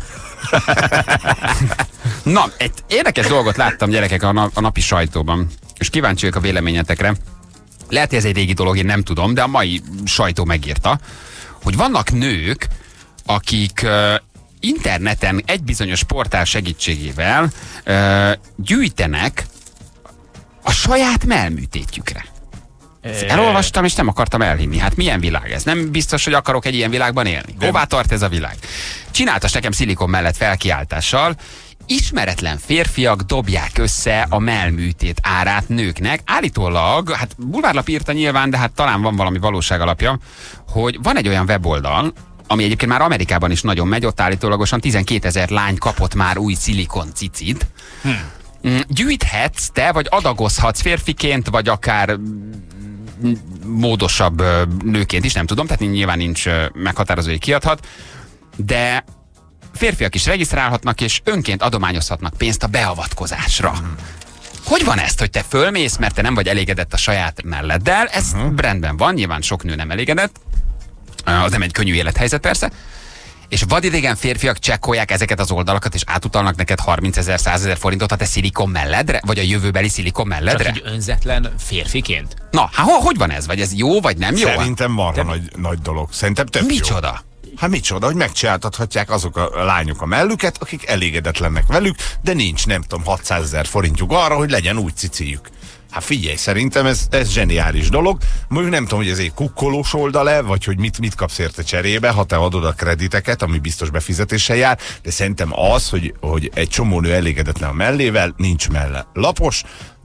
Na, egy érdekes dolgot láttam, gyerekek, a, na, a napi sajtóban, és kíváncsi vagyok a véleményetekre. Lehet, hogy ez egy régi dolog, én nem tudom, de a mai sajtó megírta, hogy vannak nők, akik uh, interneten egy bizonyos portál segítségével uh, gyűjtenek a saját mellműtétjükre. Elolvastam, és nem akartam elhinni. Hát milyen világ ez? Nem biztos, hogy akarok egy ilyen világban élni. Nem. Hová tart ez a világ? Csináltas nekem szilikon mellett felkiáltással, ismeretlen férfiak dobják össze a mellműtét árát nőknek. Állítólag, hát bulvárlap írta nyilván, de hát talán van valami valóság alapja, hogy van egy olyan weboldal, ami egyébként már Amerikában is nagyon megy, ott állítólagosan tizenkétezer lány kapott már új szilikon cicit. Hm. Gyűjthetsz te, vagy adagozhatsz férfiként, vagy akár módosabb nőként is, nem tudom, tehát nyilván nincs meghatározó, hogy kiadhat, de férfiak is regisztrálhatnak, és önként adományozhatnak pénzt a beavatkozásra. Hmm. Hogy van ezt, hogy te fölmész, mert te nem vagy elégedett a saját melleddel? Ez uh-huh. rendben van, nyilván sok nő nem elégedett, az nem egy könnyű élethelyzet persze, és vadidegen férfiak csekkolják ezeket az oldalakat, és átutalnak neked harmincezer, százezer forintot a te szilikon melledre? Vagy a jövőbeli szilikon melledre? Csak egy önzetlen férfiként? Na, hát hogy van ez? Vagy ez jó, vagy nem jó? Szerintem marha Te... nagy, nagy dolog. Szerintem tök Micsoda? Jó. Hát micsoda, hogy megcsináltathatják azok a lányok a mellüket, akik elégedetlennek velük, de nincs, nem tudom, hatszázezer forintjuk arra, hogy legyen új cicijük. Hát figyelj, szerintem ez, ez zseniális dolog. Mondjuk nem tudom, hogy ez egy kukkolós oldal-e, vagy hogy mit, mit kapsz érte cserébe, ha te adod a krediteket, ami biztos befizetéssel jár, de szerintem az, hogy, hogy egy csomó nő elégedetlen a mellével, nincs melle lapos,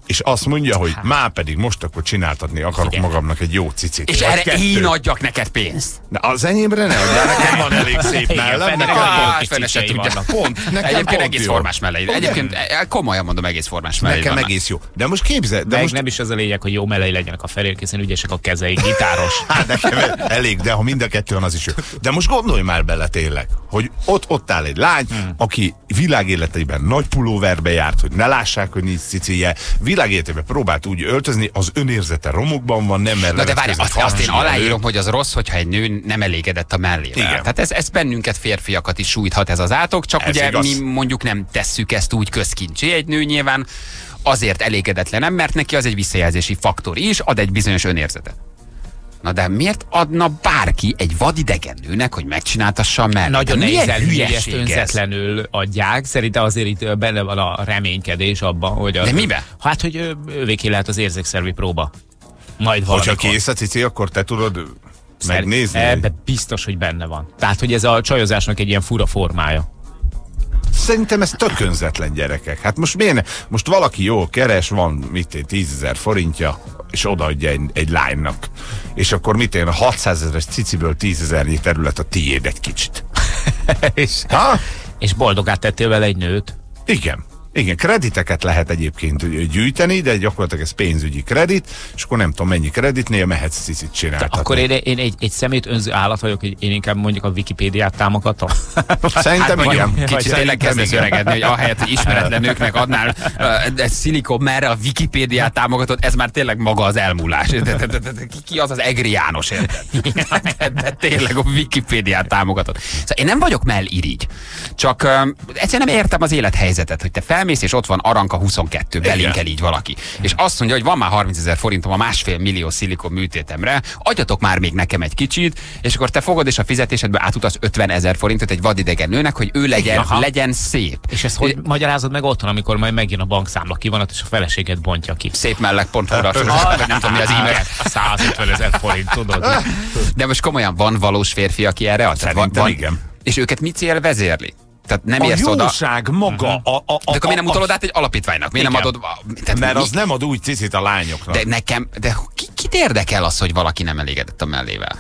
és azt mondja, hogy már pedig most akkor csináltatni akarok igen. magamnak egy jó cicit. És erre kettő. Én adjak neked pénzt. De az enyémre ne adjál, nekem van elég szép mellem. Fene se tudja. Pont. Nekem egyébként egész jó. Formás mellei. Egyébként komolyan mondom, egész formás mellei. Nekem vannak. Egész jó. De most képzel. De Meg most... nem is az a lényeg, hogy jó mellei legyenek a Ferének, hiszen ügyesek a kezei, gitáros. Hát nekem elég, de ha mind a kettő van, az is jó. De most gondolj már bele tényleg, hogy ott, ott áll egy lány, hmm. aki világéletében nagy pulóverbe járt, hogy ne lássák, hogy nincs cicije. Világéletében próbált úgy öltözni, az önérzete romokban van, nem mer. Na de várj, azt, azt én aláírom, hogy az rossz, hogyha egy nő nem elégedett a mellével. Igen. Tehát ez, ez bennünket, férfiakat is sújthat ez az átok, csak ez ugye igaz. Mi mondjuk nem tesszük ezt úgy közkincsé. Egy nő nyilván azért elégedetlen nem, mert neki az egy visszajelzési faktor is, ad egy bizonyos önérzetet. Na de miért adna bárki egy vadidegen nőnek, hogy megcsináltassa a mellét? Nagyon nehéz elhívni, hogy ezt önzetlenül adják. Szerintem azért itt benne van a reménykedés abban, hogy... De miben? Hát, hogy ővéké lehet az érzékszervi próba. Majd valamikor. Hogyha kész a cici, akkor te tudod megnézni? Ebben biztos, hogy benne van. Tehát, hogy ez a csajozásnak egy ilyen fura formája. Szerintem ez tök önzetlen, gyerekek. Hát most miért ne? Most valaki jól keres, van mit tízezer forintja, és odaadja egy, egy lánynak. És akkor mit én a hatszázezeres ciciből tízezernyi terület a tiéd egy kicsit. és, és boldogát tettél vele egy nőt. Igen. Igen, krediteket lehet egyébként gyűjteni, de gyakorlatilag ez pénzügyi kredit, és akkor nem tudom mennyi kreditnél mehetsz cicit csináltatni. Akkor én, én egy, egy szemét önző állat vagyok, hogy én inkább mondjuk a Wikipédiát támogatom. Szerintem hát igen. Kicsit tényleg kezdesz öregedni, hogy ahelyett, hogy ismeretlen nőknek adnál uh, szilikon merre a Wikipédiát támogatod, ez már tényleg maga az elmúlás. De, de, de, de, de, ki az az Egri János, érted? De, de tényleg a Wikipédiát támogatod. Szóval én nem vagyok mellirigy, csak uh, egyszerűen nem értem az élethelyzetet, hogy te fel és ott van Aranka huszonkettő, belinkel így valaki. És azt mondja, hogy van már harmincezer forintom a másfél millió szilikon műtétemre, adjatok már még nekem egy kicsit, és akkor te fogod, és a fizetésedből átutasz ötvenezer forintot egy vadidegen nőnek, hogy ő legyen, legyen szép. És ezt hogy magyarázod meg otthon, amikor majd megjön a bankszámla kivonat, és a feleséget bontja ki? Szépmellek pont húra, nem tudom mi az e-mail. százötvenezer forint, tudod. De most komolyan van valós férfi, aki erre ad? Szerintem van, igen. És őket mi cél vezérli? Tehát nem a érsz jóság oda. maga. Uh-huh. a, a, a, de akkor miért nem utalod át egy alapítványnak? Miért igen. nem adod... Tehát mert mi? Az nem ad úgy cicit a lányoknak. De nekem... De ki, kit érdekel az, hogy valaki nem elégedett a mellével?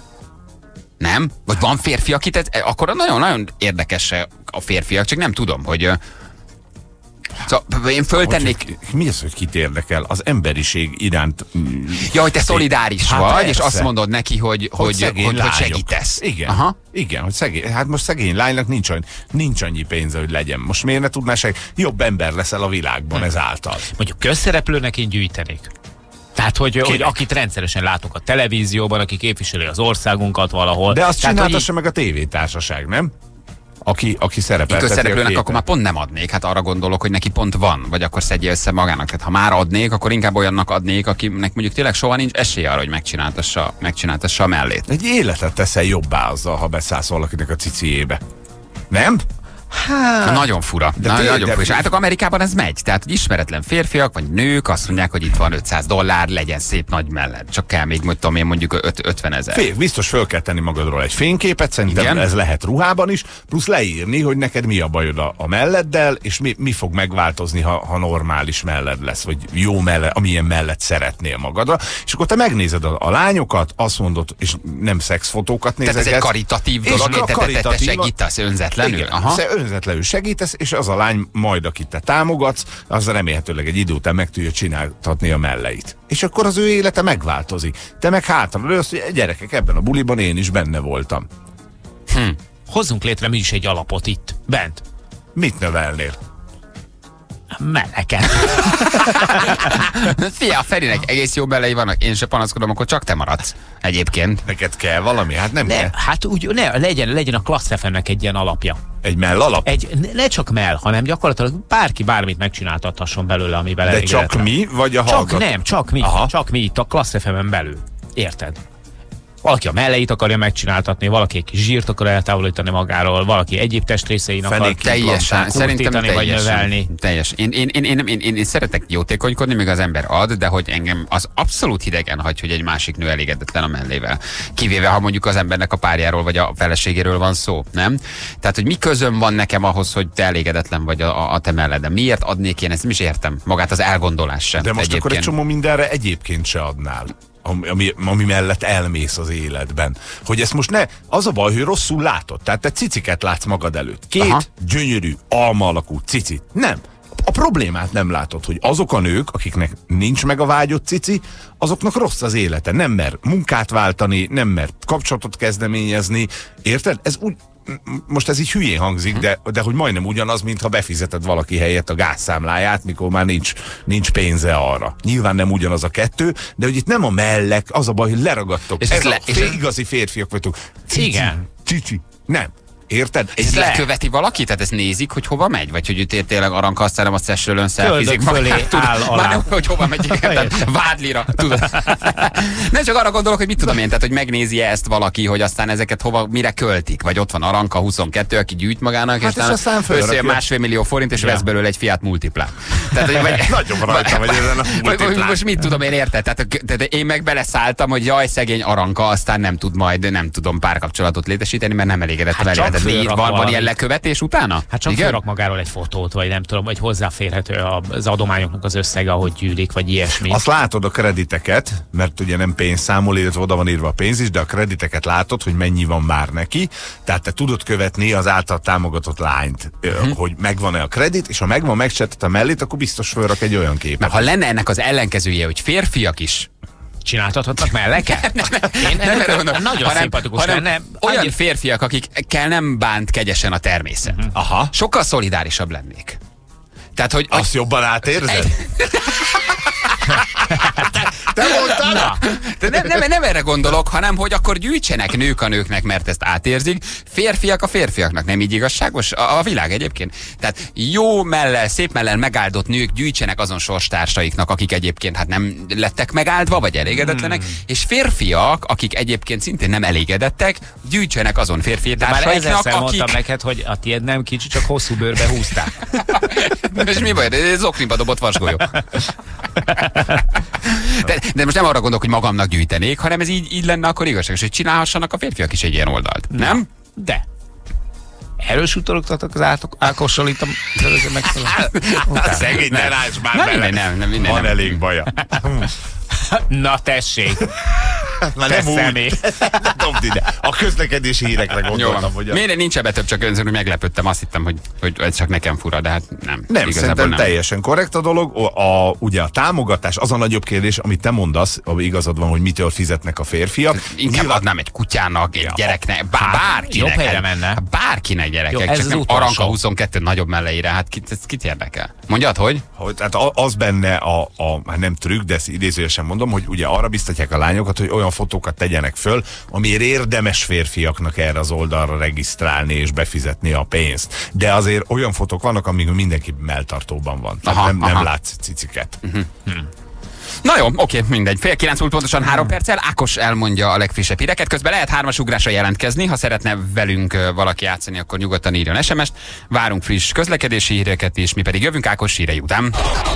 Nem? Vagy van férfi, akit ez... Akkor nagyon-nagyon érdekes a férfiak, csak nem tudom, hogy... Szóval én föltennék... Hogy, mi az, hogy kit érdekel? Az emberiség iránt... Ja, hogy te szolidáris hát vagy, persze. És azt mondod neki, hogy, hogy, hogy, hogy, hogy segítesz. Igen, Aha. igen, hogy szegény, hát most szegény lánynak nincs, nincs annyi pénze, hogy legyen. Most miért ne tudnál segíteni? Jobb ember leszel a világban hmm. ezáltal. Mondjuk közszereplőnek én gyűjtenék. Tehát, hogy, hogy akit rendszeresen látok a televízióban, aki képviseli az országunkat valahol. De azt csináltassa így... meg a tévétársaság, nem? Aki, aki szerepelteti közszereplőnek akkor már pont nem adnék, hát arra gondolok, hogy neki pont van, vagy akkor szedje össze magának. Tehát ha már adnék, akkor inkább olyannak adnék, akinek mondjuk tényleg soha nincs esélye arra, hogy megcsináltassa, megcsináltassa a mellét. Egy életet teszel jobbá azzal, ha beszállsz valakinek a ciciébe. Nem? Hát, nagyon fura. De Na, nagyon fura. És hát Amerikában ez megy. Tehát, hogy ismeretlen férfiak vagy nők azt mondják, hogy itt van ötszáz dollár, legyen szép nagy mellett. Csak kell még, mondtam én, mondjuk ötven ezer. Biztos föl kell tenni magadról egy fényképet, szerintem igen? Ez lehet ruhában is, plusz leírni, hogy neked mi a bajod a, a melleddel, és mi, mi fog megváltozni, ha, ha normális melled lesz, vagy jó melled, amilyen mellett szeretnél magadra. És akkor te megnézed a, a lányokat, azt mondod, és nem szexfotókat nézegetsz. Tehát ez egy karitatív dolog, te, te, te, te segítesz önzetlenül. Igen, Aha. önzetlenül segítesz, és az a lány majd, akit te támogatsz, az remélhetőleg egy idő után meg tudja csináltatni a melleit. És akkor az ő élete megváltozik. Te meg hátra lősz, hogy gyerekek, ebben a buliban én is benne voltam. Hm. Hozzunk létre mi is egy alapot itt, bent. Mit növelnél? Melleket. Fia, a Ferinek egész jó mellei vannak, én se panaszkodom, akkor csak te maradsz. Egyébként. Neked kell valami? Hát nem ne, kell. Hát úgy, ne, legyen, legyen a Klassz ef em-nek egy ilyen alapja. Egy mell alap? Egy, ne, ne csak mell, hanem gyakorlatilag bárki bármit megcsináltathasson belőle, amivel De elégedetlen. csak mi, vagy a Csak hallgató? nem, csak mi. Aha. Csak mi itt a Klassz ef em-en belül. Érted? Valaki a melleit akarja megcsináltatni, valaki egy kis zsírt akar eltávolítani magáról, valaki egyéb testrészein akar teljesen, szerintem kurtítani vagy teljesen, növelni. Teljes. Én, én, én, én, én, én, én szeretek jótékonykodni, még az ember ad, de hogy engem az abszolút hidegen hagy, hogy egy másik nő elégedetlen a mellével. Kivéve, ha mondjuk az embernek a párjáról vagy a feleségéről van szó, nem? Tehát, hogy mi közöm van nekem ahhoz, hogy te elégedetlen vagy a, a te melleden. Miért adnék én? Ezt nem is értem. Magát az elgondolás sem. De most egyébként. akkor egy csomó mindenre egyébként se adnál. Ami, ami mellett elmész az életben. Hogy ezt most ne, az a baj, hogy rosszul látod. Tehát te ciciket látsz magad előtt. Két Aha. gyönyörű, alma alakú cicit. Nem. A problémát nem látod, hogy azok a nők, akiknek nincs meg a vágyott cici, azoknak rossz az élete. Nem mer munkát váltani, nem mer kapcsolatot kezdeményezni. Érted? Ez úgy, most ez így hülyén hangzik, de, de hogy majdnem ugyanaz, mintha befizeted valaki helyett a gázszámláját, mikor már nincs, nincs pénze arra. Nyilván nem ugyanaz a kettő, de hogy itt nem a mellek, az a baj, hogy leragadtok. És ez, ez le, a fél, és igazi férfiak vagytok. Cici, igen. Cici. Nem. Érted? Ez le. Leköveti valaki? Tehát ezt nézik, hogy hova megy? Vagy hogy ő tényleg aranka, aztán nem a szesről szelfizik fölé áll alá. Már nem, hogy hova megy, tehát vádlira, tudod. Nem csak arra gondolok, hogy mit tudom én, tehát hogy megnézi ezt valaki, hogy aztán ezeket hova, mire költik. Vagy ott van aranka huszonkettő, aki gyűjt magának, hát és, és aztán összejön másfél millió forint, és ja. vesz belőle egy Fiat Multiplát. Tehát, vagy, nagyon rajta vagy ezen a Multiplán. Most mit tudom én, érted? Tehát, tehát én meg beleszálltam, hogy jaj, szegény aranka, aztán nem tud majd, nem tudom párkapcsolatot létesíteni, mert nem elégedett hát vele. Van, van ilyen lekövetés utána? Hát csak felrak magáról egy fotót, vagy nem tudom, vagy hozzáférhető az adományoknak az összege, ahogy gyűlik, vagy ilyesmi. Azt látod a krediteket, mert ugye nem pénzszámol, illetve oda van írva a pénz is, de a krediteket látod, hogy mennyi van már neki, tehát te tudod követni az által támogatott lányt, uh-huh. hogy megvan-e a kredit, és ha megvan, megcsetted a mellét, akkor biztos fölrak egy olyan képet. Mert ha lenne ennek az ellenkezője, hogy férfiak is csináltathatnak melleket? Nem, nem, nem, nem, nem, nem, nagyon hanem, szimpatikus hanem lenne. Olyan Annyi... férfiak, akikkel nem bánt kegyesen a természet. Uh-huh. Aha. Sokkal szolidárisabb lennék. Tehát, hogy... Azt hogy... jobban átérzed? Te mondtad? Na, de nem, nem, nem erre gondolok, hanem hogy akkor gyűjtsenek nők a nőknek, mert ezt átérzik, férfiak a férfiaknak. Nem így igazságos a, a világ egyébként? Tehát jó mellel, szép mellel megáldott nők gyűjtsenek azon sorstársaiknak, akik egyébként hát nem lettek megáldva, vagy elégedetlenek, hmm. és férfiak, akik egyébként szintén nem elégedettek, gyűjtsenek azon férfiatársaiknak, akik... mondtam neked, hogy a tiéd nem kicsi, csak hosszú bőrbe húzták. És mi baj? Ez okniba dobott vasgolyó. De, de most nem arra gondolok, hogy magamnak gyűjtenék, hanem ez így, így lenne akkor igazságos, hogy csinálhassanak a férfiak is egy ilyen oldalt. Na, nem? De. Erről sutorogtatok az Ákossal itt a előző megszólal. Szegény, ne rács már bele. Nem, nem, nem, van nem. elég baja. Na tessék. Na nem úgy. Dobd ide. A közlekedési hírekre gondoltam, hogy... A... Miért nincs ebbe több, csak önzőn, hogy meglepődtem, azt hittem, hogy, hogy ez csak nekem fura, de hát nem. Nem, szerintem nem. Teljesen korrekt a dolog. A, a, ugye a támogatás az a nagyobb kérdés, amit te mondasz, ami igazad van, hogy mitől fizetnek a férfiak. Inkább Nyilván... adnám egy kutyának, egy ja, gyereknek, bár, bárkinek. Jobb helyre menne. Bárkinek gyerekek, jó, csak nem aranka huszonkettő nagyobb melleire, hát kit, ez kit érdekel? Mondjad, hogy? hogy tehát az benne a, a hát nem trükk, de ezt idézőjesen mondom, hogy ugye arra biztatják a lányokat, hogy olyan fotókat tegyenek föl, amiért érdemes férfiaknak erre az oldalra regisztrálni és befizetni a pénzt. De azért olyan fotók vannak, amíg mindenki melltartóban van. Tehát aha, nem, nem látsz ciciket. Uh-huh. Hmm. Na jó, oké, mindegy. Fél kilenc múlt pontosan három perccel. Ákos elmondja a legfrissebb híreket. Közben lehet hármas ugrásra jelentkezni. Ha szeretne velünk valaki játszani, akkor nyugodtan írjon es em est. Várunk friss közlekedési híreket is, mi pedig jövünk Ákos hírei után.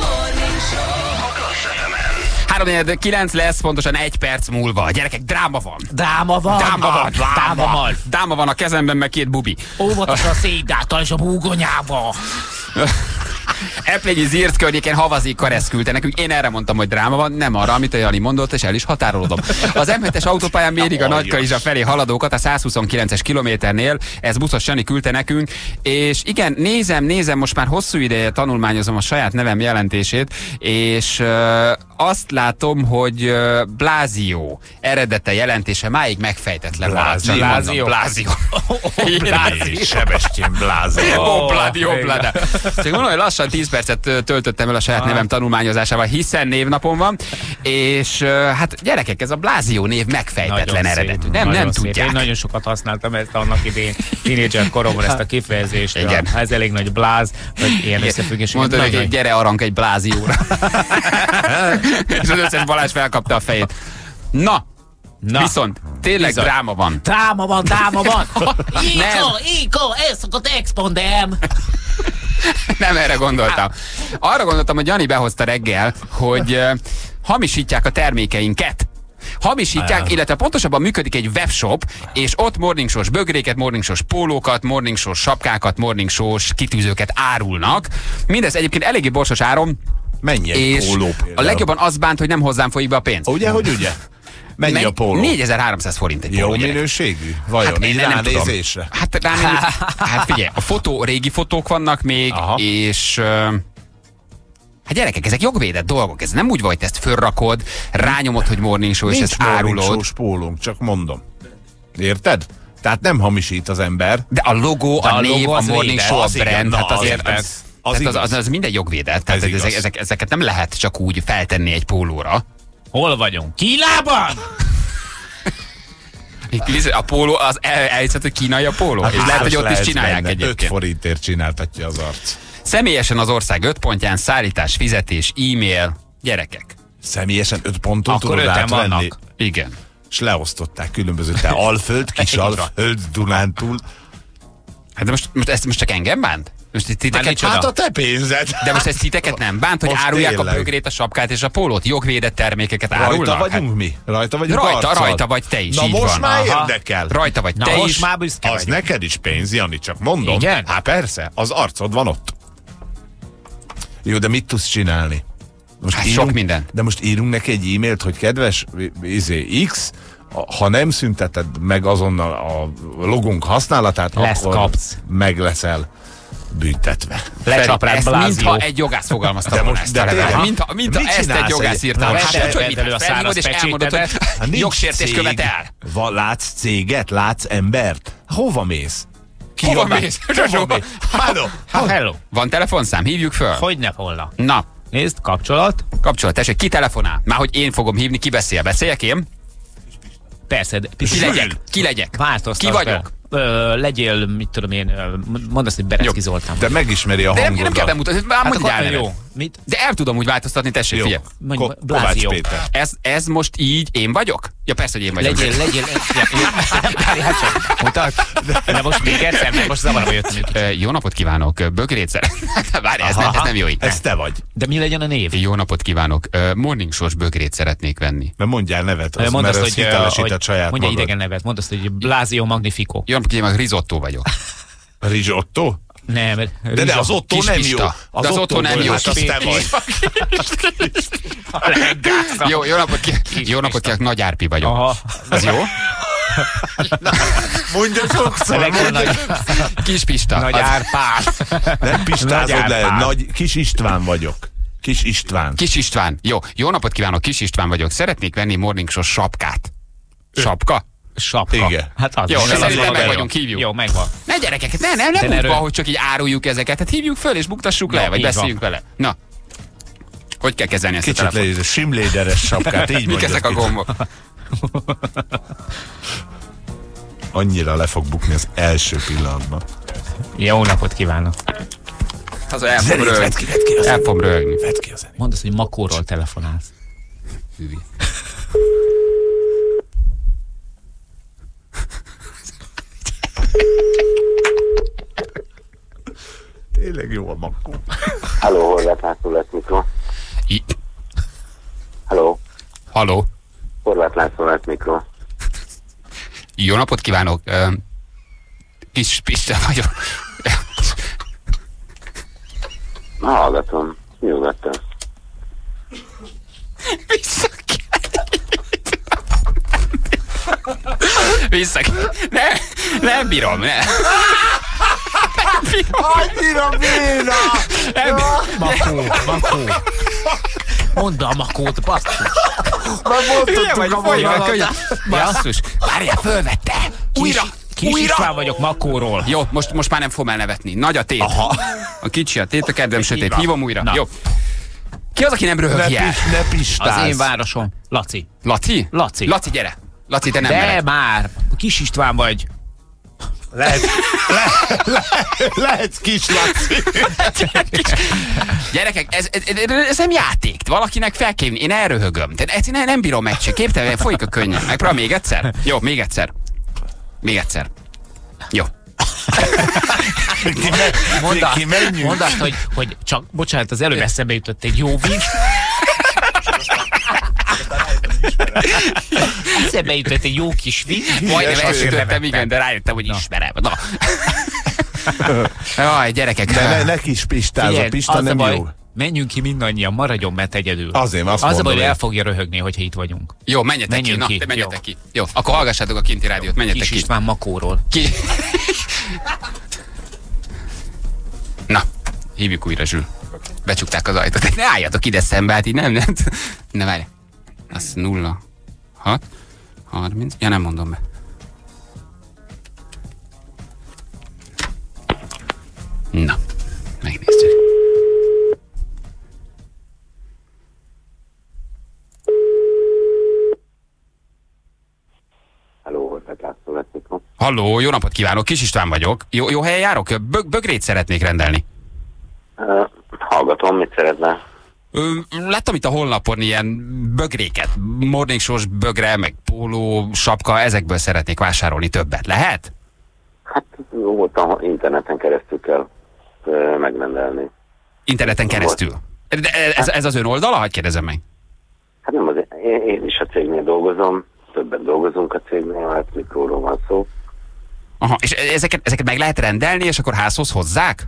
három kilenc lesz, pontosan egy perc múlva. Gyerekek, dráma van. Dráma van. Dráma van. Dráma van. Dráma van a kezemben, meg két bubi. Óvatos a székdáttal és a búgonyába. Eplényi Zirc környékén havazik Karesz küldte nekünk. Én erre mondtam, hogy dráma van, nem arra, amit a Jani mondott, és el is határolodom. Az em hetes autópályán mérik a Nagykanizsa felé haladókat a százhuszonkilences kilométernél, ez buszos Jani küldte nekünk, és igen, nézem, nézem, most már hosszú ideje tanulmányozom a saját nevem jelentését, és uh, azt látom, hogy uh, Blázió eredete jelentése máig megfejtetlen. Blázió. Blázió. Blázió. Blázió. Sebestyén Blázió. Ó, Bládi, ó, Bláda. Csak mondom, hogy lassan tíz percet töltöttem el a saját nevem tanulmányozásával, hiszen névnapom van, és hát gyerekek, ez a Blázió név megfejtetlen eredetű. Nem, nem tudják. Én nagyon sokat használtam ezt annak idén, tínédzser koromban ezt a kifejezést. Igen. A, ez elég nagy bláz, vagy ilyen összefüggés. Mondta, hogy nagy... gyere arank egy Blázióra. És az összes Balázs felkapta a fejét. Na, Na. Viszont tényleg Bizony. dráma van. Dráma van, dráma van. Nem. Iko, Iko, ez szokott expondem. Nem erre gondoltam. Arra gondoltam, hogy Jani behozta reggel, hogy uh, hamisítják a termékeinket. Hamisítják, illetve pontosabban működik egy webshop, és ott morning shows bögréket, morning shows pólókat, morning shows sapkákat, morning shows kitűzőket árulnak. Mindez egyébként eléggé borsos áron. Mennyi egy és póló a például? legjobban az bánt, hogy nem hozzám folyik be a pénz. Ugye, hogy ugye? Mennyi Meg a póló? négyezer-háromszáz forint egy Jó póló. gyerek. minőségű? Vajon? Hát Így én nem tudom. ránézésre? Hát ránéz, hát figyelj, a fotó, régi fotók vannak még, Aha. és uh, hát gyerekek, ezek jogvédett dolgok, ez nem úgy vagy, hogy te ezt fölrakod, rányomod, hogy morning show, és Nincs ezt morning árulod. show-s pólónk, csak mondom. Érted? Tehát nem hamisít az ember. De a logó, De a, a név, logó a az morning védett. show, a Az igen, brand, na, hát az azért igaz. ez, Az tehát az, igaz. az, az minden jogvédett. Tehát Ez ezek, igaz. ezek, ezeket nem lehet csak úgy feltenni egy pólóra. Hol vagyunk? Kínában? A póló, az el, elhiszed, hogy kínai a póló? És lehet, hogy ott is csinálják öt egyébként. forintért csináltatja az arc. Személyesen az ország öt pontján szállítás, fizetés, e-mail, gyerekek. Személyesen öt ponton Akkor tudod öten átvenni. vannak. Igen. És leosztották különböző, te Alföld, Kisalföld, Dunántúl. Hát de most, most, ez most csak engem bánt? Most itt titeket, micsoda? Hát a te pénzed. de most ez titeket nem bánt, hogy Most árulják tényleg. a bögrét, a sapkát és a pólót? Jogvédett termékeket Rajta árulnak? vagyunk mi? Rajta vagyunk Rajta, arccal? rajta vagy te is, Na így most van. már Aha. érdekel. Rajta vagy Na te most is. már büszke Az vagy. neked is pénz, Jani, csak mondom. Igen? Hát persze, az arcod van ott. Jó, de mit tudsz csinálni? Most Hát sok mindent. De most írunk neki egy e-mailt, hogy kedves izé, X, a- ha nem szünteted meg azonnal a logónk használatát, Lesz akkor kapsz. meg leszel büntetve. Lecsap rád Ezt Blázió. mintha egy jogász fogalmazta De volna most- ezt de a levelet. tényleg. Mintha, mintha Mit ezt egy csinálsz jogász egy- írta. Na, Hát, vedd- hogy vedd mit elő a felhívod és száraz elmondod, hogy pecsétedet. Hát nincs jogsértés cég. követel. Va, látsz céget? Látsz embert? Hova mész? Ki Hova jobban- mész? Hova mész? Hello! Ha, hello. Van telefonszám? Hívjuk föl? Hogy ne volna? Na, Nézd, kapcsolat. kapcsolat, tessék, ki telefonál? Már hogy én fogom hívni, ki beszél? Beszéljek én? Persze, de Ki legyek? Ki legyek? Változtasd Ki vagyok? be. Ö, legyél, mit tudom én, ö, mondd azt, hogy Bereszki Jó. Zoltán. De megismeri a De nem, nem kell hangodat. bemutatni, már mondj egy akkor- álnevet. jó. Mit? De el tudom úgy változtatni, tessék, Jó. figyelj. Mondj, Ko- Blázió. Kovács Péter. Ez, ez most így én vagyok? Ja, persze, hogy én vagyok. Legyél, legyél, legyél. Mutat. De most még egyszer, mert most zavarba jöttem itt. Ö, Jó napot kívánok, bögrét szeretnék. Várj, ez, ne- ez nem jó így. Ez te vagy. De mi legyen a név? Jó napot kívánok, Ö, morning shows bögrét szeretnék venni. Mert mondjál nevet, az, Mondd mert azt, az hogy, hitelesíted hogy saját mondja magad. idegen nevet, mondd azt, hogy Blázió Magnifico. Jó napot kívánok, risotto vagyok. Risotto? Nem, De, de az Otto Kis nem jó. Pista. De az Otto nem volt, jó. Hát az te vagy. Jó, jó napot kívánok, jó napot kívánok, Nagy Árpi vagyok. Aha. Az jó? Mondja sokszor. Legyen mondja. nagy, Kis Pista. nagy Az- Árpád. Nem pistázod Nagy le, Árpád. nagy Kis István vagyok. Kis István. Kis István. Jó, jó napot kívánok, Kis István vagyok. Szeretnék venni morning show sapkát. Sapka? Sapka. Igen. Hát az. Jó, is. szerintem Az meg jó. vagyunk, hívjuk. Jó, megvan. Ne gyerekek, ne, ne, nem De úgy erről- van, hogy csak így áruljuk ezeket. Hát hívjuk föl és buktassuk le, Jó, vagy így beszéljünk van. vele. Na, hogy kell kezelni ezt a Kicsit telefont? le, ez a simléderes sapkát, így Mik mondja. ezek a gombok? Annyira le fog bukni az első pillanatban. Jó napot kívánok. Az el fogom Zenét vedd röhögni. ki, vedd ki a El zenét. fogom röhögni. Vedd ki a zenét. Mondd azt, hogy Makóról telefonálsz. Hüvi. Tényleg jó a makkó. Halló, Horváth László lesz mikro. I- Halló, Halló, Horváth László lesz mikro. jó napot kívánok. Ö, Kis Pista vagyok. Na, hallgatom, nyugodtan. Vissza kell. Vissza kell. Ne, nem bírom, ne. Nem bírom. Annyira béna! Nem bírom. Makó, Makó. Mondd a Makót, basszus. Hülye vagy, folyj meg, könyv. Basszus. Várjál, fölvette. Újra. Kis Újra. István vagyok Makóról. Jó, most, most már nem fogom elnevetni. Nagy a tét. Aha. A kicsi a tét, a kedvem sötét. van. Hívom újra. Na. Jó. Ki az, aki nem Ne, röhög el? pis, ne pistáz. Az én városom. Laci. Laci? Laci. Laci, gyere. Laci, te nem De mered. már. Kis István vagy. Lehet, le, le, lehet kis Laci. Gyerekek, ez, ez, ez nem játék. Valakinek fel kell, én elröhögöm. Tehát nem, nem bírom meg, csak képtelen, folyik a könnyen. Megpróbál még egyszer? Jó, még egyszer. Még egyszer. Jó. Mondd azt, mondd azt, hogy, hogy csak, bocsánat, az előbb eszembe jutott egy jó vicc. Eszembe jutott egy jó kis vicc. Majdnem elsütöttem, igen, de rájöttem, hogy ismerem. Na. Jaj, gyerekek. De ne, ne kis Pistáz, a Pista nem baj, jó. menjünk ki mindannyian, maradjon mert egyedül. Azért, azt az mondom, a baj, hogy én. el fogja röhögni, hogyha itt vagyunk. Jó, menjetek menjünk ki. ki. Na, menjetek Jó. ki. Jó, akkor hallgassátok a kinti rádiót, menjetek Kis ki. István Makóról. Ki? Na, hívjuk újra, Zsül. Becsukták az ajtót. Ne álljatok ide szembe, hát így nem, nem. Ne várj. Az nulla, hat, harminc. Ja, nem mondom be. Na, megnézzük. Halló, jó napot kívánok, Kis István vagyok. Jó, jó helyen járok? Bög, bögrét szeretnék rendelni. Uh, hallgatom, mit szeretne? Ö, láttam itt a honlapon ilyen bögréket, morning shows bögre, meg póló, sapka, ezekből szeretnék vásárolni többet. Lehet? Hát volt a interneten keresztül kell uh, megrendelni. Interneten keresztül? De ez, ez az ön oldala? Hadd kérdezem meg. Hát nem azért, én, én is a cégnél dolgozom, többet dolgozunk a cégnél, hát mikróról van szó. Aha, és ezeket, ezeket meg lehet rendelni, és akkor házhoz hozzák?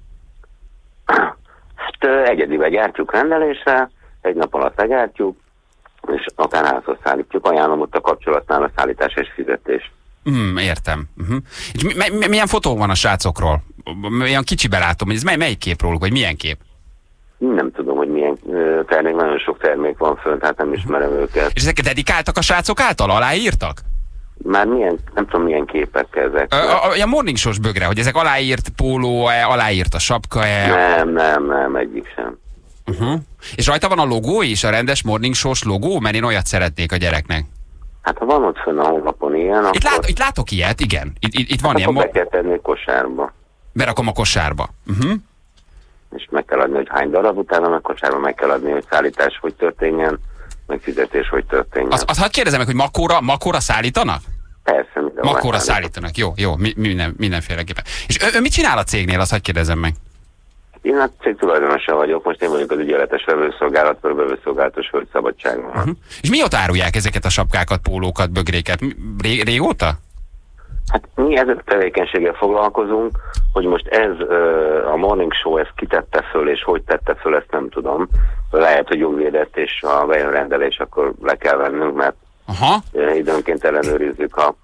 Hát uh, egyedibe gyártjuk rendelésre, egy nap alatt legyártjuk, és akár házhoz szállítjuk. Ajánlom ott a kapcsolatnál a szállítás és fizetés. Hmm, értem. Uh-huh. És mi, mi, milyen fotó van a srácokról? Milyen kicsibe látom, hogy ez mely, melyik kép róluk, vagy milyen kép? Nem tudom, hogy milyen uh, termék, nagyon sok termék van fönt, hát nem ismerem őket. És ezeket dedikáltak a srácok által? Aláírtak? Már milyen, nem tudom milyen képek ezek. A, a, a morning shows bögre, hogy ezek aláírt póló-e, aláírt a sapka-e? Nem, nem, nem, egyik sem. Uh-huh. És rajta van a logó is, a rendes morning shows logó? Mert én olyat szeretnék a gyereknek. Hát ha van ott fönn a honlapon ilyen, Itt, akkor... lát, itt látok ilyet, igen. Itt, itt, itt van hát ilyen... akkor be kell tenni kosárba. Berakom a kosárba. Uh-huh. És meg kell adni, hogy hány darab, utána meg kosárba meg kell adni, hogy szállítás hogy történjen, meg fizetés hogy történjen. Azt az, hadd kérdezem meg, hogy makóra, makóra szállítanak? Persze, minden Makóra szállítanak, jó, jó, mi, minden, mindenféleképpen. És ő, ő mit csinál a cégnél, azt hadd kérdezem meg? Én a cég tulajdonosa vagyok, most én vagyok az ügyeletes vevőszolgálat, vagy vevőszolgálatos földszabadságon. Uh-huh. És mióta árulják ezeket a sapkákat, pólókat, bögréket? Ré, régóta? Hát mi ezzel a tevékenységgel foglalkozunk, hogy most ez a morning show ezt kitette föl, és hogy tette föl, ezt nem tudom. Lehet, hogy jogvédett, és ha bejön rendelés, akkor le kell vennünk, mert Aha. időnként ellenőrizzük a,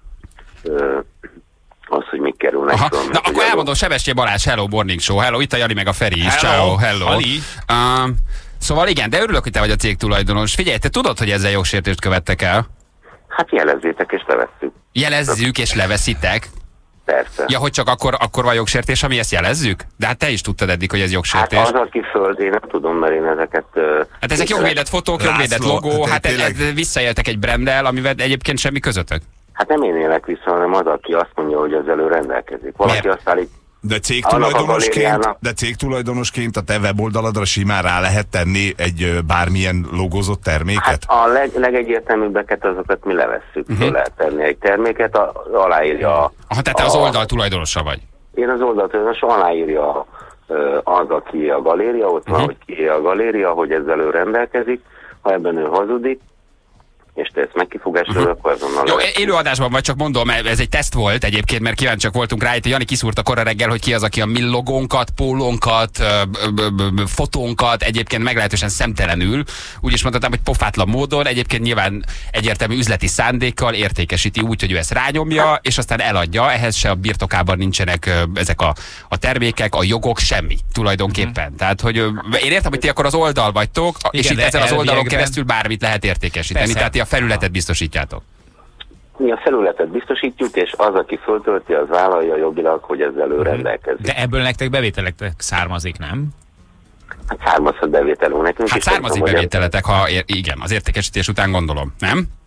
az, hogy mik kerülnek. Aha. Tudom, Na akkor elmondom, Sebestyén Balázs, hello, morning show, hello, itt a Jani meg a Feri is, ciao, hello. Uh, szóval igen, de örülök, hogy te vagy a cég tulajdonos. Figyelj, te tudod, hogy ezzel jogsértést követtek el? Hát jelezzétek és levesszük. Jelezzük és leveszitek? Persze. Ja, hogy csak akkor, akkor van jogsértés, ami ezt jelezzük? De hát te is tudtad eddig, hogy ez jogsértés. Hát az, aki föld, én nem tudom, mert én ezeket... Uh, hát ezek jogvédett fotók, jogvédett logó, hát ez, ez visszaéltek egy branddel, amivel egyébként semmi közöttök. Hát nem én élek vissza, hanem az, aki azt mondja, hogy az elő rendelkezik. Valaki azt állít... De cégtulajdonosként, de cégtulajdonosként a te weboldaladra simán rá lehet tenni egy bármilyen logozott terméket? Hát a leg, legegyértelműbbeket azokat mi levesszük, uh-huh. föl lehet tenni egy terméket, a, aláírja... A, Aha, tehát te az oldal tulajdonosa vagy? Én az oldal tulajdonosa, aláírja az, aki a galéria, ott van, uh-huh. hogy ki a galéria, hogy ezzel ő rendelkezik, ha ebben ő hazudik, és te ezt megkifogásról, uh-huh. akkor azonnal... Jó, élőadásban vagy, csak mondom, ez egy teszt volt egyébként, mert kíváncsiak voltunk rá, itt Jani kiszúrta korra reggel, hogy ki az, aki a mi logónkat, pólónkat, fotónkat egyébként meglehetősen szemtelenül, úgy is mondhatnám, hogy pofátlan módon, egyébként nyilván egyértelmű üzleti szándékkal értékesíti úgy, hogy ő ezt rányomja, és aztán eladja, ehhez se a birtokában nincsenek ezek a, a termékek, a jogok, semmi tulajdonképpen. Uh-huh. Tehát, hogy én értem, hogy ti akkor az oldal vagytok, igen, és itt ezen az oldalon keresztül bármit lehet értékesíteni. Persze. Tehát ti a felületet biztosítjátok. Mi a felületet biztosítjuk, és az, aki föltölti, az vállalja jogilag, hogy ezzel ő rendelkezik. De ebből nektek bevételektek származik, nem? Hát származhat bevételünk nekünk. Hát származik bevételetek, ha ér, igen, az értékesítés után gondolom, nem?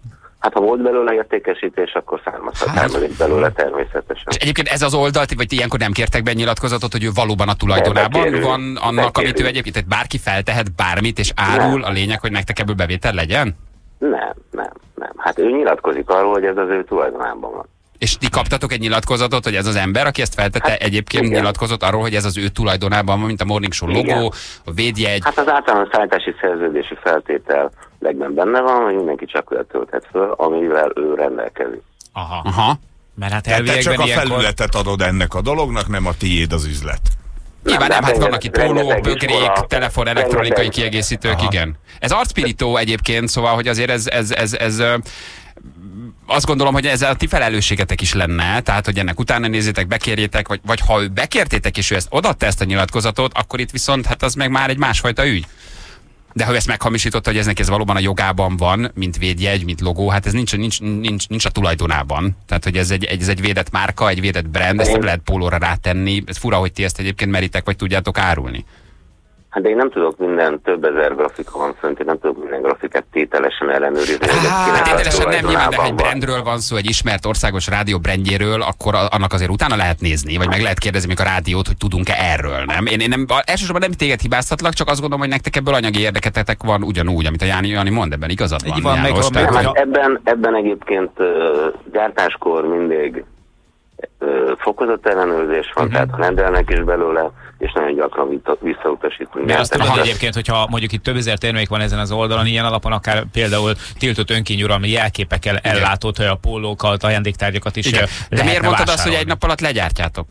Hát ha volt belőle értékesítés, akkor származhat termelik belőle természetesen. És egyébként ez az oldal, vagy ilyenkor nem kértek be nyilatkozatot, hogy ő valóban a tulajdonában bekérjük, van annak, bekérjük. Amit ő egyébként, tehát bárki feltehet bármit, és árul, nem. A lényeg, hogy nektek ebből bevétel legyen? Nem, nem, nem. Hát ő nyilatkozik arról, hogy ez az ő tulajdonában van. És ti kaptatok egy nyilatkozatot, hogy ez az ember, aki ezt feltette, hát, egyébként igen. Nyilatkozott arról, hogy ez az ő tulajdonában van, mint a Morning Show logó, igen. A védjegy. Hát az általános szállítási szerződési feltétel legben benne van, hogy mindenki csak olyan tölthet föl, amivel ő rendelkezik. Aha. Aha. Mert hát te csak a felületet adod ennek a dolognak, nem a tiéd az üzlet. Nyilván nem, hát vannak itt pólók, bögrék, telefon, elektronikai kiegészítők, aha. Igen. Ez arcpirító egyébként, szóval, hogy azért ez, ez, ez, ez, ez azt gondolom, hogy ez a ti felelősségetek is lenne, tehát, hogy ennek utána nézzétek, bekérjétek, vagy, vagy ha ő bekértétek, és ő ezt odaadta ezt a nyilatkozatot, akkor itt viszont, hát az meg már egy másfajta ügy. De ha ezt meghamisította, hogy ez neki ez valóban a jogában van, mint védjegy, mint logó, hát ez nincs, nincs, nincs, nincs a tulajdonában. Tehát, hogy ez egy, ez egy védett márka, egy védett brand, ezt nem lehet pólóra rátenni. Ez fura, hogy ti ezt egyébként meritek, vagy tudjátok árulni. Hát de én nem tudok minden, több ezer grafika van fönt, én nem tudok minden grafikát tételesen ellenőrizni. Hát tételesen nem, nyilván, de ha egy brandről van szó, egy ismert országos rádió brandjéről, akkor annak azért utána lehet nézni, vagy meg lehet kérdezni még a rádiót, hogy tudunk-e erről, nem? Én, én nem, elsősorban nem téged hibáztatlak, csak azt gondolom, hogy nektek ebből anyagi érdeketetek van ugyanúgy, amit a Jáni, Jani mond, ebben igazad van. van, János, meg, meg, hát ebben, ebben egyébként uh, gyártáskor mindig uh, fokozott ellenőrzés van, uh-huh. Tehát ha rendelnek is belőle, és nagyon gyakran visszautasítunk. Mert azt tudom egyébként, hogyha mondjuk itt több ezer termék van ezen az oldalon, ilyen alapon akár például tiltott önkényuralmi jelképekkel ellátott a pólókat, ajándéktárgyakat is. De miért mondtad azt, hogy egy nap alatt legyártjátok?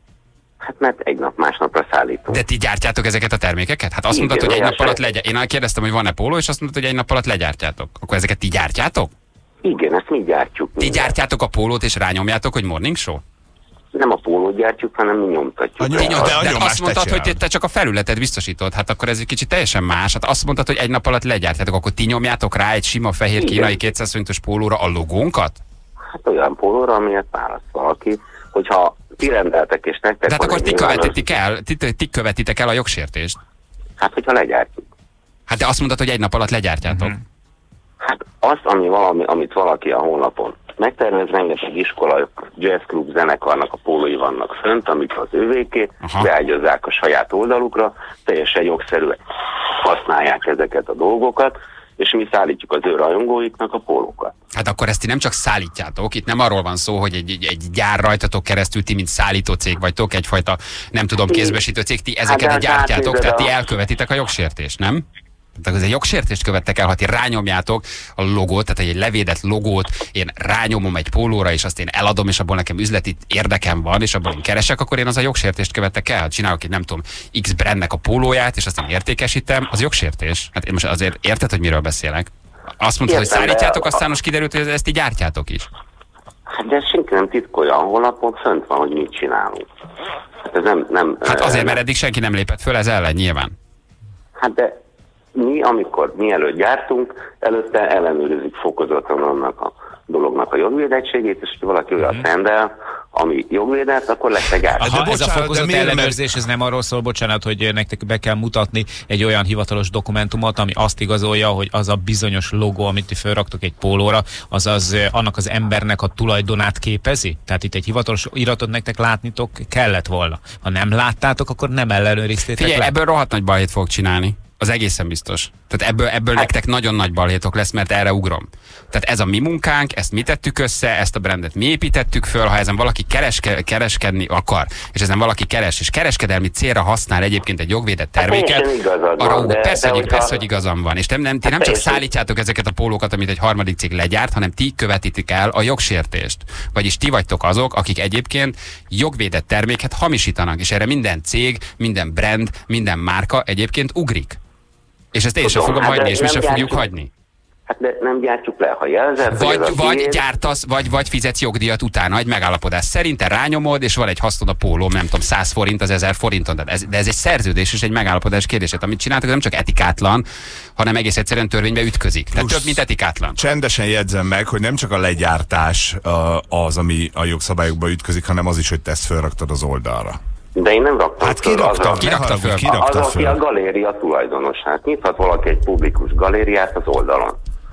Hát mert egy nap másnapra szállítunk. De ti gyártjátok ezeket a termékeket? Hát azt mondtad, hogy egy nap alatt legyártjátok. Én kérdeztem, hogy van-e póló, és azt mondtad, hogy egy nap alatt legyártjátok. Akkor ezeket ti gyártjátok? Igen, ezt mi gyártjuk. Ti gyártjátok a pólót, és rányomjátok, hogy Morning Show? Nem a pólót gyártjuk, hanem mi nyomtatjuk. A nyom, de, de azt mondtad, hogy te csak a felületet biztosítod, hát akkor ez egy kicsit teljesen más. Hát azt mondtad, hogy egy nap alatt legyártjátok, akkor ti nyomjátok rá egy sima fehér kínai kétszáz forintos pólóra a logónkat? Hát olyan pólóra, amilyet választ valaki, hogyha ti rendeltek és nektek... De hát akkor ti követitek el, ti, ti követitek el a jogsértést. Hát, hogyha legyártjuk. Hát de azt mondtad, hogy egy nap alatt legyártjátok. Uh-huh. Hát azt, ami valami, amit valaki a honlapon megtervez, rengeteg iskola, jazzklub, zenekarnak a pólói vannak fönt, amik az övéké, beágyazzák a saját oldalukra, teljesen jogszerűen használják ezeket a dolgokat, és mi szállítjuk az ő rajongóiknak a pólókat. Hát akkor ezt ti nem csak szállítjátok, itt nem arról van szó, hogy egy, egy, egy gyár rajtatok keresztül, ti mint szállító cég vagytok, egyfajta, nem tudom, kézbesítő cég, ti ezeket hát, gyártjátok, tehát ti elkövetitek a jogsértést, nem? Tehát ez egy jogsértést követtek el, ha ti rányomjátok a logót, tehát egy levédett logót, én rányomom egy pólóra, és azt én eladom, és abból nekem üzleti érdekem van, és abból én keresek, akkor én az a jogsértést követtek el. Csinálok egy, nem tudom, X brandnek a pólóját, és azt én értékesítem, az jogsértés. Hát én most azért érted, hogy miről beszélek? Azt mondtad, hogy szállítjátok, aztán most kiderült, hogy ezt így gyártjátok is. Hát de senki nem titkolja, a honlapon fönt van, hogy mit csinálunk. Hát ez nem... nem hát azért, mert eddig senki nem lépett föl ez ellen, nyilván. Hát de mi, amikor mielőtt gyártunk, előtte ellenőrizzük fokozottan annak a dolognak a jogvédettségét, és ha valaki olyat uh-huh. rendel, ami jogvédett, akkor lesz egy gyártás. Aha, ez a fokozott ellenőrzés, ez nem arról szól, bocsánat, hogy nektek be kell mutatni egy olyan hivatalos dokumentumot, ami azt igazolja, hogy az a bizonyos logó, amit ti felraktok egy pólóra, az az annak az embernek a tulajdonát képezi? Tehát itt egy hivatalos iratot nektek látnitok kellett volna. Ha nem láttátok, akkor nem ellenőriztétek. Figyelj, le. Ebből rohadt nagy balhét fogok csinálni. Az egészen biztos. Tehát ebből, ebből hát. nektek nagyon nagy balhétok lesz, mert erre ugrom. Tehát ez a mi munkánk, ezt mi tettük össze, ezt a brandet mi építettük föl, ha ezen valaki kereske, kereskedni akar, és ezen valaki keres, és kereskedelmi célra használ egyébként egy jogvédett terméket, hát arra de, persze, de, hogy, de, persze, hogy igazam van. És nem, nem, ti hát nem csak szállítjátok ezeket a pólókat, amit egy harmadik cég legyárt, hanem ti követitek el a jogsértést. Vagyis ti vagytok azok, akik egyébként jogvédett terméket hamisítanak, és erre minden cég, minden brand, minden márka egyébként ugrik. És ezt én sem fogom hát hagyni, és mi sem fogjuk hagyni. Hát de nem gyártjuk le, ha jelzed, vagy, vagy gyártasz, vagy, vagy fizetsz jogdíjat utána egy megállapodás szerint, te rányomod, és van egy hasznod a póló, nem tudom, száz forint az ezer forinton. De ez, de ez egy szerződés és egy megállapodás kérdése. Amit csináltak, nem csak etikátlan, hanem egész egyszerűen törvénybe ütközik. Tehát több, mint etikátlan. Csendesen jegyzem meg, hogy nem csak a legyártás az, ami a jogszabályokba ütközik, hanem az is, hogy te ezt felraktad az oldalra. De én nem raktam hát föl. Kiraktam, az, kirakta föl. Kirakta az, aki a galéria tulajdonos. Hát nyithat valaki egy publikus galériát az oldalon.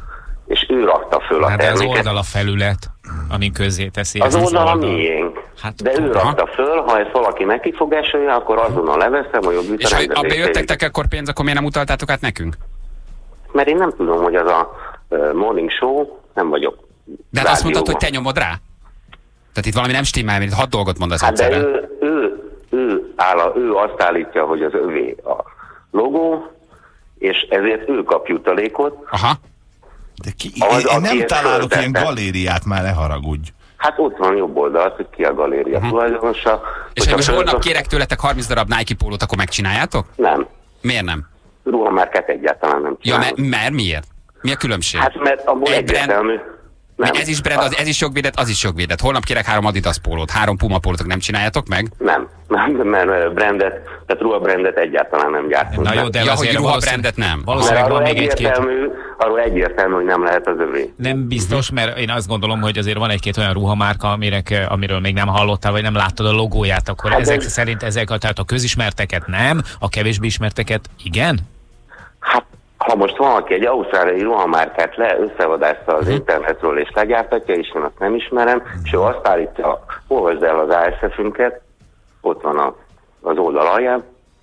és ő rakta föl a hát de az terméket. oldal a felület, amin közzé teszi. Az ez oldal a oldal. miénk. Hát, de ő rakta föl, ha ezt valaki megkifogásolja, akkor azonnal leveszem a jobbik És ha abba jöttek akkor pénz, akkor miért nem utaltátok át nekünk? Mert én nem tudom, hogy az a uh, morning show, nem vagyok. De hát azt mondtad, hogy te nyomod rá? Tehát itt valami nem stimmel, mint hat dolgot mondasz Hát de egyszerre. ő, ő, ő, áll a, ő azt állítja, hogy az övé a logó, és ezért ő kap jutalékot. Aha. De ki, Az, én, én nem aki találok ilyen föltette. galériát, már ne haragudj. Hát ott van jobb oldalt, hogy ki a galéria uh-huh. tulajdonosa. És ha most holnap kérek tőletek harminc darab Nike pólót, akkor megcsináljátok? Nem. Miért nem? Ruhamárkát egyáltalán nem Ja, csinálunk. mert, mert miért? Mi a különbség? Hát mert abból Egy brand- egyértelmű. Nem. Ez is brand, az, ez is jogvédett, az is jogvédett. Holnap kérek három Adidas pólót, három Puma pólót, nem csináljátok meg? Nem, nem, mert brandet, tehát ruhabrandet egyáltalán nem gyártunk. Na jó, de Ja, azért hogy valószínű- ruhabrandet nem. Valószínűleg Mert van arról még egy-két... egyértelmű, arról egyértelmű, hogy nem lehet az övé. Nem biztos, mert én azt gondolom, hogy azért van egy-két olyan ruhamárka, amire, amiről még nem hallottál, vagy nem láttad a logóját, akkor Hát ezek ez- szerint ezek a, tehát a közismerteket nem, a kevésbé ismerteket igen? Hát, ha most valaki egy ausztráliai ruhamárkát le összevadázta az internetről és legyártatja, és én azt nem ismerem, és ő azt állítja, olvasd el az á es ef-ünket, ott van a, az oldal alján.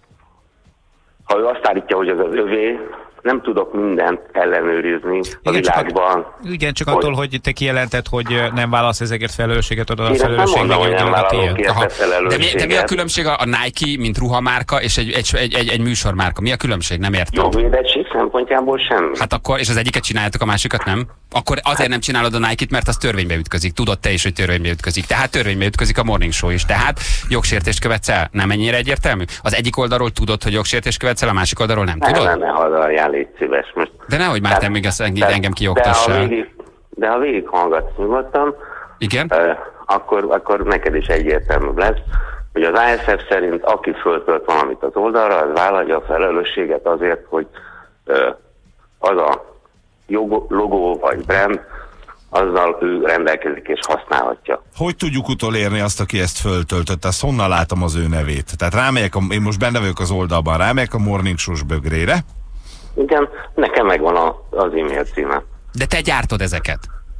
Ha ő azt állítja, hogy az az övé, nem tudok mindent ellenőrizni a Igen, csak világban. Igen, csak attól, hogy te kijelented, hogy nem válasz ezekért felelősséget, oda a Én ezt nem felelősség mondom, hogy nem jogilag a vállalok tiéd. érte Aha. De mi, de mi a felelősséget. különbség a, a Nike, mint ruhamárka, és egy, egy, egy, egy, egy műsormárka? Mi a különbség? Nem értem. Jogvédettség szempontjából semmi. Hát akkor, és az egyiket csináljátok, a másikat nem? Akkor azért nem csinálod a Nike-t, mert az törvénybe ütközik. Tudod te is, hogy törvénybe ütközik. Tehát törvénybe ütközik a Morning Show is. Tehát jogsértést követsz el. Nem ennyire egyértelmű? Az egyik oldalról tudod, hogy jogsértést követsz el, a másik oldalról nem Nem, tudod? nem, ne hadaljál, légy szíves. Most, De nehogy már te még ezt engem, engem de ha kioktassál. végig, de ha végighallgatsz nyugodtan, Igen? eh, akkor, akkor neked is egyértelmű lesz, hogy az á es ef szerint aki föltölt valamit az oldalra, az vállalja a felelősséget azért, hogy eh, az a jogo, logó vagy brand, azzal ő rendelkezik és használhatja. Hogy tudjuk utolérni azt, aki ezt föltöltött? Azt honnan látom az ő nevét? Tehát rámegyek, a, én most benne vagyok az oldalban, rámegyek a Morning Show-s bögrére. Igen, nekem megvan a, az e-mail címe. De te gyártod ezeket.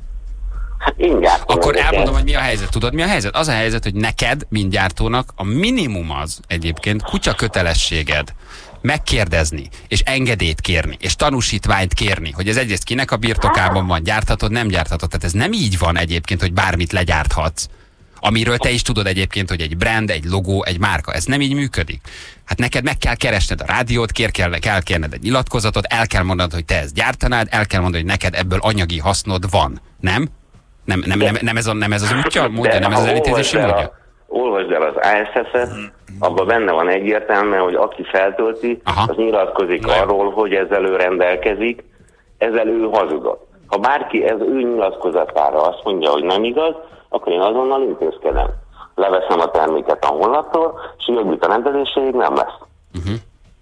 Hát én gyártom Akkor ezeket. elmondom, hogy mi a helyzet. Tudod, mi a helyzet? Az a helyzet, hogy neked, mint gyártónak, a minimum az egyébként kutya kötelességed megkérdezni, és engedélyt kérni, és tanúsítványt kérni, hogy ez egyrészt kinek a birtokában van, gyárthatod, nem gyárthatod. Tehát ez nem így van egyébként, hogy bármit legyárthatsz. Amiről te is tudod egyébként, hogy egy brand, egy logó, egy márka, ez nem így működik. Hát neked meg kell keresned a rádiót, kér kell, kell kérned egy nyilatkozatot, el kell mondanod, hogy te ezt gyártanád, el kell mondani, hogy neked ebből anyagi hasznod van. Nem? Nem, nem, nem, nem, ez, a, nem ez az útja, módja, nem ez az elintézési olvasd el módja? a- Olvasd el az á es ef-et, abban benne van egyértelműen, hogy aki feltölti, Aha. az nyilatkozik Na jó. arról, hogy ezzel ő rendelkezik, ezzel ő hazudott. Ha bárki ez ő nyilatkozatára azt mondja, hogy nem igaz, akkor én azonnal intézkedem. Leveszem a terméket a honlaptól, és jobbik a rendeléség nem lesz. Uh-huh.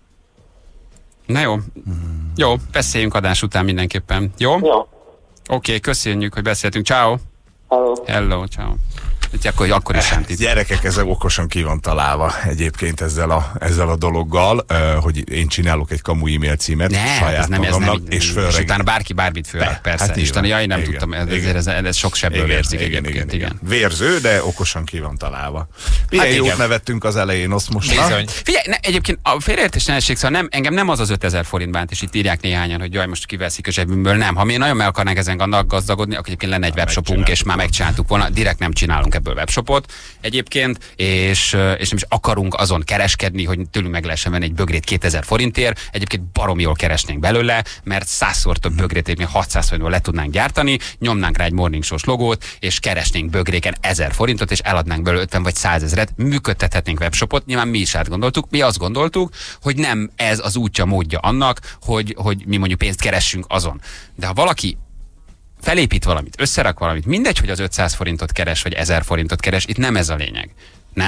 Na jó. Jó, beszéljünk adás után mindenképpen. Jó? Oké, Jó. okay, köszönjük, hogy beszéltünk. Ciao. Hello. Hello, ciao. Akkor, akkor is sem titok. Gyerekek, ezek okosan ki van találva egyébként ezzel a, ezzel a dologgal, uh, hogy én csinálok egy kamu e-mail címet Ne, saját ez nem, ez magamnak, nem, és és fölreg... utána bárki bármit fölrak, persze. hát így És utána, van. jaj, nem Igen, tudtam, ez, igen. ez, ez, ez sok sebből Igen, vérzik igen, egyébként, igen, igen. igen. Vérző, de okosan ki van találva. Milyen Hát jót igen. nevettünk az elején, azt most. na? Bizony. Figyelj, ne, egyébként a félreértés ne essék, szóval nem, engem nem az az ötezer forint bánt, és itt írják néhányan, hogy jaj, most kiveszik a zsebünkből, nem. Ha mi nagyon meg akarnánk ezen gazdagodni, akkor egyébként lenne egy webshopunk, és már megcsináltuk volna, direkt nem csinálunk ebből webshopot egyébként, és, és nem is akarunk azon kereskedni, hogy tőlünk meg lehessen venni egy bögrét kétezer forintért, egyébként baromi jól keresnénk belőle, mert százszor több bögrét egyébként hatszáz forintból le tudnánk gyártani, nyomnánk rá egy Morning Show-s logót, és keresnénk bögréken ezer forintot, és eladnánk belőle ötven vagy százezret, működtethetnénk webshopot, nyilván mi is átgondoltuk, mi azt gondoltuk, hogy nem ez az útja, módja annak, hogy, hogy mi mondjuk pénzt keressünk azon. De ha valaki felépít valamit, összerak valamit, mindegy, hogy az ötszáz forintot keres, vagy ezer forintot keres, itt nem ez a lényeg. Nem?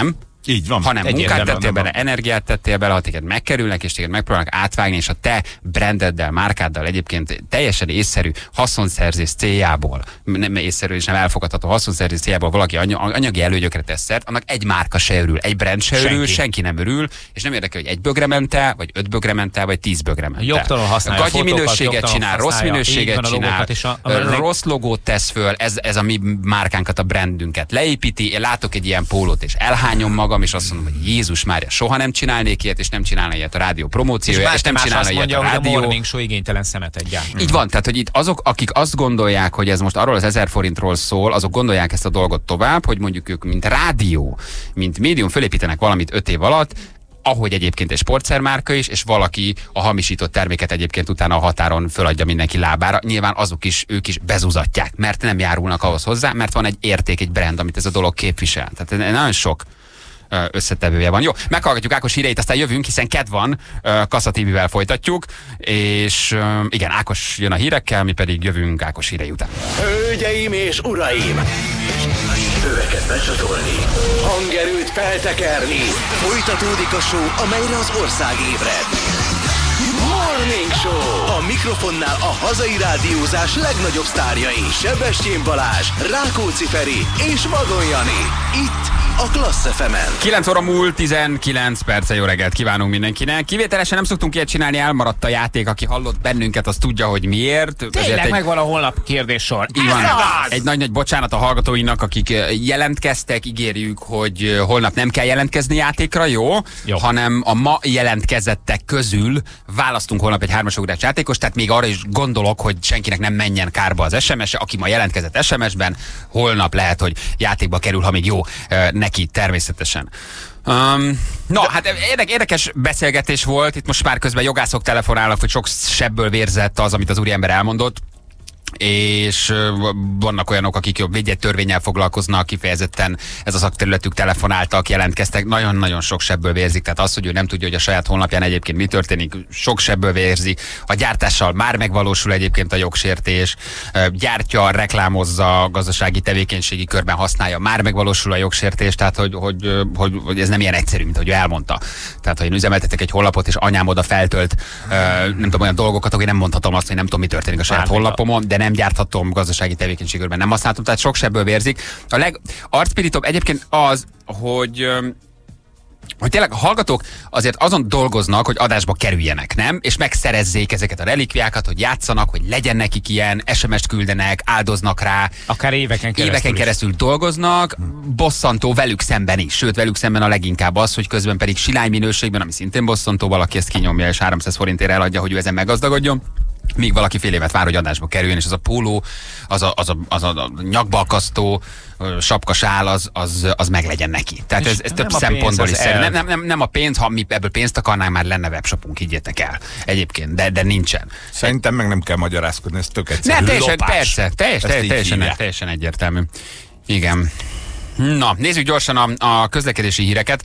Így van. Hanem munkát Egyértelműen tettél van. bele, energiát tettél bele, ha téged megkerülnek, és téged megpróbálnak átvágni, és a te brandeddel, márkáddal egyébként teljesen észszerű haszonszerzés céljából, nem észszerű és nem elfogadható haszonszerzés céljából valaki anyagi előnyökre tesz szert, annak egy márka se örül, egy brand se örül, senki, senki nem örül, és nem érdekel, hogy egy bögre ment el, vagy öt bögre ment el, vagy tíz bögre ment el. Jogtalanul használja Gagyi fotókat, minőséget jogtalanul csinál, rossz használja. minőséget Így van, a csinál, logókat is a- a- ö, rossz logót tesz föl, ez, ez a mi márkánkat, a brandünket leépíti. Én látok egy ilyen pólót, és elhányom magam, és azt mondom, hogy Jézus Mária, soha nem csinálnék ilyet, és nem csinálna ilyet a rádió promóciója, és, és nem csinálna ilyet mondja, a rádió. hogy a Morning Show igénytelen szemetet gyárt. Így van, tehát hogy itt azok, akik azt gondolják, hogy ez most arról az ezer forintról szól, azok gondolják ezt a dolgot tovább, hogy mondjuk ők, mint rádió, mint médium fölépítenek valamit öt év alatt, ahogy egyébként egy sportszermárka is, és valaki a hamisított terméket egyébként utána a határon föladja mindenki lábára. Nyilván azok is, ők is bezuzatják, mert nem járulnak ahhoz hozzá, mert van egy érték, egy brand, amit ez a dolog képvisel. Tehát nagyon sok összetevője van. Jó, meghallgatjuk Ákos híreit, aztán jövünk, hiszen kedv van, Kassa té vével folytatjuk, és igen, Ákos jön a hírekkel, mi pedig jövünk Ákos hírei után. Hölgyeim és uraim! Öveket becsatolni, hangerőt feltekerni. Folytatódik a show, amelyre az ország ébred. Morning Show! A mikrofonnál a hazai rádiózás legnagyobb sztárjai. Sebestyén Balázs, Rákóczi Feri és Vadon Jani. Itt a Klassz ef emen. kilenc óra múlt, tizenkilenc perce, jó reggelt kívánunk mindenkinek. Kivételesen nem szoktunk ilyet csinálni, elmaradt a játék, aki hallott bennünket, az tudja, hogy miért. Tényleg egy... megvan a holnap kérdéssor. Így van. Egy nagy-nagy bocsánat a hallgatóinak, akik jelentkeztek, ígérjük, hogy holnap nem kell jelentkezni játékra, jó? jó. Hanem a ma jelentkezettek közül választunk holnap egy hármasugrás játékos, tehát még arra is gondolok, hogy senkinek nem menjen kárba az es em es-e, aki ma jelentkezett es em es-ben, holnap lehet, hogy játékba kerül, ha még jó neki természetesen. Um, no, De... hát érdekes beszélgetés volt, itt most már közben jogászok telefonálnak, hogy sok sebből vérzett az, amit az úriember elmondott, és vannak olyanok, akik jobb védjegy törvénnyel foglalkoznak, kifejezetten ez a szakterületük, telefonáltak, jelentkeztek, nagyon-nagyon sok sebből vérzik, tehát az, hogy ő nem tudja, hogy a saját honlapján egyébként mi történik, sok sebből vérzi, a gyártással már megvalósul egyébként a jogsértés, gyártja, reklámozza, gazdasági tevékenységi körben használja, már megvalósul a jogsértés, tehát hogy, hogy, hogy, hogy ez nem ilyen egyszerű, mint ahogy ő elmondta. Tehát, ha én üzemeltetek egy honlapot, és anyám oda feltölt, nem tudom, olyan dolgokat, akkor én nem mondhatom azt, hogy nem tudom, mi történik a saját honlapomon, de nem gyárthatom gazdasági tevékenységben, nem használhatom, tehát sok sebből vérzik. A legarcpirítóbb egyébként az, hogy hogy tényleg a hallgatók azért azon dolgoznak, hogy adásba kerüljenek, nem? És megszerezzék ezeket a relikviákat, hogy játszanak, hogy legyen nekik ilyen, es em es-t küldenek, áldoznak rá. Akár éveken keresztül, éveken keresztül dolgoznak, bosszantó velük szemben is, sőt velük szemben a leginkább az, hogy közben pedig silány minőségben, ami szintén bosszantó, valaki ezt kinyomja és háromszáz forintért eladja, hogy ő ezen meggazdagodjon. Míg valaki fél évet vár, hogy adásba kerüljön, és az a póló, az a, az a, az a nyakba akasztó, sapkasál, az, az, az meg legyen neki. Tehát ez, ez több szempontból is szerint. Nem, nem, nem, nem a pénz, ha mi ebből pénzt akarnánk, már lenne webshopunk, higgyétek el. Egyébként, de, de nincsen. Szerintem meg nem kell magyarázkodni, ez tök egyszerű. Nem, teljesen, persze, teljes, teljes, teljesen, teljesen egyértelmű. Igen. Na, nézzük gyorsan a, a közlekedési híreket.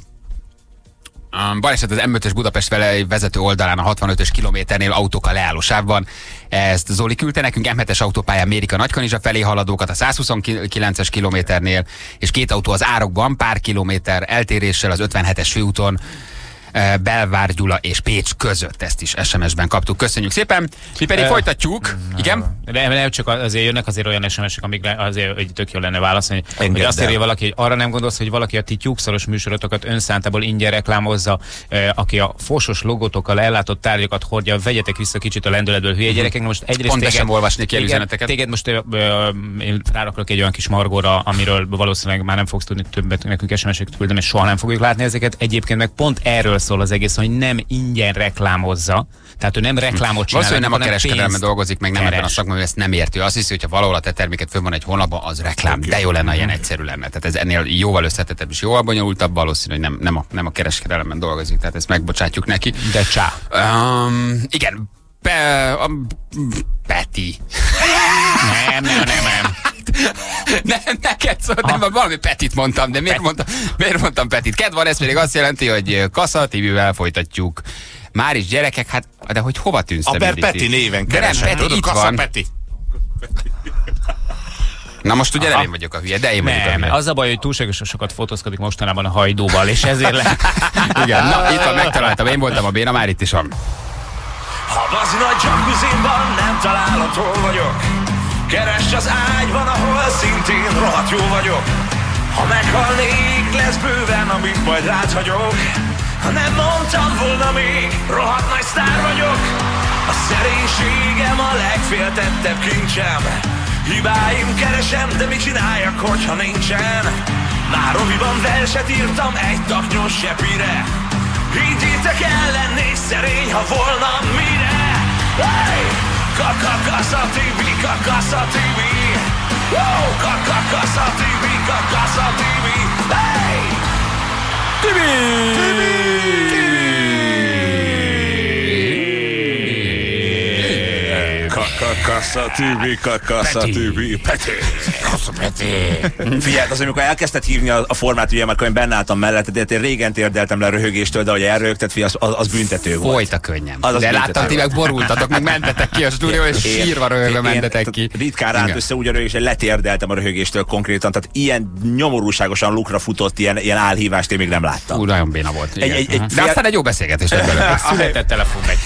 Um, baleset az em ötös Budapest felé vezető oldalán a hatvanötös kilométernél autók a leállósávban. Ezt Zoli küldte nekünk, em hetes autópályán mérik a Nagykanizsa felé haladókat a százhuszonkilences kilométernél, és két autó az árokban, pár kilométer eltéréssel az ötvenhetes főúton, Belvár, Gyula és Pécs között. Ezt is es em es-ben kaptuk. Köszönjük szépen. Mi pedig uh, folytatjuk. Uh, Igen? Nem, nem, csak azért jönnek azért olyan es em es-ek, amikre azért hogy tök jó lenne válaszolni. Hogy azt írja valaki, hogy arra nem gondolsz, hogy valaki a ti tyúkszoros műsorotokat önszántából ingyen reklámozza, eh, aki a fosos logotokkal ellátott tárgyakat hordja, vegyetek vissza kicsit a lendületből, hülye gyerekek. Most egyrészt Pont téged, sem olvasnék el üzeneteket. Téged most ö, ö, én ráraklak egy olyan kis margóra, amiről valószínűleg már nem fogsz tudni többet nekünk es em es-eket küldeni, és soha nem fogjuk látni ezeket. Egyébként meg pont erről szól az egész, hogy nem ingyen reklámozza. Tehát ő nem reklámot csinál. Valószínűleg nem a kereskedelmen dolgozik, meg nem keres. Ebben a szakmában, ezt nem érti. Azt hiszi, hogyha valahol a te terméket fönn van egy honlapban, az reklám. De jó lenne, ilyen egyszerű lenne. Tehát ez ennél jóval összetettebb és jóval bonyolultabb, valószínű, hogy nem, nem, a, nem a kereskedelemben dolgozik. Tehát ezt megbocsátjuk neki. De csá. Um, igen. Pe, um, Peti. Nem, nem, nem, nem. Nem, neked szól, nem, valami Petit mondtam, de miért mondtam, miért mondtam Petit? Kedv van, ez pedig azt jelenti, hogy Kassa té vével folytatjuk. Már is gyerekek, hát, de hogy hova tűnsz? A Per Peti néven keresem. De nem, Peti itt Kassa van. Peti. Na most ugye nem én vagyok a hülye, de én vagyok a hülye. Nem, az a baj, hogy túlságosan sokat fotózkodik mostanában a Hajdóval, és ezért le... Igen, na itt van, megtaláltam, én voltam a béna, már itt is van. Ha bazi nagy jacuzzimban nem találod, hol vagyok, keresd az ágyban, ahol szintén rohadt jó vagyok. Ha meghalnék, lesz bőven, amit majd rád hagyok. Ha nem mondtam volna még, rohadt nagy sztár vagyok. A szerénységem a legféltettebb kincsem. Hibáim keresem, de mit csináljak, hogyha nincsen? Már oviban verset írtam egy taknyos sepire. Higgyétek el, lennék szerény, ha volna mire. Hey! Kakakasza tibi, kakasza tibi. Wow! Kakakasza tibi, kakasza tibi. Hey! Tibi! Tibi! Kakasza tibi, kakasza tibi. Peti! Peti! Figyelj, az, amikor elkezdted hívni a, a formát, ugye, mert én benne álltam mellette, de én régen térdeltem le a röhögéstől, de hogy elröhögted, figyelj, az, az, az büntető volt. Folyt a könnyem. Az az de láttam, ti meg borultatok, meg mentetek ki a stúdió, és Én- sírva röhögve én- mentetek ki. Ritkán ránt Igen. össze úgy a röhögés, hogy letérdeltem a röhögéstől konkrétan, tehát ilyen nyomorúságosan lukra futott, ilyen, ilyen álhívást én még nem láttam. Ú, nagyon béna volt. Egy- egy- egy De fél- aztán egy jó beszélgetés lett belőle. Született telefon megy.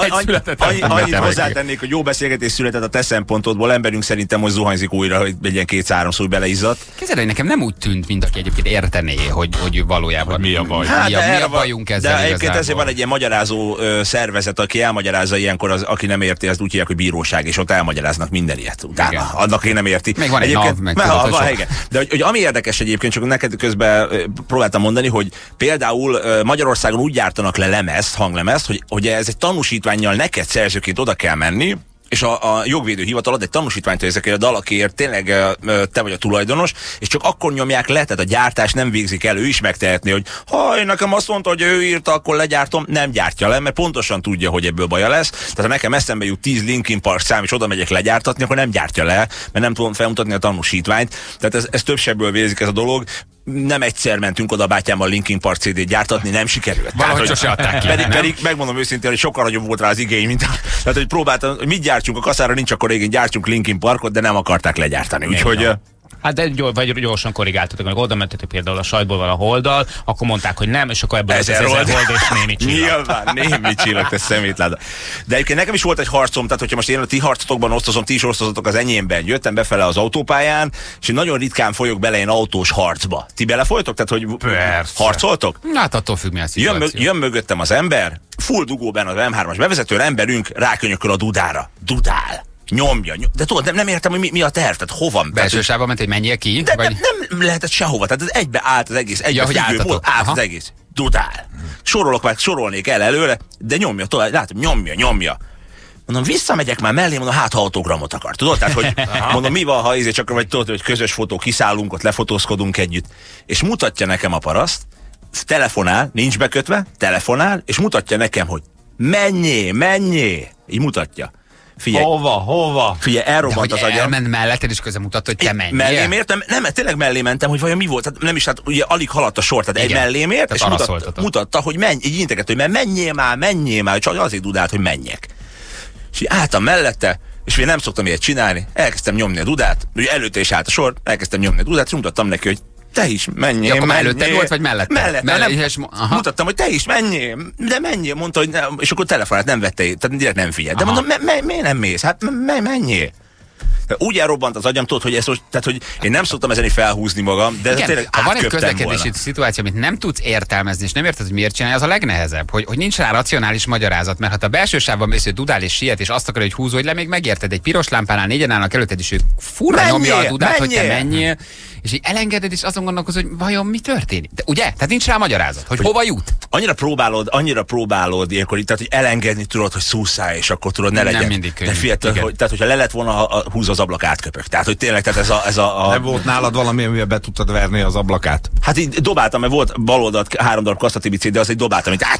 Annyit hozzátennék, hogy jó beszélgetés született a te szempontodból, emberünk szerintem most zuhanyzik újra, hogy egy ilyen két-három szó beleizzadt. Képzeld, hogy nekem nem úgy tűnt, mint aki egyébként értené, hogy, hogy valójában mi a baj. Hát, mi, a, de mi erre a van- bajunk ezzel de egyébként igazából. ezért van egy ilyen magyarázó ö, szervezet, aki elmagyarázza ilyenkor, az, aki nem érti, azt úgy hívják, hogy bíróság, és ott elmagyaráznak minden ilyet. Utána, Igen. annak, aki nem érti. Még van egy Egyébként- NAV, meg Mert- tudod, ha, hogy van, sok. igen. De hogy, hogy ami érdekes egyébként, csak neked közben ö, próbáltam mondani, hogy például ö, Magyarországon úgy gyártanak le lemezt, hanglemezt, hogy, hogy ez egy tanúsítvánnyal neked szerzőként oda kell menni, és a, a jogvédő hivatal ad egy tanúsítványt, hogy ezekért a dalakért tényleg ö, ö, te vagy a tulajdonos, és csak akkor nyomják le, tehát a gyártás nem végzik el, ő is megtehetné, hogy ha én nekem azt mondta, hogy ő írta, akkor legyártom, nem gyártja le, mert pontosan tudja, hogy ebből baja lesz. Tehát ha nekem eszembe jut tíz Linkin Park szám, és oda megyek legyártatni, akkor nem gyártja le, mert nem tudom felmutatni a tanúsítványt. Tehát ez, ez több sebből vérzik ez a dolog. Nem egyszer mentünk oda bátyámmal Linkin Park cé dét gyártatni, nem sikerült. Valahogy hogy- sose adták ki, Pedig, nem? pedig megmondom őszintén, hogy sokkal nagyobb volt rá az igény, mint tehát, hogy próbáltam, hogy mit gyártsunk a kaszára, nincs akkor régen, gyártsunk Linkin Parkot, de nem akarták legyártani. Úgyhogy ö, Hát de gyors, vagy gyorsan korrigáltatok, meg oda mentetek például a sajtból van a holdal, akkor mondták, hogy nem, és akkor ebből az ezer ezer hold. hold és némi csillag. Nyilván, némi csillag, te szemétláda. De egyébként nekem is volt egy harcom, tehát hogyha most én a ti harcotokban osztozom, ti is osztozatok az enyémben. Jöttem befele az autópályán, és én nagyon ritkán folyok bele ilyen autós harcba. Ti belefolytok? Tehát, hogy Persze. harcoltok? Hát attól függ, mi a Jön, szituáció. mög, jön mögöttem az ember, full dugóban az em hármas bevezetőn, emberünk rákönyököl a dudára. Dudál. Nyomja, nyom, de tudod, nem, nem értem, hogy mi, mi a terv, tehát hova. Belső sávban ment, hogy menjél ki? De vagy... nem, nem lehetett sehova, tehát ez egybe állt az egész, egybe Ja, hogy függő álltatok. mód, állt Aha. az egész. Dudál. Sorolok meg, sorolnék el előle, de nyomja tovább, látom, nyomja, nyomja. Mondom, visszamegyek már mellé, mondom, hát ha autogramot akar. Tudod? Tehát, hogy mondom, mi van, ha ízé csak vagy tudod, hogy közös fotó, kiszállunk, ott lefotózkodunk együtt. És mutatja nekem a paraszt, telefonál, nincs bekötve, telefonál, és mutatja nekem, hogy menjé, menjé. Így mutatja. Figyelj. Hova, hova? Figyelj, De elrobbant hogy az agyam. elment melletted, és közben mutatta, hogy te menjél. Mellém értem, nem, tényleg mellé mentem, hogy vajon mi volt, tehát nem is, hát ugye alig haladt a sor, tehát egy Igen. mellém ért, Tehát és arra mutat, szóltatok. mutatta, hogy menj, így integet, hogy men- menjél már, menjél már, csak azért dudált, hogy menjek. És így álltam mellette, és én nem szoktam ilyet csinálni, elkezdtem nyomni a dudát, ugye előtte is állt a sor, elkezdtem nyomni a dudát, és mutattam neki, hogy te is menjél, Ja, akkor menjél. előtted volt, vagy mellette? Mellett, Mellett, nem, és mo- aha. mutattam, hogy te is menjél, de menjél, mondta, hogy ne, és akkor telefonát nem vette, tehát direkt nem figyelt. De Aha. mondom, me, me, miért nem mész? Hát me, me, menjél. De úgy elrobbant az agyam, tudod, hogy ez most, tehát, hogy én nem szoktam ezen így felhúzni magam, de ez Igen, tényleg ha van egy átköptem közlekedési volna. szituáció, amit nem tudsz értelmezni, és nem érted, hogy miért csinálja, az a legnehezebb, hogy, hogy nincs rá racionális magyarázat, mert ha te a belső sávban mész, hogy dudál és siet, és azt akarod, hogy húzódj le, még megérted, egy piros lámpánál négyen állnak előtted, és ő furra Menjél, nyomja a dudát, hogy te menjél. menjél, és így elengeded, és azon gondolkozol, hogy vajon mi történik. De ugye? Tehát nincs rá magyarázat, hogy, hogy hova jut. Annyira próbálod, annyira próbálod ilyenkor, tehát, hogy elengedni tudod, hogy szúszál, és akkor tudod, ne Nem legyen. mindig könnyű. De fiatal, Igen. hogy, tehát, hogyha le lett volna, ha a, húz az ablak átköpök. Tehát, hogy tényleg, tehát ez a... Ez a, a Nem volt nálad valami, amivel be tudtad verni az ablakát? Hát így dobáltam, mert volt bal oldalt három darab kasszatibicét, de az egy dobáltam, így...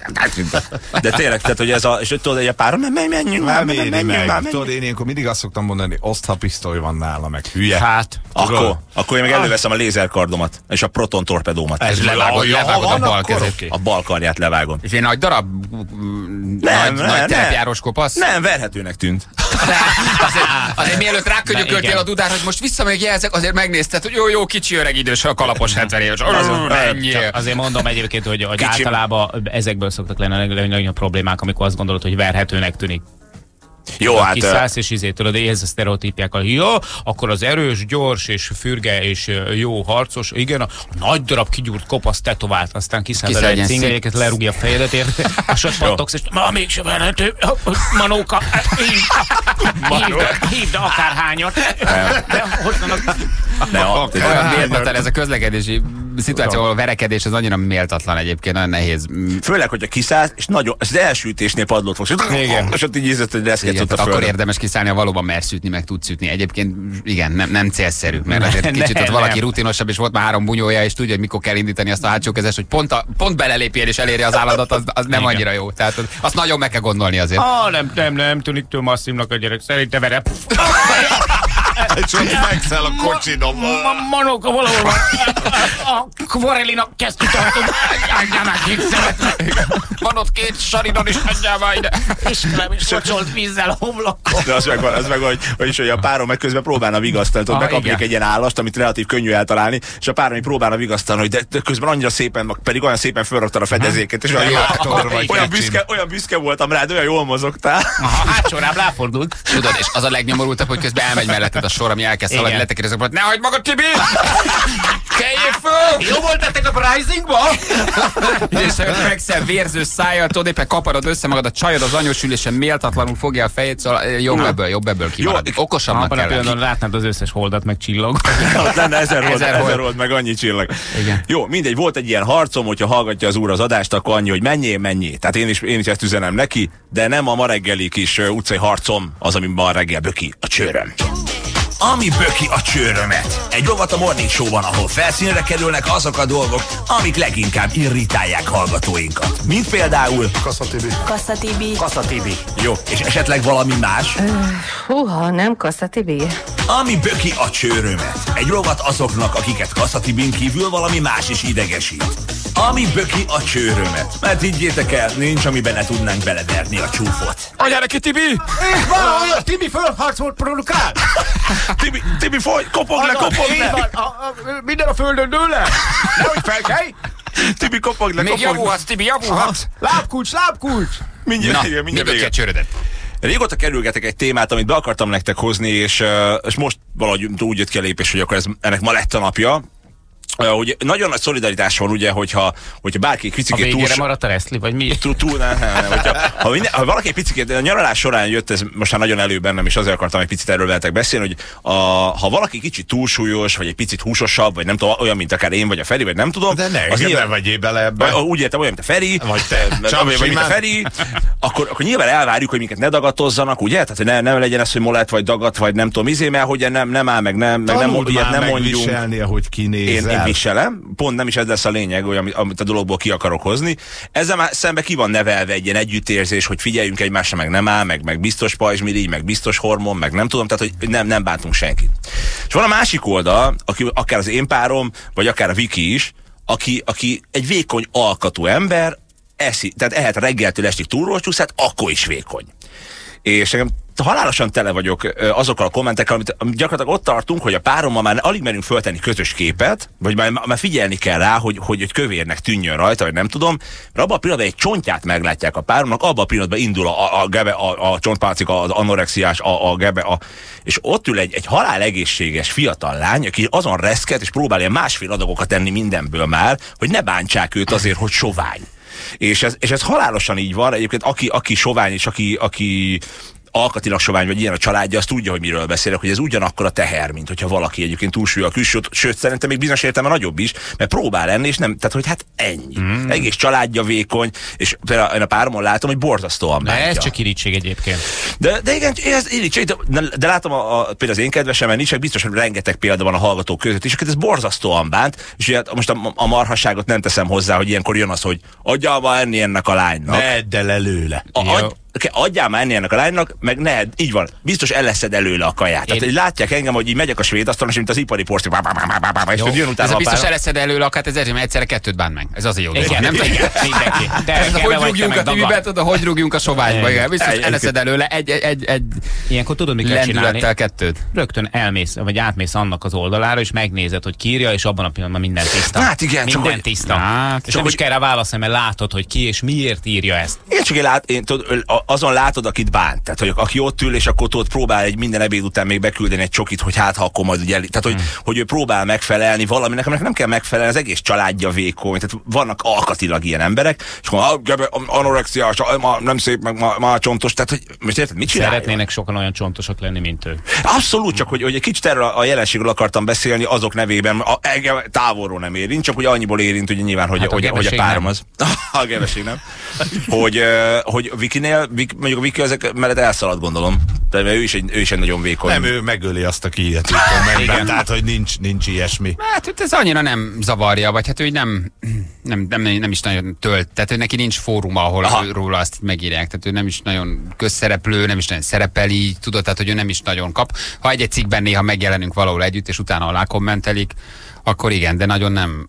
De tényleg, tehát, hogy ez a... És tudod, egy a párom, menjünk, menjünk már, Nem éri menjünk már, meg. menjünk. Tudod, én ilyenkor mindig azt szoktam mondani, osztha pisztoly van nála, meg hülye. Hát, Akkor, akkor én meg előveszem a lézerkardomat, és a proton torpedómat. Ez levágod, ja, levágod a van, bal akkor kezét. oké. A bal karját levágom. És egy nagy darab, mm, nagy, nagy terepjárós kopasz. Nem, verhetőnek tűnt. azért, azért mielőtt rákönyököltél a Dudára, hogy most visszamegyek jelzek, azért megnézted, hogy jó, jó, kicsi öreg idős, a kalapos hetven éves. Csak azért mondom egyébként, hogy, hogy általában ezekből szoktak lenni a legnagyobb problémák, amikor azt gondolod, hogy verhetőnek tűnik. Jó, hát... Kiszállsz, és izé, tudod, ez a sztereotípiákkal. Jó, akkor az erős, gyors, és fürge, és jó harcos. Igen, a nagy darab kigyúrt kopasz tetovált, aztán kiszáll vele egy cingelyeket, lerúgja a fejedet, érte, és ott pattogsz, és ma mégsem verhető. Manóka, hívd akárhányat. De hozzanak... Olyan méltatlan ez a közlekedési szituáció, ahol a verekedés az annyira méltatlan egyébként, nagyon nehéz. Főleg, hogyha kiszállsz, és nagyon, az első ütésnél padlót fogsz, és ott így ízett, hogy reszket ott a akkor érdemes kiszállni, ha valóban mersz ütni, meg tudsz ütni. Egyébként igen, nem, nem célszerű, mert azért ne, kicsit ne, ott valaki nem. rutinosabb, és volt már három bunyója, és tudja, hogy mikor kell indítani azt a hátsókezes, hogy pont, a, pont belelépjen és elérje az állatot, az, az nem igen. annyira jó. Tehát az, azt nagyon meg kell gondolni azért. Ah, nem, nem, nem tűnik túl masszívnak a gyerek, szerintem vere. És ott megszel a kocsinom. Manóka valahol van. A Kvarelinak kezd kitartani. Adjál már két szemet. Van ott két saridon is, adjál már ide. Istenem, és locsolt vízzel a homlokon. De az meg van, az meg van, hogy, hogy a párom meg közben próbálna vigasztani. Tudod, bekapnék egy ilyen állast, amit relatív könnyű eltalálni, és a párom próbálna vigasztani, hogy de közben annyira szépen, pedig olyan szépen fölraktad a fedezéket, és olyan, olyan, büszke, olyan büszke voltam rád, olyan jól mozogtál. Aha, hátsórább ráfordult. Tudod, és az a legnyomorultabb, hogy közben elmegy melletted a sor, ami elkezd szaladni, letekerezek, hogy ne hagyd magad, Tibi! Keljél föl! Jó volt tegnap a Risingba? És fekszel vérző szájjal, tudod, éppen kaparod össze magad, a csajod az anyós ülésen méltatlanul fogja a fejét, szóval jobb ebből, jobb ebből kimaradni. Okosabbnak kell lenni. Látnád az összes holdat, meg csillog. Ott lenne ezer hold, ezer hold, meg annyi csillag. Igen. Jó, mindegy, volt egy ilyen harcom, hogyha hallgatja az úr az adást, akkor annyi, hogy menjél, menjél. Tehát én is, én is ezt üzenem neki, de nem a ma reggeli kis utcai harcom az, ami ma reggel böki a csőröm. Ami böki a csőrömet. Egy rovat a Morning Show-ban, ahol felszínre kerülnek azok a dolgok, amik leginkább irritálják hallgatóinkat. Mint például... Kassa Tibi. Kassa Tibi. Kassa Tibi. Jó, és esetleg valami más? Húha, nem Kassa Tibi. Ami böki a csőrömet. Egy rovat azoknak, akiket Kassa Tibin kívül valami más is idegesít. Ami böki a csőrömet. Mert higgyétek el, nincs, amiben ne tudnánk beleverni a csúfot. Adjál neki, Tibi! És van, Tibi fölharcolt produkál! Tibi, Tibi, folyj, kopog le, kopog le! Van, a, a, minden a földön dől le! Nehogy felkelj! Tibi, kopog le, még kopog le! Még javulhatsz, Tibi, javulhatsz! Lábkulcs, lábkulcs! Mindjárt, Na, mindjárt vége. Csőrödet. Régóta kerülgetek egy témát, amit be akartam nektek hozni, és, és most valahogy úgy jött ki a lépés, hogy akkor ez, ennek ma lett a napja. Uh, ugye, nagyon nagy szolidaritás van, ugye, hogyha, hogyha bárki picikét túl... A végére maradt a resztli, vagy mi? Túl, túl ne, ne, ne, hogyha, ha, minden, ha valaki picikét, a nyaralás során jött, ez most már nagyon elő bennem, és azért akartam egy picit erről veletek beszélni, hogy a, ha valaki kicsit túlsúlyos, vagy egy picit húsosabb, vagy nem tudom, olyan, mint akár én, vagy a Feri, vagy nem tudom... De ne, az nyilván vegyél bele ebbe. Úgy értem, olyan, mint a Feri, vagy te, vagy, vagy mint a Feri, akkor, akkor nyilván elvárjuk, hogy minket ne dagatozzanak, ugye? Tehát, hogy ne, nem legyen ez, hogy molet, vagy dagat, vagy nem tudom, izé, mert hogy nem, nem áll meg, nem, meg nem, ilyet nem mondjunk. Viselni, ahogy kinézel. Én, én viselem, pont nem is ez lesz a lényeg, olyan, amit a dologból ki akarok hozni. Ezzel már szembe ki van nevelve egy ilyen együttérzés, hogy figyeljünk egymásra, meg nem áll, meg, meg biztos pajzsmirigy, meg biztos hormon, meg nem tudom, tehát hogy nem, nem bántunk senkit. És van a másik oldal, aki, akár az én párom, vagy akár a Viki is, aki, aki egy vékony alkatú ember, eszi, tehát ehet reggeltől estig túlrócsúszát, akkor is vékony. És nekem halálosan tele vagyok azokkal a kommentekkel, amit, amit gyakorlatilag ott tartunk, hogy a párommal már alig merünk föltenni közös képet, vagy már, már figyelni kell rá, hogy, hogy egy kövérnek tűnjön rajta, vagy nem tudom, mert abban a pillanatban egy csontját meglátják a páromnak, abban a pillanatban indul a, a, gebe, a, a csontpálcika, az anorexiás, a, a gebe, a, és ott ül egy, egy halál egészséges fiatal lány, aki azon reszket, és próbálja másfél adagokat tenni mindenből már, hogy ne bántsák őt azért, hogy sovány. És ez, és ez halálosan így van, egyébként aki, aki sovány, és aki, aki alkatilag sovány, vagy ilyen a családja, az tudja, hogy miről beszélek, hogy ez ugyanakkor a teher, mint hogyha valaki egyébként túlsúlyol a külsőt, sőt, szerintem még bizonyos értelemben nagyobb is, mert próbál lenni, és nem, tehát hogy hát ennyi. Mm. Egész családja vékony, és például én a páromon látom, hogy borzasztóan bántja. De ez csak irítség egyébként. De, de igen, ez irítség, de, de látom a, a, például az én kedvesemen nincs, biztos, hogy rengeteg példa van a hallgatók között, és ez borzasztóan bánt, és ugye most a, a marhasságot nem teszem hozzá, hogy ilyenkor jön az, hogy adjál ma enni ennek a lánynak. Vedd el előle. A, adjál már enni ennek a lánynak, meg ne, így van, biztos elleszed előle a kaját. Tehát, hogy látják engem, hogy így megyek a svéd asztalon, és mint az ipari porszív, és jön utána ez a biztos elleszed előle, akár ez ezért, mert egyszerre kettőt bánt meg. Ez azért jó. Igen, nem mindenki. De hogy rúgjunk a tűbe, tudod, hogy rúgjunk a soványba. Biztos elleszed előle egy, egy, egy ilyenkor tudod, mit kell csinálni? kettőt. Rögtön elmész, vagy átmész annak az oldalára, és megnézed, hogy kírja, és abban a pillanatban minden tiszta. Hát igen, minden csak hogy... tiszta. Hát, és nem hogy... is kell rá válaszolni, mert látod, hogy ki és miért írja ezt. Igen, csak én lát, én, tudod, azon látod, akit bánt. Tehát, hogy aki ott ül, és akkor tudod, próbál egy minden ebéd után még beküldeni egy csokit, hogy hát ha akkor majd ugye, tehát, hogy, hmm. hogy ő próbál megfelelni valaminek, aminek nem kell megfelelni, az egész családja vékony. Tehát vannak alkatilag ilyen emberek, és akkor anorexiás, nem szép, meg már má csontos, tehát, hogy most érted, mit csinálja? Szeretnének sokan olyan csontosak lenni, mint ő. Abszolút, csak hogy, hogy egy kicsit erről a jelenségről akartam beszélni, azok nevében, a, engem távolról nem érint, csak hogy annyiból érint, ugye nyilván, hogy, hát hogy, a, hogy a párom az. A geveség nem. hogy, hogy Vikinél, Vik, mondjuk a Viki ezek mellett elszalad, gondolom. De ő is egy, ő is egy nagyon vékony. Nem, ő megöli azt, aki ilyet kommentben, tehát, hogy nincs, nincs ilyesmi. Hát ez annyira nem zavarja, vagy hát ő nem, nem, nem, nem is nagyon tölt. Tehát ő neki nincs fóruma, ahol ő, róla azt megírják. Tehát ő nem is nagyon közszereplő, nem is nagyon szerepel így, tudod, tehát hogy ő nem is nagyon kap. Ha egy-egy cikkben néha megjelenünk valahol együtt, és utána alá kommentelik, akkor igen, de nagyon nem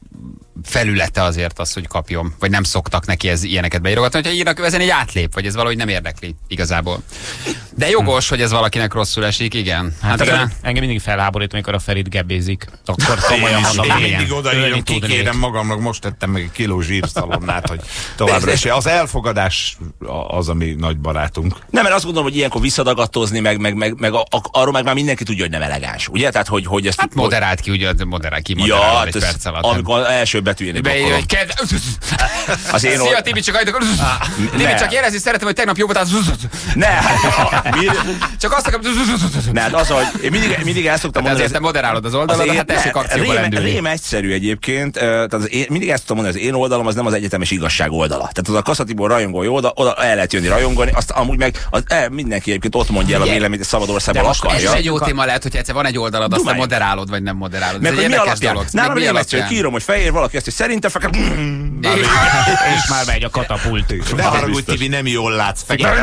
felülete azért az, hogy kapjon, vagy nem szoktak neki ez ilyeneket beírogatni, hogyha írnak, ezen egy átlép, vagy ez valahogy nem érdekli igazából. De jogos, hogy ez valakinek rosszul esik, igen. Hát, hát de... engem mindig felháborít, amikor a Ferit gebézik. Akkor komolyan mondom, én mindig odaírom, kikérem magamnak, most tettem meg egy kiló zsírszalonnát, hogy továbbra is. Az elfogadás az, ami nagy barátunk. Nem, mert azt gondolom, hogy ilyenkor visszadagadtozni, meg, meg, meg, meg a, a, arról meg már mindenki tudja, hogy nem elegáns. Ugye? Tehát, hogy, hogy ezt hát moderált ki, ugye moderált ki, moderált ja, egy ez, perc alatt. Amikor első betűjénél beírja, ked... Szia, Tibi, csak ajtok... Tibi, csak jelezni szeretem, hogy tegnap jó volt az... Ne, csak azt akarom... Ne, hát az, hogy én mindig, mindig el szoktam mondani... Ezért te moderálod az oldalad, hát tessék akcióba lendülni. Rém egyszerű egyébként, tehát az én, mindig ezt tudom mondani, az én oldalam az nem az egyetemes igazság oldala. Tehát az a Kassa-Tibor rajongói oldal, oda el lehet jönni rajongolni, azt amúgy meg az, el, mindenki egyébként ott mondja el a véleményt, szabad országban akarja. Ez egy jó téma lehet, hogy egyszer van egy oldalad, azt te moderálod, vagy nem moderálod. Ez egy érdekes dolog. Nálam mi alapján? Kiírom, hogy fehér, valaki azt, hogy szerintem fekete... És már megy a katapult. De haragudj, Tibi, nem jól látsz.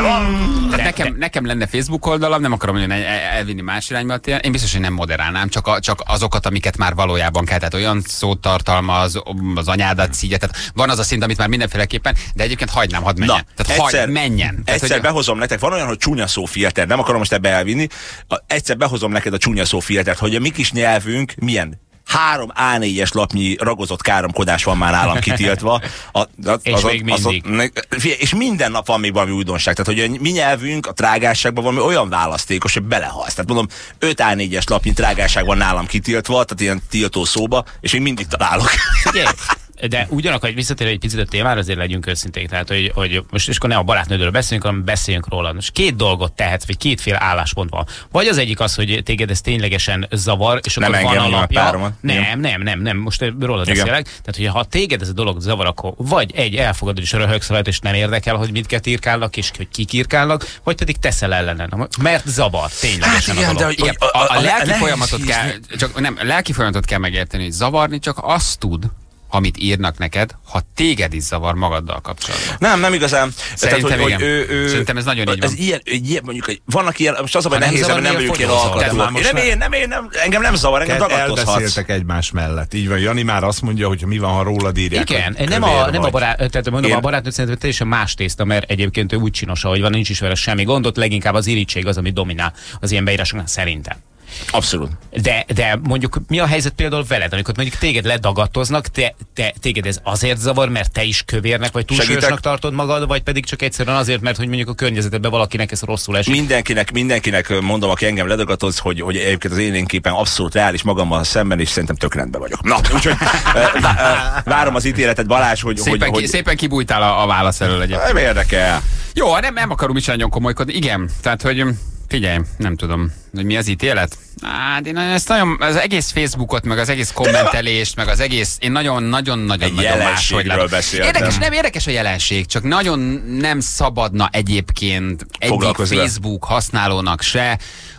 Nekem, nekem lenne Facebook oldalam, nem akarom nagyon elvinni más irányba. Én biztos, hogy nem moderálnám, csak, a, csak azokat, amiket már valójában kell. Tehát olyan szót tartalmaz, az anyádat szígye. Tehát van az a szint, amit már mindenféleképpen, de egyébként hagynám, hadd menjen. Na, tehát egyszer, hagy, menjen. Tehát, egyszer hogy... behozom nektek, van olyan, hogy csúnya szófilter, nem akarom most ebbe elvinni. Egyszer behozom neked a csúnya szófiltert, hogy a mi kis nyelvünk milyen három á négyes lapnyi ragozott káromkodás van már nálam kitiltva. A, a, és az, még az, mindig. Az, és minden nap van még valami újdonság. Tehát, hogy a mi nyelvünk a trágásságban valami olyan választékos, hogy belehalsz. Tehát mondom, öt á négyes lapnyi trágásság van nálam kitiltva, tehát ilyen tiltó szóba, és még mindig találok. Figyelj, de ugyanakkor, hogy visszatérve egy picit a témára, azért legyünk őszinték. Tehát, hogy, hogy most és akkor nem a barátnődről beszélünk, hanem beszéljünk róla. Most két dolgot tehetsz, vagy kétféle álláspont van. Vagy az egyik az, hogy téged ez ténylegesen zavar, és akkor nem van alapja. Nem, nem, nem, nem, most rólad beszélek. Tehát, hogy ha téged ez a dolog zavar, akkor vagy egy elfogadod és röhögsz rajta, és nem érdekel, hogy mit írkálnak, és hogy kik írkálnak, vagy pedig teszel ellenen. Mert zavar, ténylegesen hát igen, a dolog. de, hogy, igen, a, a, a lelki a folyamatot kell, csak nem, lelki folyamatot kell megérteni, hogy zavarni csak azt tud, amit írnak neked, ha téged is zavar magaddal kapcsolatban. Nem, nem igazán. Szerintem, tehát, hogy, igen. hogy ő, ő, Szerintem ez nagyon így van. Ez ilyen, ilyen, mondjuk, vannak ilyen, most az a baj nehéz, mert nem vagyok ilyen alkalmatúak. Nem, én, nem, én, nem, engem nem zavar, engem dagadtozhatsz. Elbeszéltek egymás mellett. Így van, Jani már azt mondja, hogy mi van, ha rólad írják. Igen, nem a, nem a barát, tehát mondom, én... a barátnő szerintem teljesen más tészta, mert egyébként ő úgy csinos, ahogy van, nincs is vele semmi gondot, leginkább az irítség az, ami dominál az ilyen beírásoknál szerintem. Abszolút. De, de mondjuk mi a helyzet például veled, amikor mondjuk téged ledagadtoznak, te, te, téged ez azért zavar, mert te is kövérnek, vagy túlsúlyosnak tartod magad, vagy pedig csak egyszerűen azért, mert hogy mondjuk a környezetedben valakinek ez rosszul esik? Mindenkinek, mindenkinek mondom, aki engem ledagatoz, hogy, hogy egyébként az én képen abszolút reális magammal szemben, és szerintem tök rendben vagyok. Na, úgyhogy várom az ítéletet, Balázs, hogy... Szépen, hogy, ki, hogy... szépen kibújtál a, a válasz elől egyébként. Nem érdekel. Jó, nem, nem akarom is nagyon komolykodni. Igen, tehát, hogy figyelj, nem tudom, hogy mi az ítélet. Hát én ezt nagyon, az egész Facebookot, meg az egész kommentelést, meg az egész, én nagyon-nagyon-nagyon-nagyon máshogy látom. Érdekes, nem érdekes a jelenség, csak nagyon nem szabadna egyébként egyik Facebook használónak se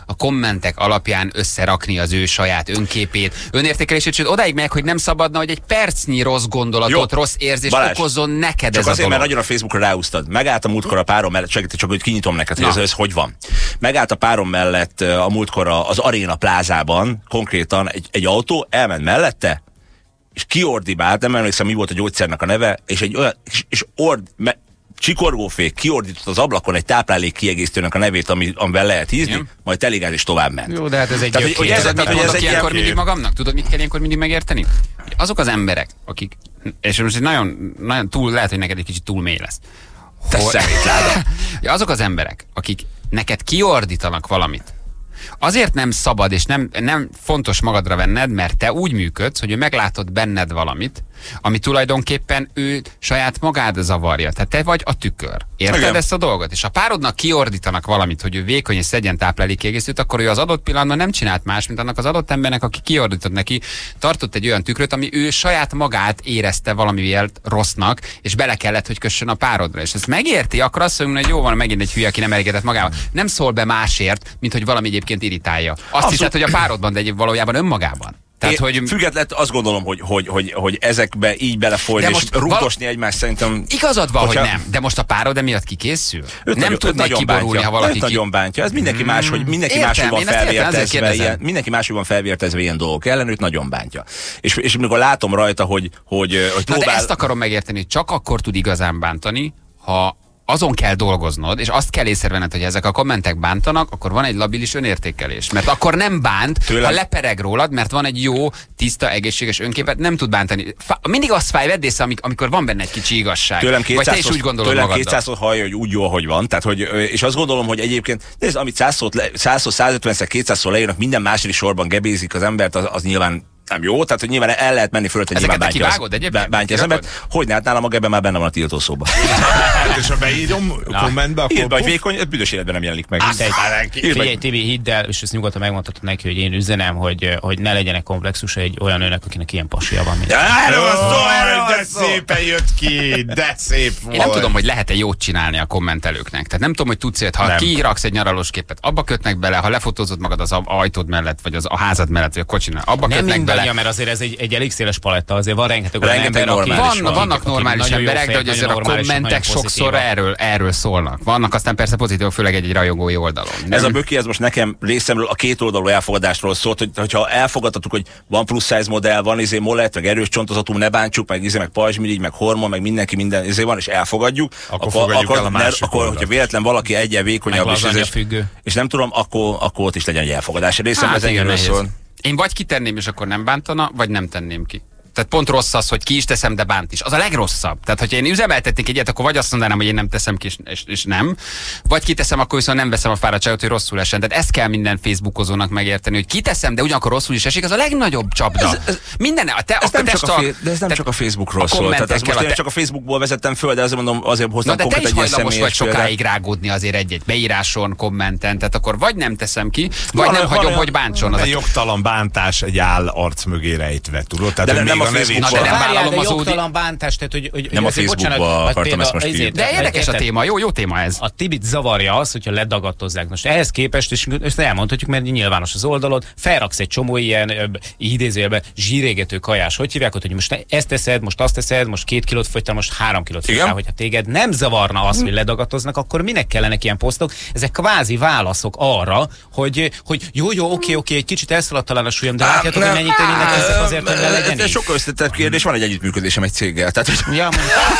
a kommentek alapján összerakni az ő saját önképét, önértékelését, sőt odáig megyek, hogy nem szabadna, hogy egy percnyi rossz gondolatot, jó, rossz érzést Balázs, okozzon neked csak ez a azért, dolog. mert nagyon a Facebookra ráúsztad. Megállt a múltkor a párom mellett, csak, csak hogy kinyitom neked, hogy ez, ez hogy van. Megállt a párom mellett a múltkor az Arena plázában, konkrétan egy, egy autó, elment mellette, és kiordibált, nem emlékszem, mi volt a gyógyszernek a neve, és egy olyan, és, és ord, me, csikorgófék kiordított az ablakon egy táplálék kiegészítőnek a nevét, ami, amivel lehet hízni, igen, majd eligál és tovább ment. Jó, de hát ez egy tehát, hogy, hogy ez, mit hogy ez egy ilyenkor ilyen... mindig magamnak? Tudod, mit kell ilyenkor mindig megérteni? Azok az emberek, akik, és most nagyon, nagyon túl, lehet, hogy neked egy kicsit túl mély lesz. Te szemétláda. Azok az emberek, akik neked kiordítanak valamit, azért nem szabad, és nem, nem fontos magadra venned, mert te úgy működsz, hogy ő meglátod benned valamit, ami tulajdonképpen ő saját magát zavarja. Tehát te vagy a tükör. Érted igen. ezt a dolgot? És ha párodnak kiordítanak valamit, hogy ő vékony és szedjen táplálékkiegészítőt, akkor ő az adott pillanatban nem csinált más, mint annak az adott embernek, aki kiordított neki, tartott egy olyan tükröt, ami ő saját magát érezte valamivel rossznak, és bele kellett, hogy kössön a párodra. És ezt megérti, akkor azt mondjuk, hogy jó van, megint egy hülye, aki nem elégedett magával. Nem szól be másért, mint hogy valami egyébként irritálja. Azt Abszolút. hiszed, hogy a párodban, de valójában önmagában. Tehát, hogy... Független, azt gondolom, hogy, hogy, hogy, hogy ezekbe így belefolyni és rúgdosni val... egymást szerintem... Igazad van, hogyha... hogy nem, de most a párod emiatt kikészül? Őt nem nagyon, tud meg kiborulni, ha valaki... Őt nagyon bántja. Ez mindenki hmm. más, hogy mindenki máshogy van felvértezve ilyen, mindenki máshogy van felvértezve ilyen dolgok ellen, őt nagyon bántja. És, és amikor látom rajta, hogy, hogy, hogy próbál... Na de ezt akarom megérteni, hogy csak akkor tud igazán bántani, ha azon kell dolgoznod, és azt kell észrevenned, hogy ezek a kommentek bántanak, akkor van egy labilis önértékelés. Mert akkor nem bánt, tőlem... ha lepereg rólad, mert van egy jó, tiszta, egészséges önképet, nem tud bántani. Mindig azt fáj, vedd észre, amikor van benne egy kicsi igazság. Tőlem Vagy te is úgy gondolod tőlem magaddal. kétszázszor hallja, hogy úgy jó, ahogy van. Tehát, hogy, és azt gondolom, hogy egyébként, ez, amit százszor, százötvenszer, kétszázszor leírnak, minden második sorban gebézik az embert, az, az nyilván nem jó, tehát hogy nyilván el lehet menni fölött, hogy nyilván bántja, az, bántja az embert. Hogy ne, hát nálam a gebben már benne van a tiltószóban. És ha beírom kommentbe, akkor... Írd be, hogy vékony, büdös életben nem jelenik meg. Figyelj, Tibi, hidd el, és ezt nyugodtan megmondhatod neki, hogy én üzenem, hogy, hogy ne legyenek komplexusa egy olyan nőnek, akinek ilyen pasia van. Erről van szó, de szépen jött ki, de szép volt. Én nem tudom, hogy lehet-e jót csinálni a kommentelőknek. Tehát nem tudom, hogy tudsz ilyet, ha kiraksz egy nyaralós képet, abba kötnek bele, ha lefotózod magad az ajtód mellett, vagy az a házad mellett, vagy a kocsinál, abba kötnek bele. Ja, mert azért ez egy, egy elég széles paletta, azért van rengeteg olyan ember, aki... Van, van, vannak normális emberek, de hogy azért a kommentek sokszor erről, erről szólnak. Vannak aztán persze pozitív, főleg egy, egy rajongói oldalon. Nem? Ez a böki, ez most nekem részemről a két oldalú elfogadásról szólt, hogy, hogyha elfogadhatuk, hogy van plusz size modell, van izé molett, meg erős csontozatú, ne bántsuk, meg izé, meg pajzsmirigy, meg hormon, meg mindenki minden izé van, és elfogadjuk, akkor, akkor, akkor, akkor, ne, akkor hogyha véletlen valaki egyen vékonyabb, és, és, és nem tudom, akkor, akkor ott is legyen egy elfogadás. Részemről hát ez ennyire szól. Én vagy kitenném, és akkor nem bántana, vagy nem tenném ki. Tehát pont rossz az, hogy ki is teszem, de bánt is. Az a legrosszabb. Tehát, hogyha én üzemeltetnék egyet, akkor vagy azt mondanám, hogy én nem teszem ki, és, és nem. Vagy kiteszem, akkor viszont nem veszem a fáradtságot, hogy rosszul essen. Tehát ezt kell minden Facebookozónak megérteni, hogy kiteszem, de ugyanakkor rosszul is esik, az a legnagyobb csapda. Ez, ez, minden, a te, ez a nem csak a, a, de ez nem csak a Facebookról szól. Tehát ez most én csak a Facebookból vezettem föl, de azért mondom, azért hoztam konkrét egy ilyen személyes. Na de te is hajlamos vagy sokáig például. rágódni azért egy-egy beíráson, kommenten. Tehát akkor vagy nem teszem ki, vagy nem hagyom, hogy bántson. Az jogtalan bántás egy áll arc mögé rejtve, tudod? De nem a Facebookból. Várjál, de jogtalan bántás, tehát hogy... hogy nem a Facebookba akartam ezt most írni. De érdekes a téma, jó, jó téma ez. A Tibit zavarja az, hogyha ledagadtozzák. Most ehhez képest, és ezt elmondhatjuk, mert nyilvános az oldalod, felraksz egy csomó ilyen idézőjelben zsírégető kajás. Hogy hívják ott, hogy most ezt teszed, most azt teszed, most két kilót fogytál, most három kilót fogytál. Hogyha téged nem zavarna az, hogy ledagadoznak, akkor minek kellenek ilyen posztok? Ezek kvázi válaszok arra, hogy, hogy jó, jó, oké, oké, egy kicsit elszaladt talán a súlyom, de látjátok, hogy mennyit ennek ezek azért, hogy legyen. Ez sokkal összetettebb kérdés, van egy együttműködésem egy céggel. Tehát, hogy... Ja,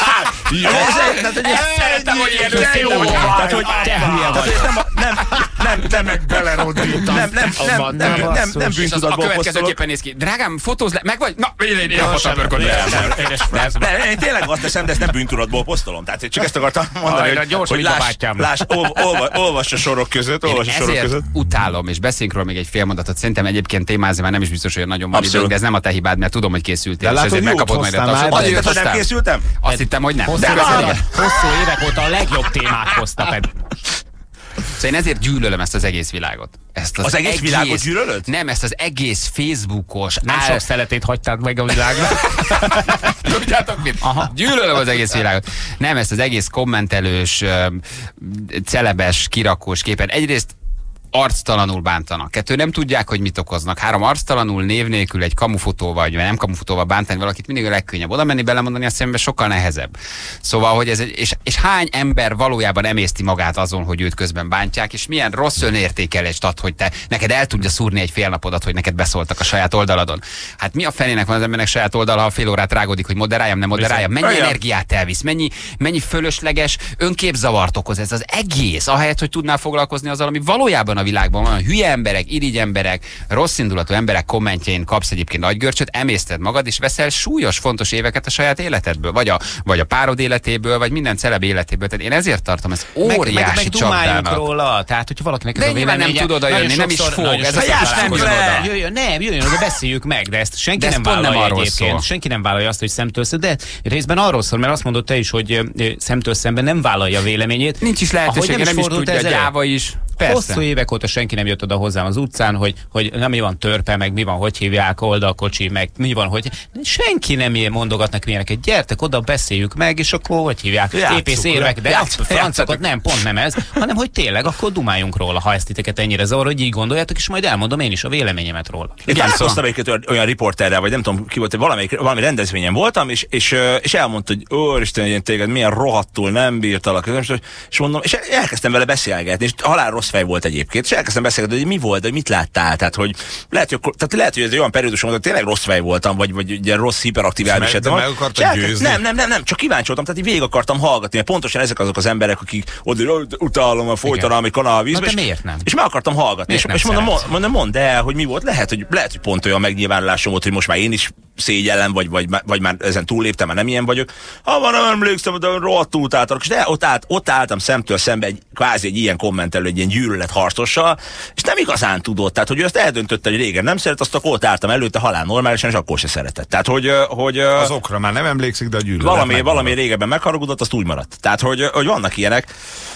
szeretem, hogy ilyen jó. Tehát, hogy te hülye vagy. Nem, nem, te meg belerondítasz. Nem, nem, nem, nem, nem, nem bűntudatból a következőképpen néz ki. Drágám, fotózz le, meg vagy? Na, én én a pörködni. Én tényleg azt teszem, de ezt nem bűntudatból posztolom. Tehát csak ezt akartam mondani, hogy láss, olvass a sorok között, olvass a sorok között. Utálom, és beszéljünk róla még egy fél mondatot. Szerintem egyébként témázni már nem is biztos, hogy nagyon van időnk, de ez nem a te hibád, mert tudom, hogy készültél, és ezért megkapod majd a tapsot. Azért nem készültem? Azt hittem, hogy nem. Hosszú évek óta a legjobb témát hozta pedig. Szóval én ezért gyűlölöm ezt az egész világot. Ezt az, az egész, egész világot gyűlölöd? Nem, ezt az egész Facebookos... Nem áll... sok szeletét hagytad meg a világnak. Tudjátok mit? Aha. Gyűlölöm az egész világot. Nem, ezt az egész kommentelős, celebes, kirakós képen. Egyrészt arctalanul bántanak. Kettő, nem tudják, hogy mit okoznak. Három, arctalanul, név nélkül egy kamufotóval, vagy nem kamufotóval bántani valakit mindig a legkönnyebb. Oda menni, belemondani a szembe sokkal nehezebb. Szóval, hogy ez egy, és, és hány ember valójában emészti magát azon, hogy őt közben bántják, és milyen rossz önértékelést ad, hogy te neked el tudja szúrni egy fél napodat, hogy neked beszóltak a saját oldaladon. Hát mi a fenének van az embernek saját oldala, ha fél órát rágódik, hogy moderáljam, nem moderáljam? Mennyi Olyan. energiát elvisz, mennyi, mennyi fölösleges önképzavart okoz ez az egész, ahelyett, hogy tudnál foglalkozni azzal, ami valójában a világban van. Hülye emberek, irigy emberek, rossz indulatú emberek kommentjein kapsz egyébként nagygörcsöt, emészted magad, és veszel súlyos, fontos éveket a saját életedből, vagy a, vagy a párod életéből, vagy minden celeb életéből. Tehát én ezért tartom ezt óriási meg, meg, meg dumáljunk csapdának. róla, tehát hogyha valakinek ez De a nyilván véleménye, nem tud oda jönni, nem is fog. Ez ez az nem nem le. Jöjjön, nem, jöjjön oda, beszéljük meg, de ezt senki De ez nem pont nem vállalja arról egyébként. szól. Senki nem vállalja azt, hogy szemtől szemben, de részben arról szól, mert azt mondod te is, hogy ö, szemtől szemben nem vállalja a véleményét. Nincs is lehetősége, nem is tudja, gyáva is. Persze. Hosszú évek óta senki nem jött oda hozzám az utcán, hogy, hogy na, mi van törpe, meg mi van, hogy hívják, oldalkocsi, meg mi van, hogy senki nem ilyen mondogatnak ilyeneket. Gyertek oda, beszéljük meg, és akkor hogy hívják, épész érvek, de a francokat nem, pont nem ez, hanem hogy tényleg akkor dumáljunk róla, ha ezt titeket ennyire zavar, hogy így gondoljátok, és majd elmondom én is a véleményemet róla. Én találkoztam egyébként olyan riporterrel, vagy nem tudom ki volt, valami, valami rendezvényen voltam, és, és, és elmondta, hogy úristen, én téged milyen rohadtul nem bírtalak, és mondom, és elkezdtem vele beszélgetni, és halál rossz fej volt egyébként, és elkezdtem beszélgetni, hogy mi volt, hogy mit láttál, tehát hogy lehet, hogy, tehát lehet, hogy ez egy olyan perióduson volt, hogy tényleg rossz fej voltam, vagy, vagy ugye rossz hiperaktív elviseltem. Meg akartad győzni? Nem, nem, nem, nem, csak kíváncsi voltam, tehát így végig akartam hallgatni, mert pontosan ezek azok az emberek, akik oda utálom a folyton, amikor a vízbe. Na, de miért nem? És meg akartam hallgatni, és, és mondom, mondom, mondd el, hogy mi volt, lehet, hogy, lehet, hogy pont olyan megnyilvánulásom volt, hogy most már én is szégyellem, vagy, vagy, vagy már ezen túlléptem, már nem ilyen vagyok. Ha van, nem emlékszem, de rohadtul utáltak, de ott, állt, ott álltam szemtől szembe egy, kvázi egy ilyen kommentelő, egy ilyen gyűlölet harcossal, és nem igazán tudott, tehát hogy ő azt eldöntötte, hogy régen nem szeret, azt akkor ott álltam előtte halál normálisan, és akkor se szeretett. Tehát, hogy, hogy az okra már nem emlékszik, de a gyűlölet valami, megvan. valami régebben megharagudott, azt úgy maradt. Tehát, hogy, hogy vannak ilyenek.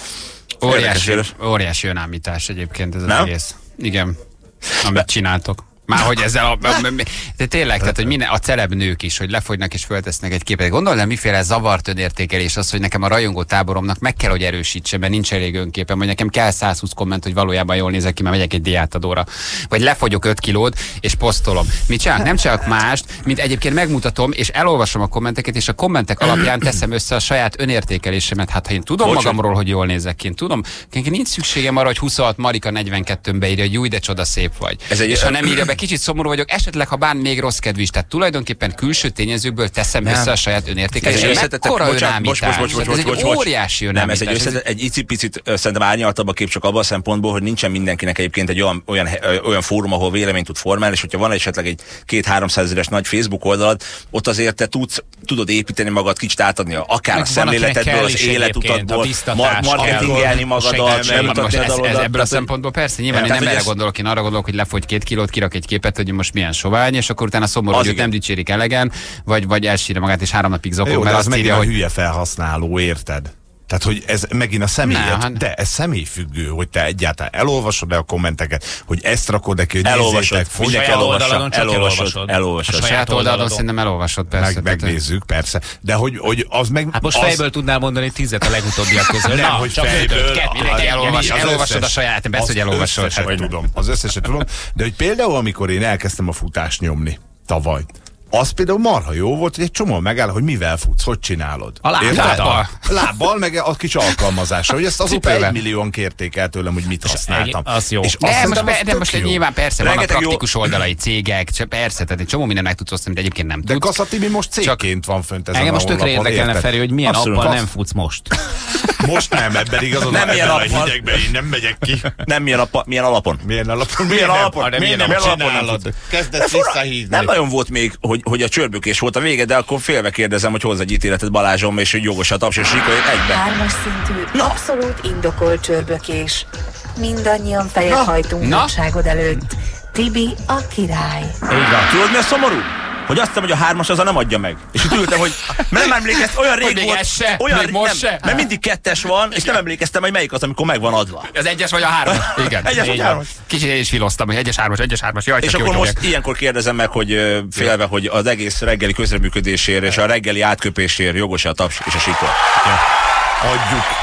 Óriási, óriási önállítás egyébként ez az nem? egész. Igen, amit csináltok. Már hogy ezzel a, de tényleg, tehát, hogy minden, a celeb nők is, hogy lefogynak és föltesznek egy képet. Gondolj le, miféle zavart önértékelés az, hogy nekem a rajongó táboromnak meg kell, hogy erősítse, mert nincs elég önképem, vagy nekem kell száz húsz komment, hogy valójában jól nézek ki, mert megyek egy diátadóra. Vagy lefogyok öt kilót, és posztolom. Mit csinálok? Nem csak mást, mint egyébként megmutatom, és elolvasom a kommenteket, és a kommentek alapján teszem össze a saját önértékelésemet. Hát ha én tudom Bocsán. magamról, hogy jól nézek ki, én tudom, nekem nincs szükségem arra, hogy huszonhat Marika negyvenkettőn beírja, hogy jó, de csoda szép vagy. Ez egy, és ha nem írja be, kicsit szomorú vagyok, esetleg, ha bár még rossz kedvű is. Tehát tulajdonképpen külső tényezőkből teszem nem. össze a saját önértékelést. Mekkora önállítás. Ez egy óriási önállítás. Nem, ez egy, egy icipicit szerintem árnyaltabb a kép csak abban a szempontból, hogy nincsen mindenkinek egyébként egy olyan, olyan, olyan fórum, ahol véleményt tud formálni, és hogyha van esetleg egy két-háromszázezeres nagy Facebook oldalad, ott azért te tudsz, tudod építeni magad, kicsit átadni akár a szemléletedből, az életutatból, marketingelni magadat. Ebből a szempontból persze, nyilván én nem erre gondolok, én arra gondolok, hogy lefogy két kilót, kirak egy képet, hogy most milyen sovány, és akkor utána szomorú, hogy őt nem dicsérik elegen, vagy, vagy elsírja magát, és három napig zokog, mert az azt megint írja, a hogy hülye felhasználó, érted? Tehát, hogy ez megint a személyed, de ez személyfüggő, hogy te egyáltalán elolvasod-e a kommenteket, hogy ezt rakod neki, hogy elolvasod, nézzétek, elolvasod, elolvasod, elolvasod. A saját oldalon szerintem elolvasod, persze. Meg, megnézzük, persze. De hogy, hogy az meg... Hát most az... fejből tudnál mondani tízet a legutóbbiak közül. Nem, hogy fejből. Elolvasod a saját, persze, hogy elolvasod. Az összeset tudom, az összeset tudom. De hogy például, amikor én elkezdtem a futást nyomni tavaly, az például marha jó volt, hogy egy csomó megáll, hogy mivel futsz, hogy csinálod. A lábbal. Lábbal, meg a kis alkalmazása, hogy ezt azóta egy millióan kérték el tőlem, hogy mit használtam. Az jó. És de most, be, de most nyilván persze vannak praktikus oldalai, cégek, persze, tehát egy csomó minden meg tudsz osztani, de egyébként nem tudsz. De Kassa Tibi most cégként van fönt ezen engem a most tökre érdekelne, Feri, hogy milyen appal nem futsz most. Most nem, ebben igazad, nem milyen appal. Én nem megyek ki. Nem milyen alapon. Milyen alapon? Milyen alapon? Milyen alapon? Milyen alapon? Kezdesz visszahívni. Nem nagyon volt még, hogy, hogy a csörbökés volt a vége, de akkor félve kérdezem, hogy hozz egy ítéletet Balázsom, és hogy jogos a taps, és sikoljuk egybe. Hármas szintű, abszolút indokolt csörbökés. Mindannyian fejet hajtunk nagyságod előtt. Tibi a király. Tudod, mi a szomorú? Hogy azt hiszem, hogy a hármas az a nem adja meg. És itt ültem, hogy nem emlékeztem, olyan rég volt, se, olyan még most nem, se. Mert mindig kettes van, és nem emlékeztem, hogy melyik az, amikor meg van adva. Az egyes vagy a hármas? Igen. Egyes vagy hármas. Kicsit én is filoztam, hogy egyes, hármas, egyes, hármas. Jaj, és akkor most ilyenkor kérdezem meg, hogy félve, hogy az egész reggeli közreműködésért és a reggeli átköpésért jogos a taps és a sikor. Adjuk.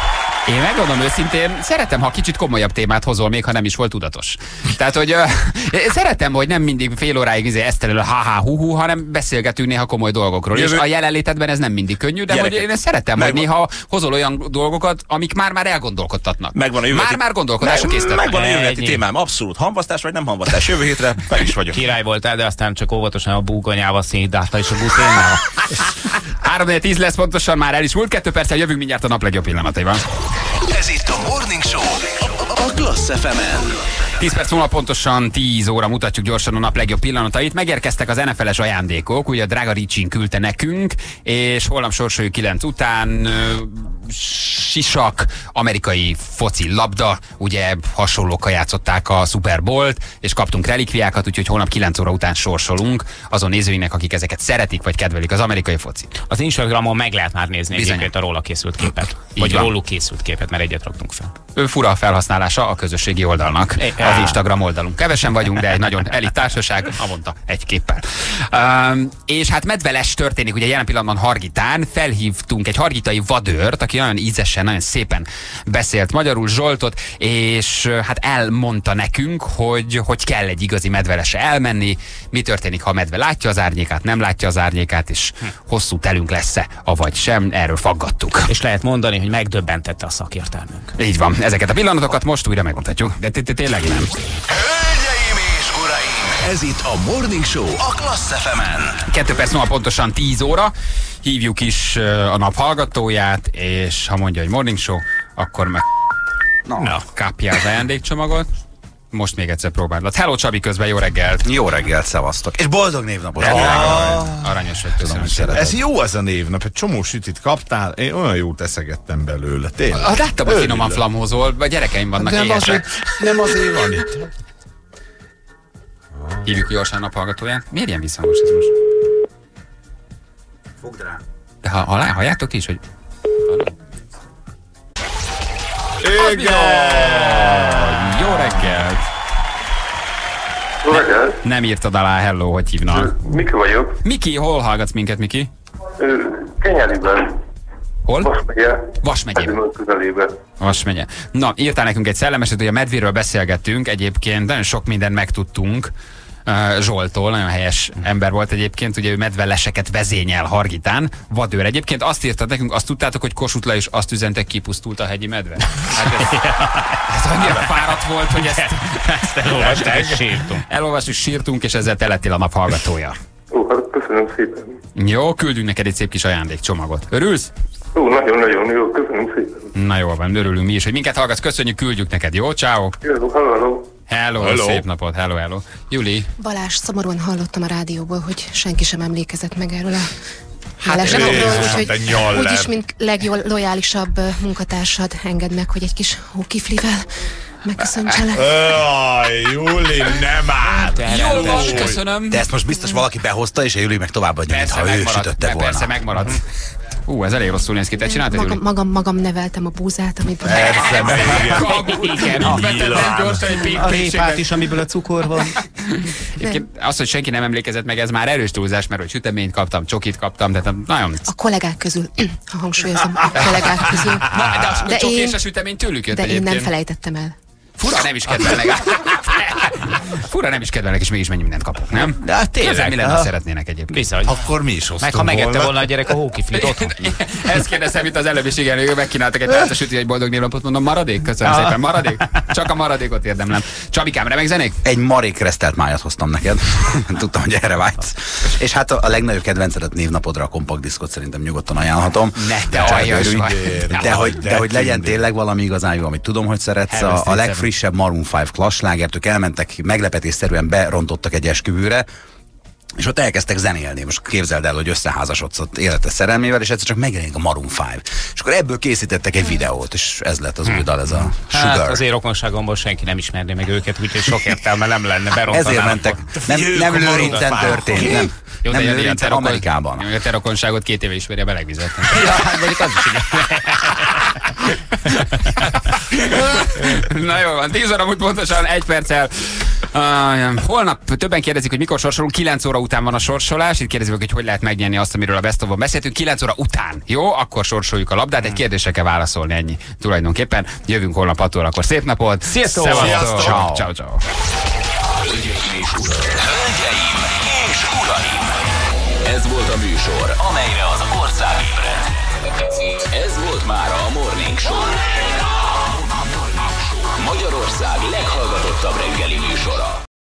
Én megmondom őszintén, szeretem, ha kicsit komolyabb témát hozol, még ha nem is volt tudatos. Tehát, hogy uh, szeretem, hogy nem mindig fél óráig izé esztelő ha-ha hu-hu, hanem beszélgetünk néha komoly dolgokról. Jövő... És a jelenlétedben ez nem mindig könnyű, de hogy én szeretem, megvan. Hogy néha hozol olyan dolgokat, amik már-már elgondolkodtatnak. Megvan a jövő Már-már gondolkodásra készítettek. Megvan a jövő heti témám, abszolút. Hamvasztás vagy nem hamvasztás. Jövő hétre meg is vagyok. Király voltál, de aztán csak óvatosan a búgonyával szétdálta és a buténnal. három tíz lesz pontosan, már el is múlt. Kettő perccel jövünk mindjárt a nap legjobb pillanataiban. Ez itt a Morning Show a Klassz ef emen. tíz perc múlva pontosan tíz óra mutatjuk gyorsan a nap legjobb pillanatait. Megérkeztek az en ef el-es ajándékok, ugye a drága Ricsin küldte nekünk, és holnap sorsoljuk kilenc után ö, sisak, amerikai foci labda, ugye hasonlókkal játszották a Super Bowl-t, és kaptunk relikviákat, úgyhogy holnap kilenc óra után sorsolunk azon nézőinknek, akik ezeket szeretik, vagy kedvelik az amerikai focit. Az Instagramon meg lehet már nézni Bizony. egyébként a róla készült képet. Így Vagy van. róluk készült képet, mert egyet raktunk fel. Ő fura a felhasználása a közösségi oldalnak, az Instagram oldalunk. Kevesen vagyunk, de egy nagyon elit társaság, havonta egy képpel. Um, és hát medveles történik, ugye jelen pillanatban Hargitán, felhívtunk egy hargitai vadőrt, aki nagyon ízesen, nagyon szépen beszélt magyarul, Zsoltot, és hát elmondta nekünk, hogy, hogy kell egy igazi medvelesre elmenni, mi történik, ha a medve látja az árnyékát, nem látja az árnyékát, és hosszú telünk lesz-e, avagy sem, erről faggattuk. És lehet mondani, hogy megdöbbentette a szakértelmünk. Így van, ezeket a pillanatokat most újra megmutatjuk, de tényleg nem. Hölgyeim és uraim, ez itt a Morning Show a Klassz ef emen. Kettő perc múlva pontosan tíz óra, hívjuk is a nap hallgatóját, és ha mondja, hogy Morning Show, akkor meg no. No. kapja az ajándékcsomagot. Most még egyszer próbálod. Hello Csabi, közben jó reggelt! Jó reggelt, szevasztok! És boldog névnapot! Ah, aranyos vagy, köszönöm szépen. Ez jó az a névnap, egy csomó sütit kaptál, én olyan jót eszegettem belőle, tényleg. Ah, láttam, hogy finoman flamózol, vagy gyerekeim vannak nem éhesek. azért, nem azért van itt. Hívjuk gyorsan naphallgatóját. Miért ilyen visszhangos ez most? Fogd rá. De ha, ha halljátok is, hogy... Igen! Jó reggelt! Jó reggelt! Nem írtad alá, hello, hogy hívnak. Miki vagyok. Miki, hol hallgatsz minket, Miki? Kenyeriben. Hol? Vas megye. Vas megyében. Közelében. Vas megye. Na, írtál nekünk egy szellemeset, hogy a medvéről beszélgettünk, egyébként nagyon sok mindent megtudtunk uh, Zsoltól, nagyon helyes ember volt egyébként, ugye ő medveleseket vezényel Hargitán, vadőr egyébként, azt írtad nekünk, azt tudtátok, hogy Kossuth Lajos azt üzentek, kipusztult a hegyi medve? Hát ez, ez annyira fáradt volt, hogy ezt, ezt elolvastuk és sírtunk. Elolvastuk, sírtunk, és ezzel te lettél a nap hallgatója. Ó, hát köszönöm szépen. Jó, küldünk neked egy szép kis ajándékcsomagot. Örülsz? Ó, nagyon-nagyon jó, köszönöm szépen. Na jól van, örülünk mi is, hogy minket hallgatsz, köszönjük, küldjük neked, jó? Ciao. Hello, hello. Hello, hello. Szép napot, hello, hello. Juli. Balázs, szomorúan hallottam a rádióból, hogy senki sem emlékezett meg erről a Hát balesetről, úgyhogy úgyis, mint leglojálisabb munkatársad, engedd meg, hogy egy kis hókiflivel megköszöntselek. Aj, Juli, nem állt! Jól van, köszönöm. De ezt most biztos valaki behozta, és a Juli meg továbbadja, mintha ő sütötte volna. Persze, megmarad. Ú, ez elég rosszul néz ki. Te csináltad, Juli? Magam, magam, magam neveltem a búzát, amit... Persze, meg igen. A répát is, amiből a cukor van. Az, hogy senki nem emlékezett meg, ez már erős túlzás, mert hogy süteményt kaptam, csokit kaptam, de nagyon... A kollégák közül, ha hangsúlyozom, a kollégák közül. Na, de a de csoki én, és a sütemény tőlük jött de egyébként. én nem felejtettem el. Fura nem is kedvelnek. Fura nem is kedvelnek, és mégis mennyi mindent kapok, nem? De hát tényleg. Közel mi lenne, szeretnének egyébként. Bizony. Akkor mi is hoztunk meg ha megette volna a gyerek a hókiflit otthon. Ezt kérdezem itt az előbb is, igen, ők megkínáltak egy perces süti, egy boldog névnapot, mondom, maradék? Köszönöm Ah. szépen, maradék? Csak a maradékot érdemlem. Csabikám, remek zenék? Egy marék keresztelt májat hoztam neked. Tudtam, hogy erre vágysz. És hát a, a legnagyobb kedvencedet névnapodra, a kompakt diszkot szerintem nyugodtan ajánlhatom. Ne, te aljas vagy. De hogy, de hogy legyen tényleg valami igazán jó, amit tudom, hogy szeretsz. A, a legfrissebb Maroon öt Clash slágert, ők elmentek, meglepetésszerűen berontottak egy esküvőre, és ott elkezdtek zenélni. Most képzeld el, hogy összeházasodsz ott élete szerelmével, és egyszer csak megjelenik a Maroon öt. És akkor ebből készítettek egy videót, és ez lett az új dal, ez a Sugar. Hát azért rokonságomból senki nem ismerné meg őket, úgyhogy sok értelme nem lenne, berontanának. Ezért mentek, nem, nem Lőrincen történt, nem, Jó, nem de Lőrincen, Amerikában. A te rokonságot két éve ismeri a belegvizetlen. Ja, hát mondjuk az is igen. Na jó van, tíz óra múlt pontosan, egy perccel. Uh, holnap többen kérdezik, hogy mikor sorsolunk, kilenc óra után van a sorsolás, itt kérdezik, hogy hogy lehet megnyerni azt, amiről a Best of-ban beszéltünk, kilenc óra után, jó? Akkor sorsoljuk a labdát, egy kérdésre kell válaszolni, ennyi tulajdonképpen. Jövünk holnap hat órakor, szép napot! Sziasztok! Sziasztok! Ciao, ciao, ciao. Hölgyeim és uraim! Ez volt a műsor, amelyre az ország ébredt. Ez volt már a Morning Show. Magyarország leghallgatottabb reggeli műsora.